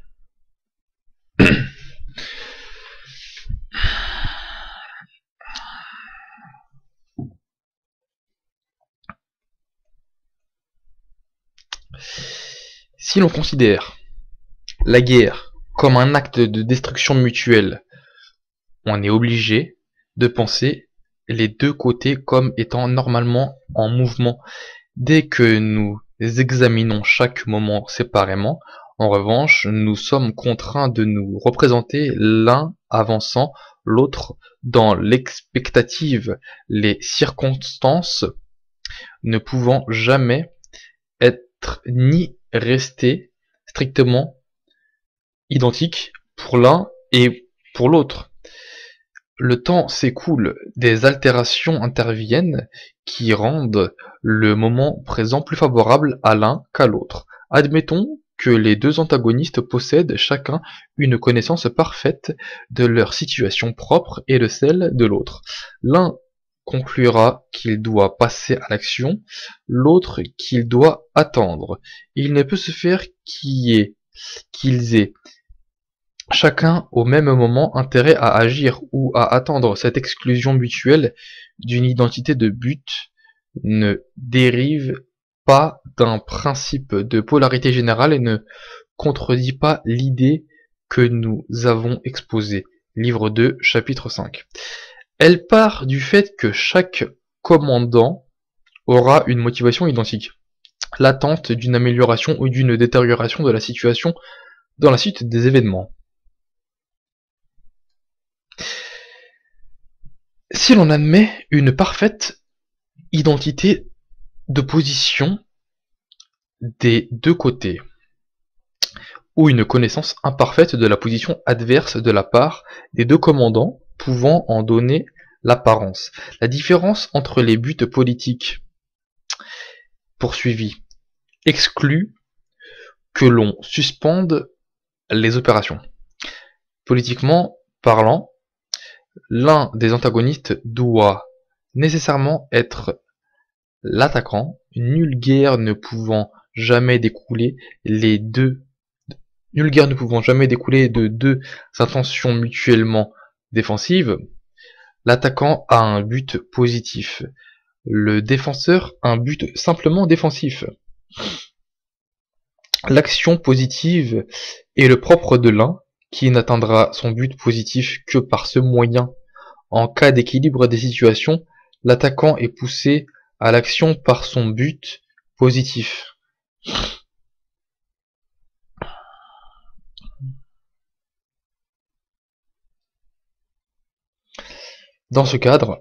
Si l'on considère la guerre comme un acte de destruction mutuelle, on est obligé de penser les deux côtés comme étant normalement en mouvement. Dès que nous examinons chaque moment séparément, en revanche, nous sommes contraints de nous représenter l'un avançant l'autre dans l'expectative, les circonstances ne pouvant jamais être ni rester strictement identiques pour l'un et pour l'autre. Le temps s'écoule, des altérations interviennent qui rendent le moment présent plus favorable à l'un qu'à l'autre. Admettons que les deux antagonistes possèdent chacun une connaissance parfaite de leur situation propre et de celle de l'autre. L'un conclura qu'il doit passer à l'action, l'autre qu'il doit attendre. Il ne peut se faire qu'ils aient chacun au même moment intérêt à agir ou à attendre. Cette exclusion mutuelle d'une identité de but ne dérive pas d'un principe de polarité générale et ne contredit pas l'idée que nous avons exposée. Livre 2, chapitre 5. Elle part du fait que chaque commandant aura une motivation identique, l'attente d'une amélioration ou d'une détérioration de la situation dans la suite des événements. Si l'on admet une parfaite identité de position des deux côtés, ou une connaissance imparfaite de la position adverse de la part des deux commandants pouvant en donner l'apparence, la différence entre les buts politiques poursuivis exclut que l'on suspende les opérations. Politiquement parlant, l'un des antagonistes doit nécessairement être l'attaquant, nulle guerre ne pouvant jamais découler de deux intentions mutuellement défensives. L'attaquant a un but positif, le défenseur un but simplement défensif. L'action positive est le propre de l'un, qui n'atteindra son but positif que par ce moyen. En cas d'équilibre des situations, l'attaquant est poussé à l'action par son but positif. Dans ce cadre,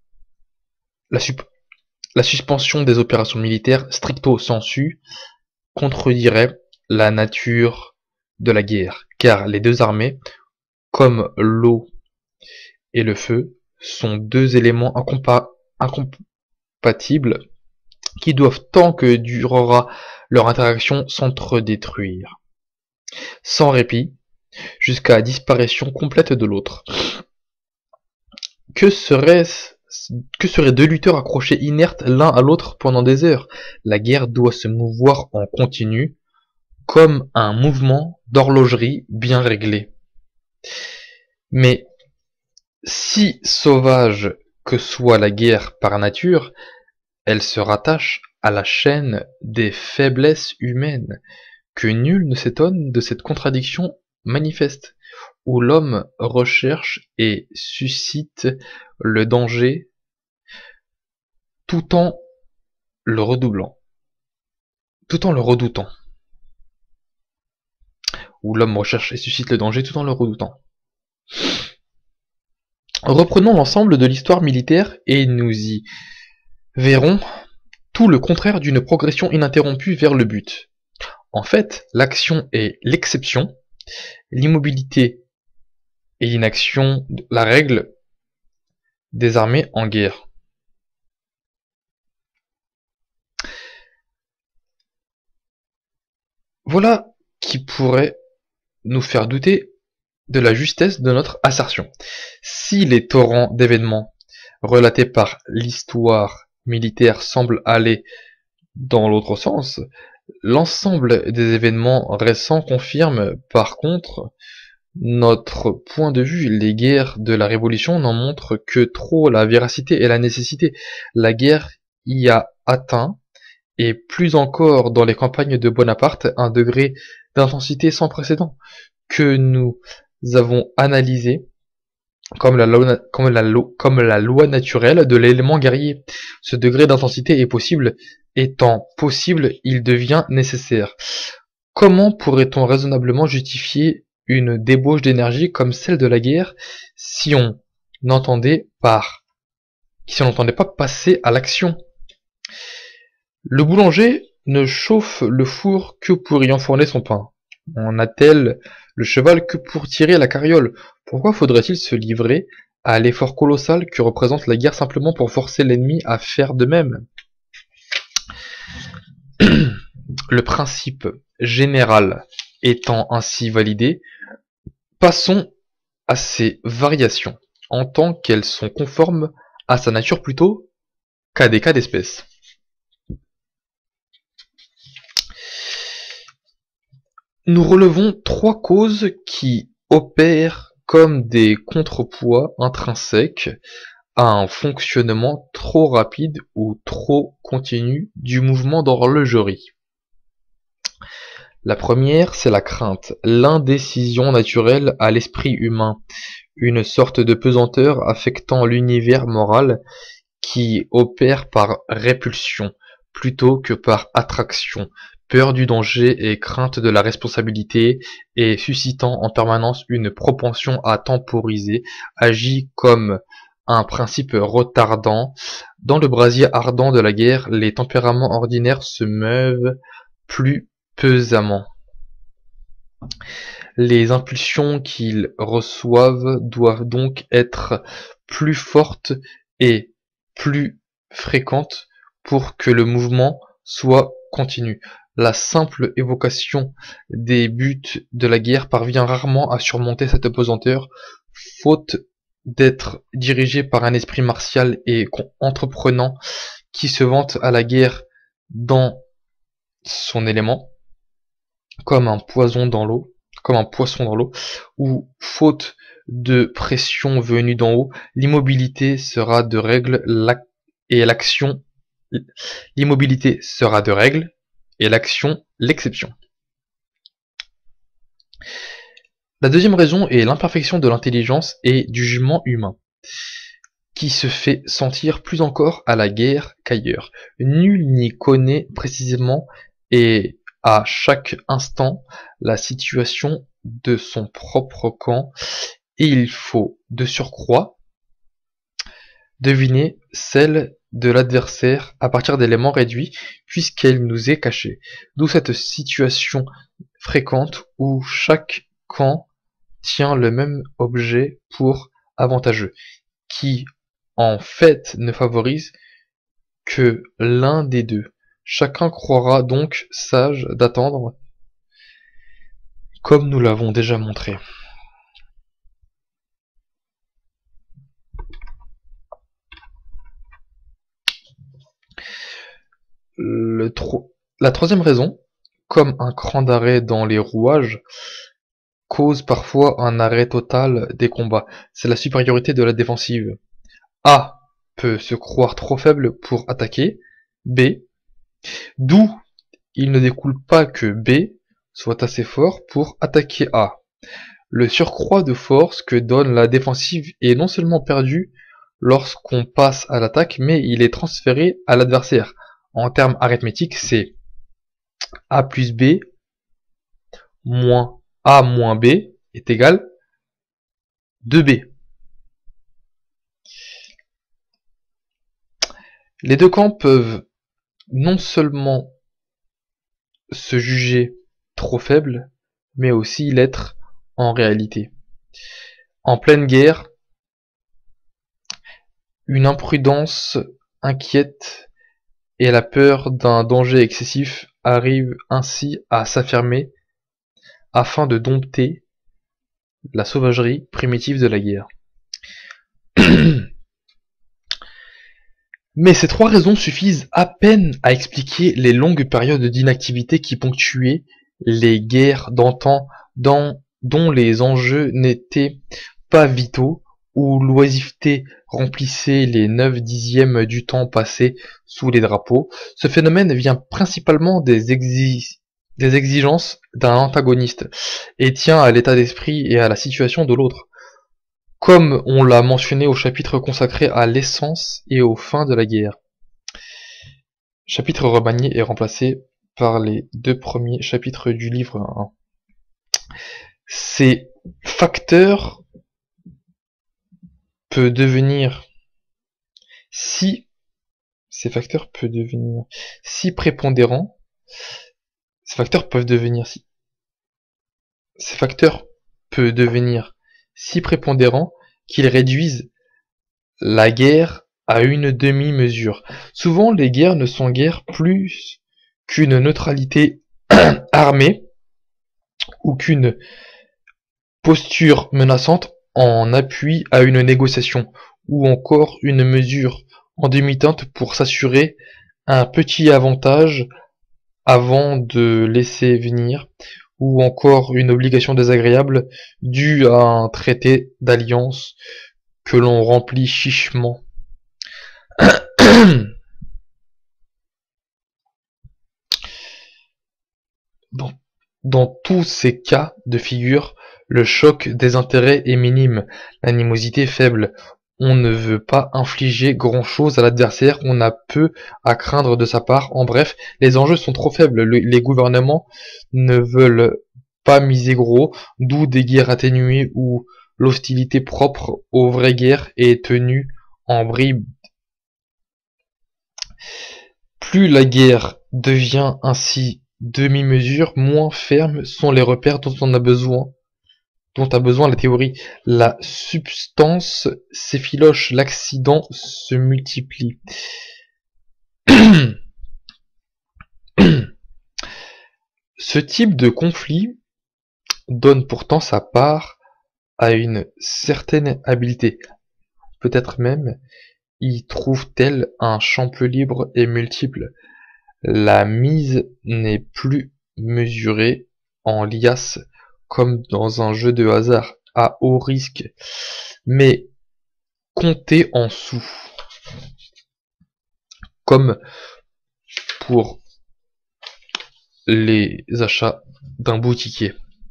la suspension des opérations militaires stricto sensu contredirait la nature de la guerre, car les deux armées, comme l'eau et le feu, sont deux éléments incompatibles qui doivent, tant que durera leur interaction, s'entre-détruire, sans répit, jusqu'à la disparition complète de l'autre. Que seraient deux lutteurs accrochés inertes l'un à l'autre pendant des heures? La guerre doit se mouvoir en continu, comme un mouvement d'horlogerie bien réglé. Mais si sauvage que soit la guerre par nature, elle se rattache à la chaîne des faiblesses humaines, que nul ne s'étonne de cette contradiction manifeste, où l'homme recherche et suscite le danger tout en le redoutant. Où l'homme recherche et suscite le danger tout en le redoutant. Reprenons l'ensemble de l'histoire militaire et nous y verrons tout le contraire d'une progression ininterrompue vers le but. En fait, l'action est l'exception, l'immobilité et l'inaction la règle des armées en guerre. Voilà qui pourrait nous faire douter de la justesse de notre assertion. Si les torrents d'événements relatés par l'histoire militaire semblent aller dans l'autre sens, l'ensemble des événements récents confirme par contre notre point de vue. Les guerres de la Révolution n'en montrent que trop la véracité et la nécessité. La guerre y a atteint, et plus encore dans les campagnes de Bonaparte, un degré d'intensité sans précédent, que nous avons analysé comme la loi naturelle de l'élément guerrier. Ce degré d'intensité est possible étant possible, il devient nécessaire. Comment pourrait-on raisonnablement justifier une débauche d'énergie comme celle de la guerre si on n'entendait pas passer à l'action? Le boulanger ne chauffe le four que pour y enfourner son pain. On attelle le cheval que pour tirer la carriole. Pourquoi faudrait-il se livrer à l'effort colossal que représente la guerre simplement pour forcer l'ennemi à faire de même? Le principe général étant ainsi validé, passons à ces variations, en tant qu'elles sont conformes à sa nature plutôt qu'à des cas d'espèce. Nous relevons trois causes qui opèrent comme des contrepoids intrinsèques à un fonctionnement trop rapide ou trop continu du mouvement d'horlogerie. La première, c'est la crainte, l'indécision naturelle à l'esprit humain, une sorte de pesanteur affectant l'univers moral qui opère par répulsion plutôt que par attraction, peur du danger et crainte de la responsabilité, et suscitant en permanence une propension à temporiser, agit comme un principe retardant. Dans le brasier ardent de la guerre, les tempéraments ordinaires se meuvent plus pesamment. Les impulsions qu'ils reçoivent doivent donc être plus fortes et plus fréquentes pour que le mouvement soit continu. La simple évocation des buts de la guerre parvient rarement à surmonter cette pesanteur, faute d'être dirigée par un esprit martial et entreprenant qui se vante à la guerre dans son élément, comme un poisson dans l'eau, ou faute de pression venue d'en haut, l'immobilité sera de règle et l'action l'exception. La deuxième raison est l'imperfection de l'intelligence et du jugement humain, qui se fait sentir plus encore à la guerre qu'ailleurs. Nul n'y connaît précisément et à chaque instant la situation de son propre camp, et il faut de surcroît deviner celle de l'adversaire à partir d'éléments réduits, puisqu'elle nous est cachée. D'où cette situation fréquente où chaque camp tient le même objet pour avantageux, qui en fait ne favorise que l'un des deux. Chacun croira donc sage d'attendre, comme nous l'avons déjà montré. La troisième raison, comme un cran d'arrêt dans les rouages, cause parfois un arrêt total des combats. C'est la supériorité de la défensive. A peut se croire trop faible pour attaquer B, d'où il ne découle pas que B soit assez fort pour attaquer A. Le surcroît de force que donne la défensive est non seulement perdu lorsqu'on passe à l'attaque, mais il est transféré à l'adversaire. En termes arithmétiques, c'est A plus B moins A moins B est égal 2B. Les deux camps peuvent non seulement se juger trop faibles, mais aussi l'être en réalité. En pleine guerre, une imprudence inquiète et la peur d'un danger excessif arrivent ainsi à s'affirmer afin de dompter la sauvagerie primitive de la guerre. Mais ces trois raisons suffisent à peine à expliquer les longues périodes d'inactivité qui ponctuaient les guerres d'antan, dont les enjeux n'étaient pas vitaux, où l'oisiveté remplissait les 9/10 du temps passé sous les drapeaux. Ce phénomène vient principalement des exigences d'un antagoniste et tient à l'état d'esprit et à la situation de l'autre. Comme on l'a mentionné au chapitre consacré à l'essence et aux fins de la guerre. chapitre remanié est remplacé par les 2 premiers chapitres du livre 1. Ces facteurs peuvent devenir si prépondérants. Ces facteurs peuvent devenir si prépondérants qu'ils réduisent la guerre à une demi-mesure. Souvent, les guerres ne sont guère plus qu'une neutralité armée ou qu'une posture menaçante en appui à une négociation, ou encore une mesure en demi-teinte pour s'assurer un petit avantage avant de laisser venir, ou encore une obligation désagréable due à un traité d'alliance que l'on remplit chichement. Dans tous ces cas de figure, le choc des intérêts est minime, l'animosité faible. On ne veut pas infliger grand-chose à l'adversaire, on a peu à craindre de sa part. En bref, les enjeux sont trop faibles, les gouvernements ne veulent pas miser gros, d'où des guerres atténuées où l'hostilité propre aux vraies guerres est tenue en bride. Plus la guerre devient ainsi demi-mesure, moins fermes sont les repères dont a besoin la théorie. La substance s'effiloche, l'accident se multiplie. Ce type de conflit donne pourtant sa part à une certaine habileté. Peut-être même y trouve-t-elle un champ plus libre et multiple. La mise n'est plus mesurée en liasses comme dans un jeu de hasard à haut risque, mais comptée en sous, comme pour les achats d'un boutiquier.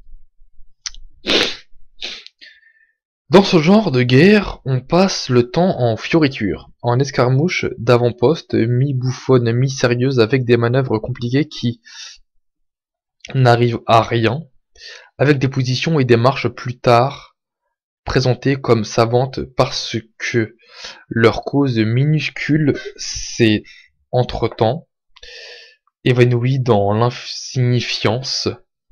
Dans ce genre de guerre, on passe le temps en fioritures, en escarmouches d'avant-poste, mi-bouffonnes, mi-sérieuses, avec des manœuvres compliquées qui n'arrivent à rien, avec des positions et des marches plus tard présentées comme savantes parce que leur cause minuscule s'est entre-temps évanouie dans l'insignifiance.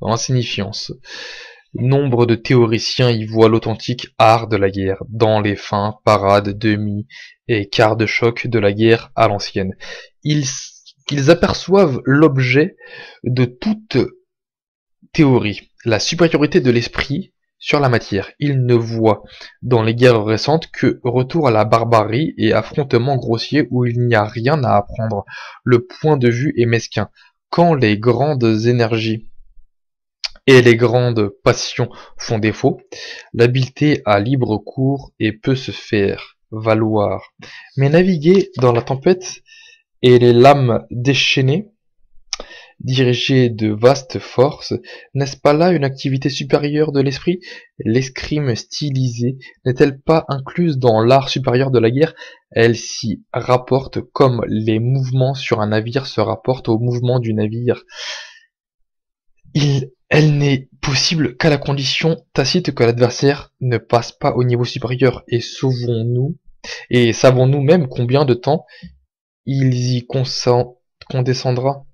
Nombre de théoriciens y voient l'authentique art de la guerre, dans les fins parades, demi et quarts de choc de la guerre à l'ancienne. Ils aperçoivent l'objet de toute théorie, la supériorité de l'esprit sur la matière. Ils ne voient dans les guerres récentes que retour à la barbarie et affrontements grossiers où il n'y a rien à apprendre. Le point de vue est mesquin. Quand les grandes énergies et les grandes passions font défaut, l'habileté a libre cours et peut se faire valoir. Mais naviguer dans la tempête et les lames déchaînées, diriger de vastes forces, n'est-ce pas là une activité supérieure de l'esprit? L'escrime stylisée n'est-elle pas incluse dans l'art supérieur de la guerre? Elle s'y rapporte comme les mouvements sur un navire se rapportent aux mouvements du navire. Elle n'est possible qu'à la condition tacite que l'adversaire ne passe pas au niveau supérieur, et savons-nous même combien de temps il y condescendra.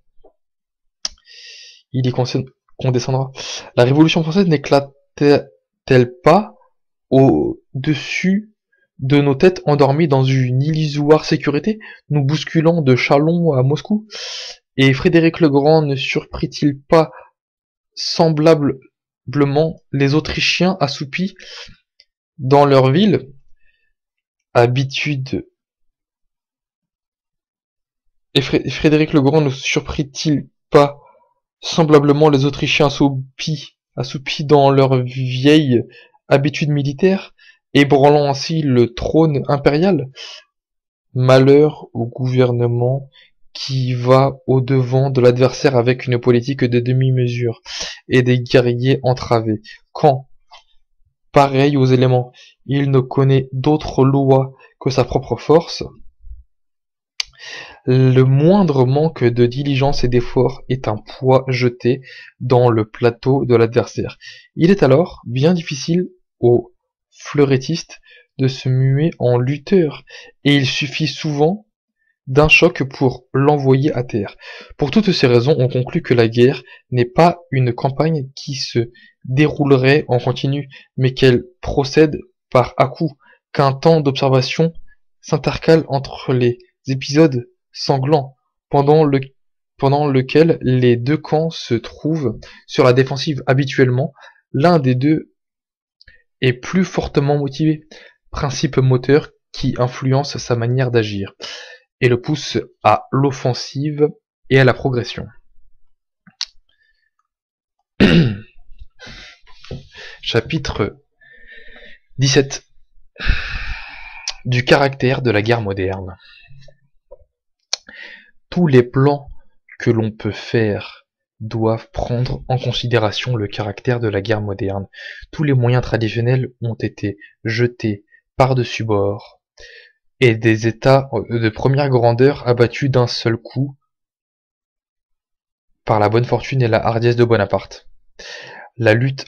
La Révolution française n'éclate-t-elle pas au-dessus de nos têtes endormies dans une illusoire sécurité, nous bousculant de Châlons à Moscou? Et Frédéric le Grand ne surprit-il pas semblablement les Autrichiens assoupis dans leur ville? Et Frédéric le Grand ne surprit-il pas semblablement les Autrichiens assoupis dans leur vieille habitude militaire, ébranlant ainsi le trône impérial? Malheur au gouvernement qui va au-devant de l'adversaire avec une politique de demi-mesure et des guerriers entravés, quand, pareil aux éléments, il ne connaît d'autre loi que sa propre force. Le moindre manque de diligence et d'effort est un poids jeté dans le plateau de l'adversaire. Il est alors bien difficile au fleurettiste de se muer en lutteur, et il suffit souvent d'un choc pour l'envoyer à terre. Pour toutes ces raisons, on conclut que la guerre n'est pas une campagne qui se déroulerait en continu, mais qu'elle procède par à-coups, qu'un temps d'observation s'intercale entre les épisodes sanglants, pendant lequel les deux camps se trouvent sur la défensive habituellement, l'un des deux est plus fortement motivé, principe moteur qui influence sa manière d'agir et le pousse à l'offensive et à la progression. Chapitre 17 du caractère de la guerre moderne. Tous les plans que l'on peut faire doivent prendre en considération le caractère de la guerre moderne. Tous les moyens traditionnels ont été jetés par-dessus bord, et des États de première grandeur abattus d'un seul coup par la bonne fortune et la hardiesse de Bonaparte. La lutte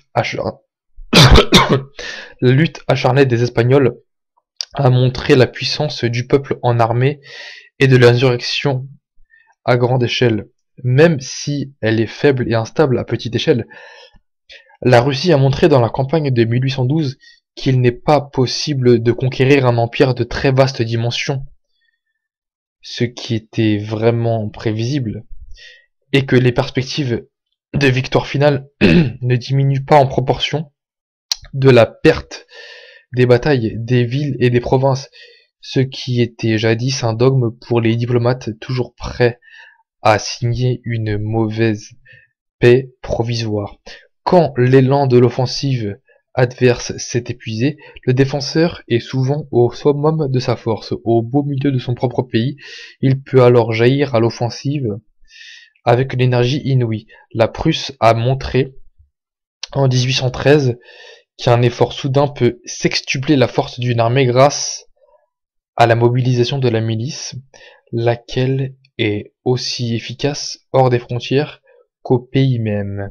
acharnée des Espagnols a montré la puissance du peuple en armée et de l'insurrection à grande échelle, même si elle est faible et instable à petite échelle. La Russie a montré dans la campagne de 1812 qu'il n'est pas possible de conquérir un empire de très vaste dimension, ce qui était vraiment prévisible, et que les perspectives de victoire finale ne diminuent pas en proportion de la perte des batailles, des villes et des provinces, ce qui était jadis un dogme pour les diplomates toujours prêts à signer une mauvaise paix provisoire. Quand l'élan de l'offensive adverse s'est épuisé, le défenseur est souvent au summum de sa force, au beau milieu de son propre pays. Il peut alors jaillir à l'offensive avec une énergie inouïe. La Prusse a montré en 1813 qu'un effort soudain peut sextupler la force d'une armée grâce à la mobilisation de la milice, laquelle est aussi efficace hors des frontières qu'au pays même.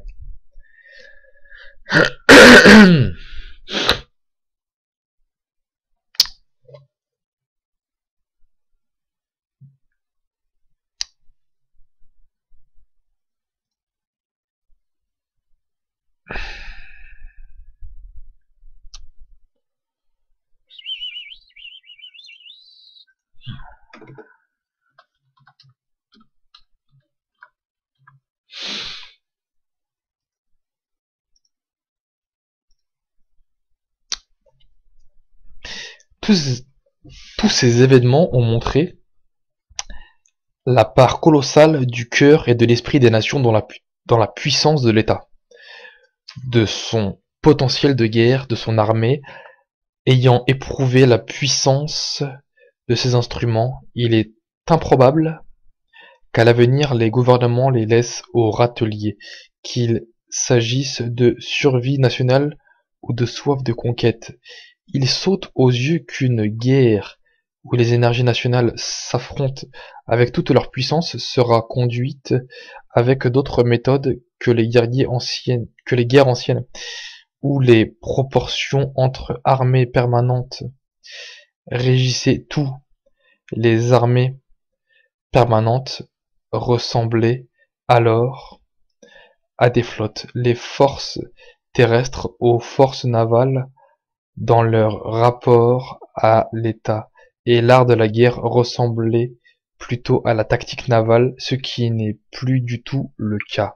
Tous ces événements ont montré la part colossale du cœur et de l'esprit des nations dans la puissance de l'État, de son potentiel de guerre, de son armée. Ayant éprouvé la puissance de ces instruments, il est improbable qu'à l'avenir les gouvernements les laissent au râtelier, qu'il s'agisse de survie nationale ou de soif de conquête. Il saute aux yeux qu'une guerre où les énergies nationales s'affrontent avec toute leur puissance sera conduite avec d'autres méthodes que les guerres anciennes, où les proportions entre armées permanentes régissaient tout. Les armées permanentes ressemblaient alors à des flottes, les forces terrestres aux forces navales dans leur rapport à l'État, et l'art de la guerre ressemblait plutôt à la tactique navale, ce qui n'est plus du tout le cas.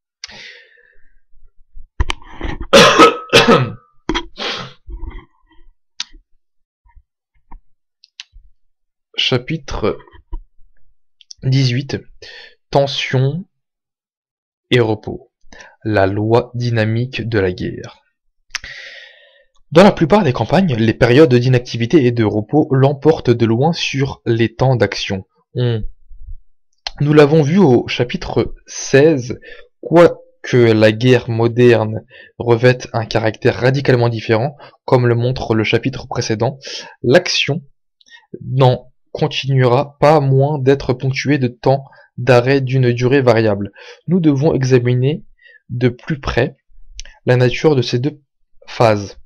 Chapitre 18. Tension et repos. La loi dynamique de la guerre. Dans la plupart des campagnes, les périodes d'inactivité et de repos l'emportent de loin sur les temps d'action. Nous l'avons vu au chapitre 16, quoique la guerre moderne revête un caractère radicalement différent, comme le montre le chapitre précédent, l'action n'en continuera pas moins d'être ponctué de temps d'arrêt d'une durée variable. Nous devons examiner de plus près la nature de ces deux phases.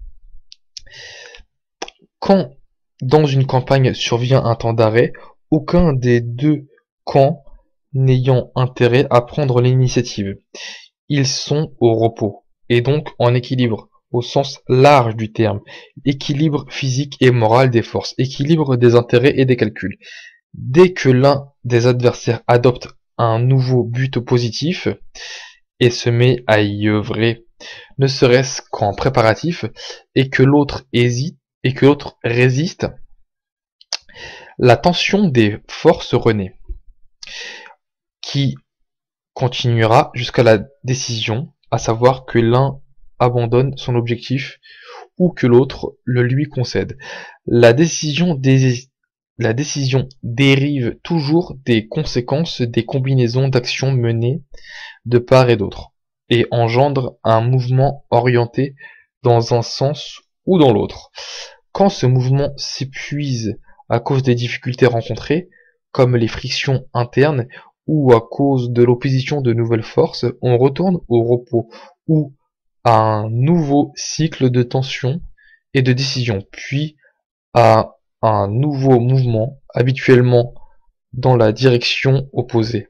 Quand dans une campagne survient un temps d'arrêt, aucun des deux camps n'ayant intérêt à prendre l'initiative. Ils sont au repos, et donc en équilibre, au sens large du terme, équilibre physique et moral des forces, équilibre des intérêts et des calculs. Dès que l'un des adversaires adopte un nouveau but positif et se met à y œuvrer, ne serait-ce qu'en préparatif, et que l'autre hésite, et que l'autre résiste, la tension des forces renaît, qui continuera jusqu'à la décision, à savoir que l'un abandonne son objectif ou que l'autre le lui concède. La décision dérive toujours des conséquences des combinaisons d'actions menées de part et d'autre, et engendre un mouvement orienté dans un sens ou dans l'autre. Quand ce mouvement s'épuise à cause des difficultés rencontrées, comme les frictions internes, ou à cause de l'opposition de nouvelles forces, on retourne au repos, ou à un nouveau cycle de tension et de décision, puis à un nouveau mouvement, habituellement dans la direction opposée.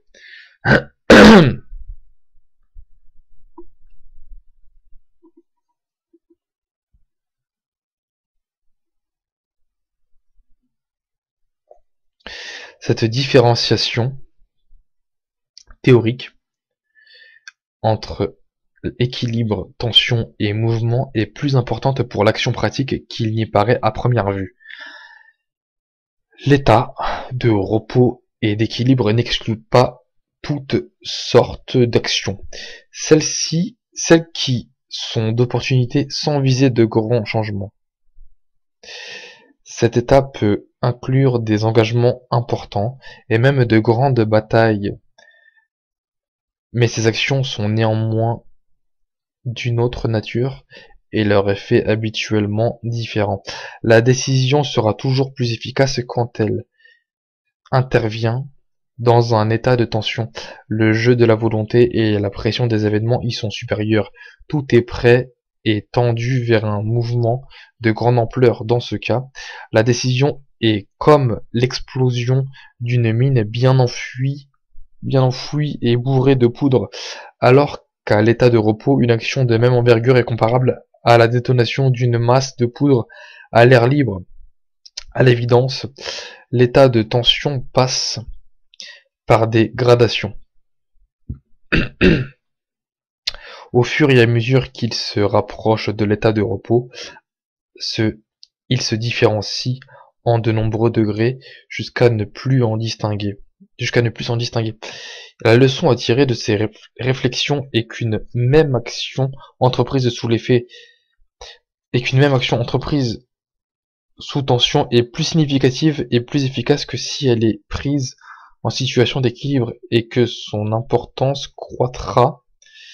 Cette différenciation théorique entre équilibre, tension et mouvement est plus importante pour l'action pratique qu'il n'y paraît à première vue. L'état de repos et d'équilibre n'exclut pas toutes sortes d'actions. Celles qui sont d'opportunités sans viser de grands changements. Cet état peut inclure des engagements importants et même de grandes batailles, mais ces actions sont néanmoins d'une autre nature et leur effet habituellement différent. La décision sera toujours plus efficace quand elle intervient dans un état de tension. Le jeu de la volonté et la pression des événements y sont supérieurs. Tout est prêt et tendu vers un mouvement de grande ampleur. Dans ce cas, la décision est comme l'explosion d'une mine bien enfouie et bourrée de poudre, alors qu'à l'état de repos, une action de même envergure est comparable à la détonation d'une masse de poudre à l'air libre. À l'évidence, l'état de tension passe par des gradations. Au fur et à mesure qu'il se rapproche de l'état de repos, il se différencie en de nombreux degrés jusqu'à ne plus s'en distinguer. La leçon à tirer de ces réflexions est qu'une même action entreprise sous tension est plus significative et plus efficace que si elle est prise en situation d'équilibre, et que son importance croîtra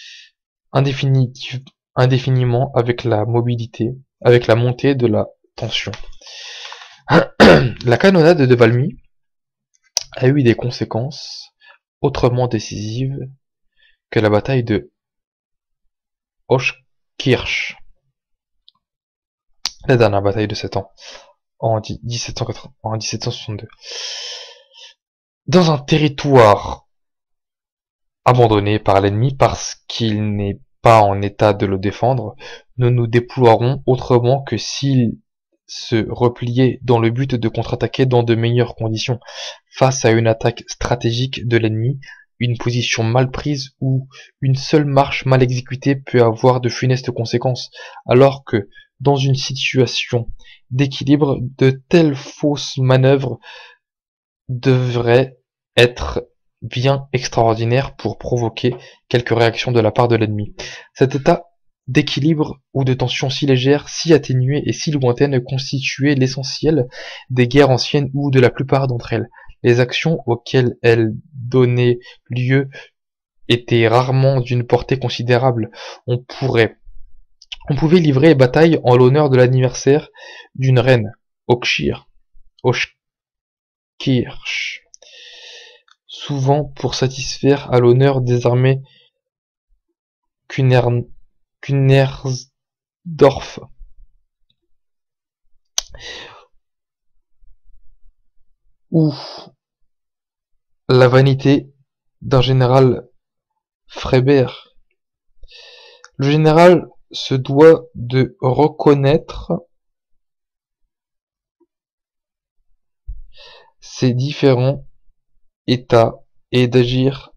indéfiniment avec la montée de la tension. La canonnade de Valmy a eu des conséquences autrement décisives que la bataille de Hochkirch, la dernière bataille de 7 ans, en 1762. Dans un territoire abandonné par l'ennemi parce qu'il n'est pas en état de le défendre, nous nous déploierons autrement que s'il se repliait dans le but de contre-attaquer dans de meilleures conditions. Face à une attaque stratégique de l'ennemi, une position mal prise ou une seule marche mal exécutée peut avoir de funestes conséquences, alors que dans une situation d'équilibre, de telles fausses manœuvres devraient être bien extraordinaires pour provoquer quelque réaction de la part de l'ennemi. Cet état d'équilibre ou de tension si légère, si atténuée et si lointaine constituait l'essentiel des guerres anciennes ou de la plupart d'entre elles. Les actions auxquelles elles donnaient lieu étaient rarement d'une portée considérable. On pouvait livrer bataille en l'honneur de l'anniversaire d'une reine, Kirch, souvent pour satisfaire à l'honneur des armées Kunersdorf, ou la vanité d'un général Frébert. Le général se doit de reconnaître ces différents états et d'agir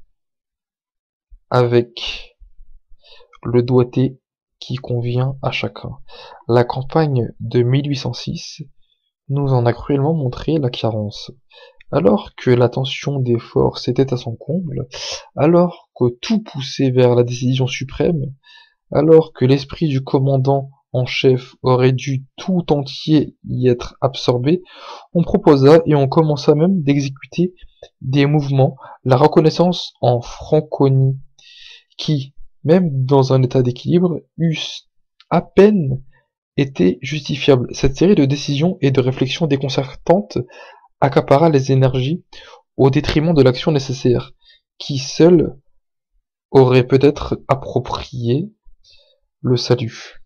avec le doigté qui convient à chacun. La campagne de 1806 nous en a cruellement montré la carence. Alors que la tension des forces était à son comble, alors que tout poussait vers la décision suprême, alors que l'esprit du commandant en chef aurait dû tout entier y être absorbé, on proposa et on commença même d'exécuter des mouvements, la reconnaissance en Franconie, qui, même dans un état d'équilibre, eussent à peine été justifiables. Cette série de décisions et de réflexions déconcertantes accapara les énergies au détriment de l'action nécessaire, qui seule aurait peut-être approprié le salut.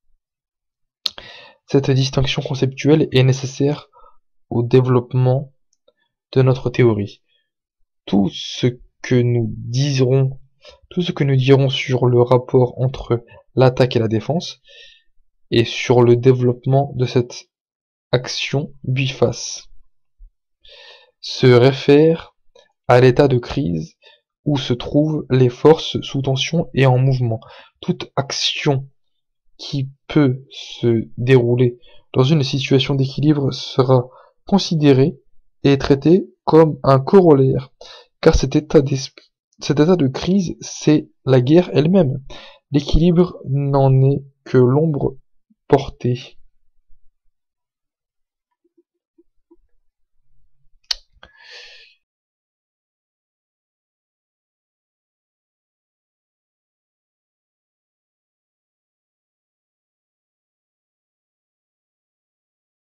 Cette distinction conceptuelle est nécessaire au développement de notre théorie. Tout ce que nous dirons sur le rapport entre l'attaque et la défense, et sur le développement de cette action biface, se réfère à l'état de crise où se trouvent les forces sous tension et en mouvement. Toute action qui peut se dérouler dans une situation d'équilibre sera considérée et traitée comme un corollaire, car cet état de crise, c'est la guerre elle-même. L'équilibre n'en est que l'ombre portée.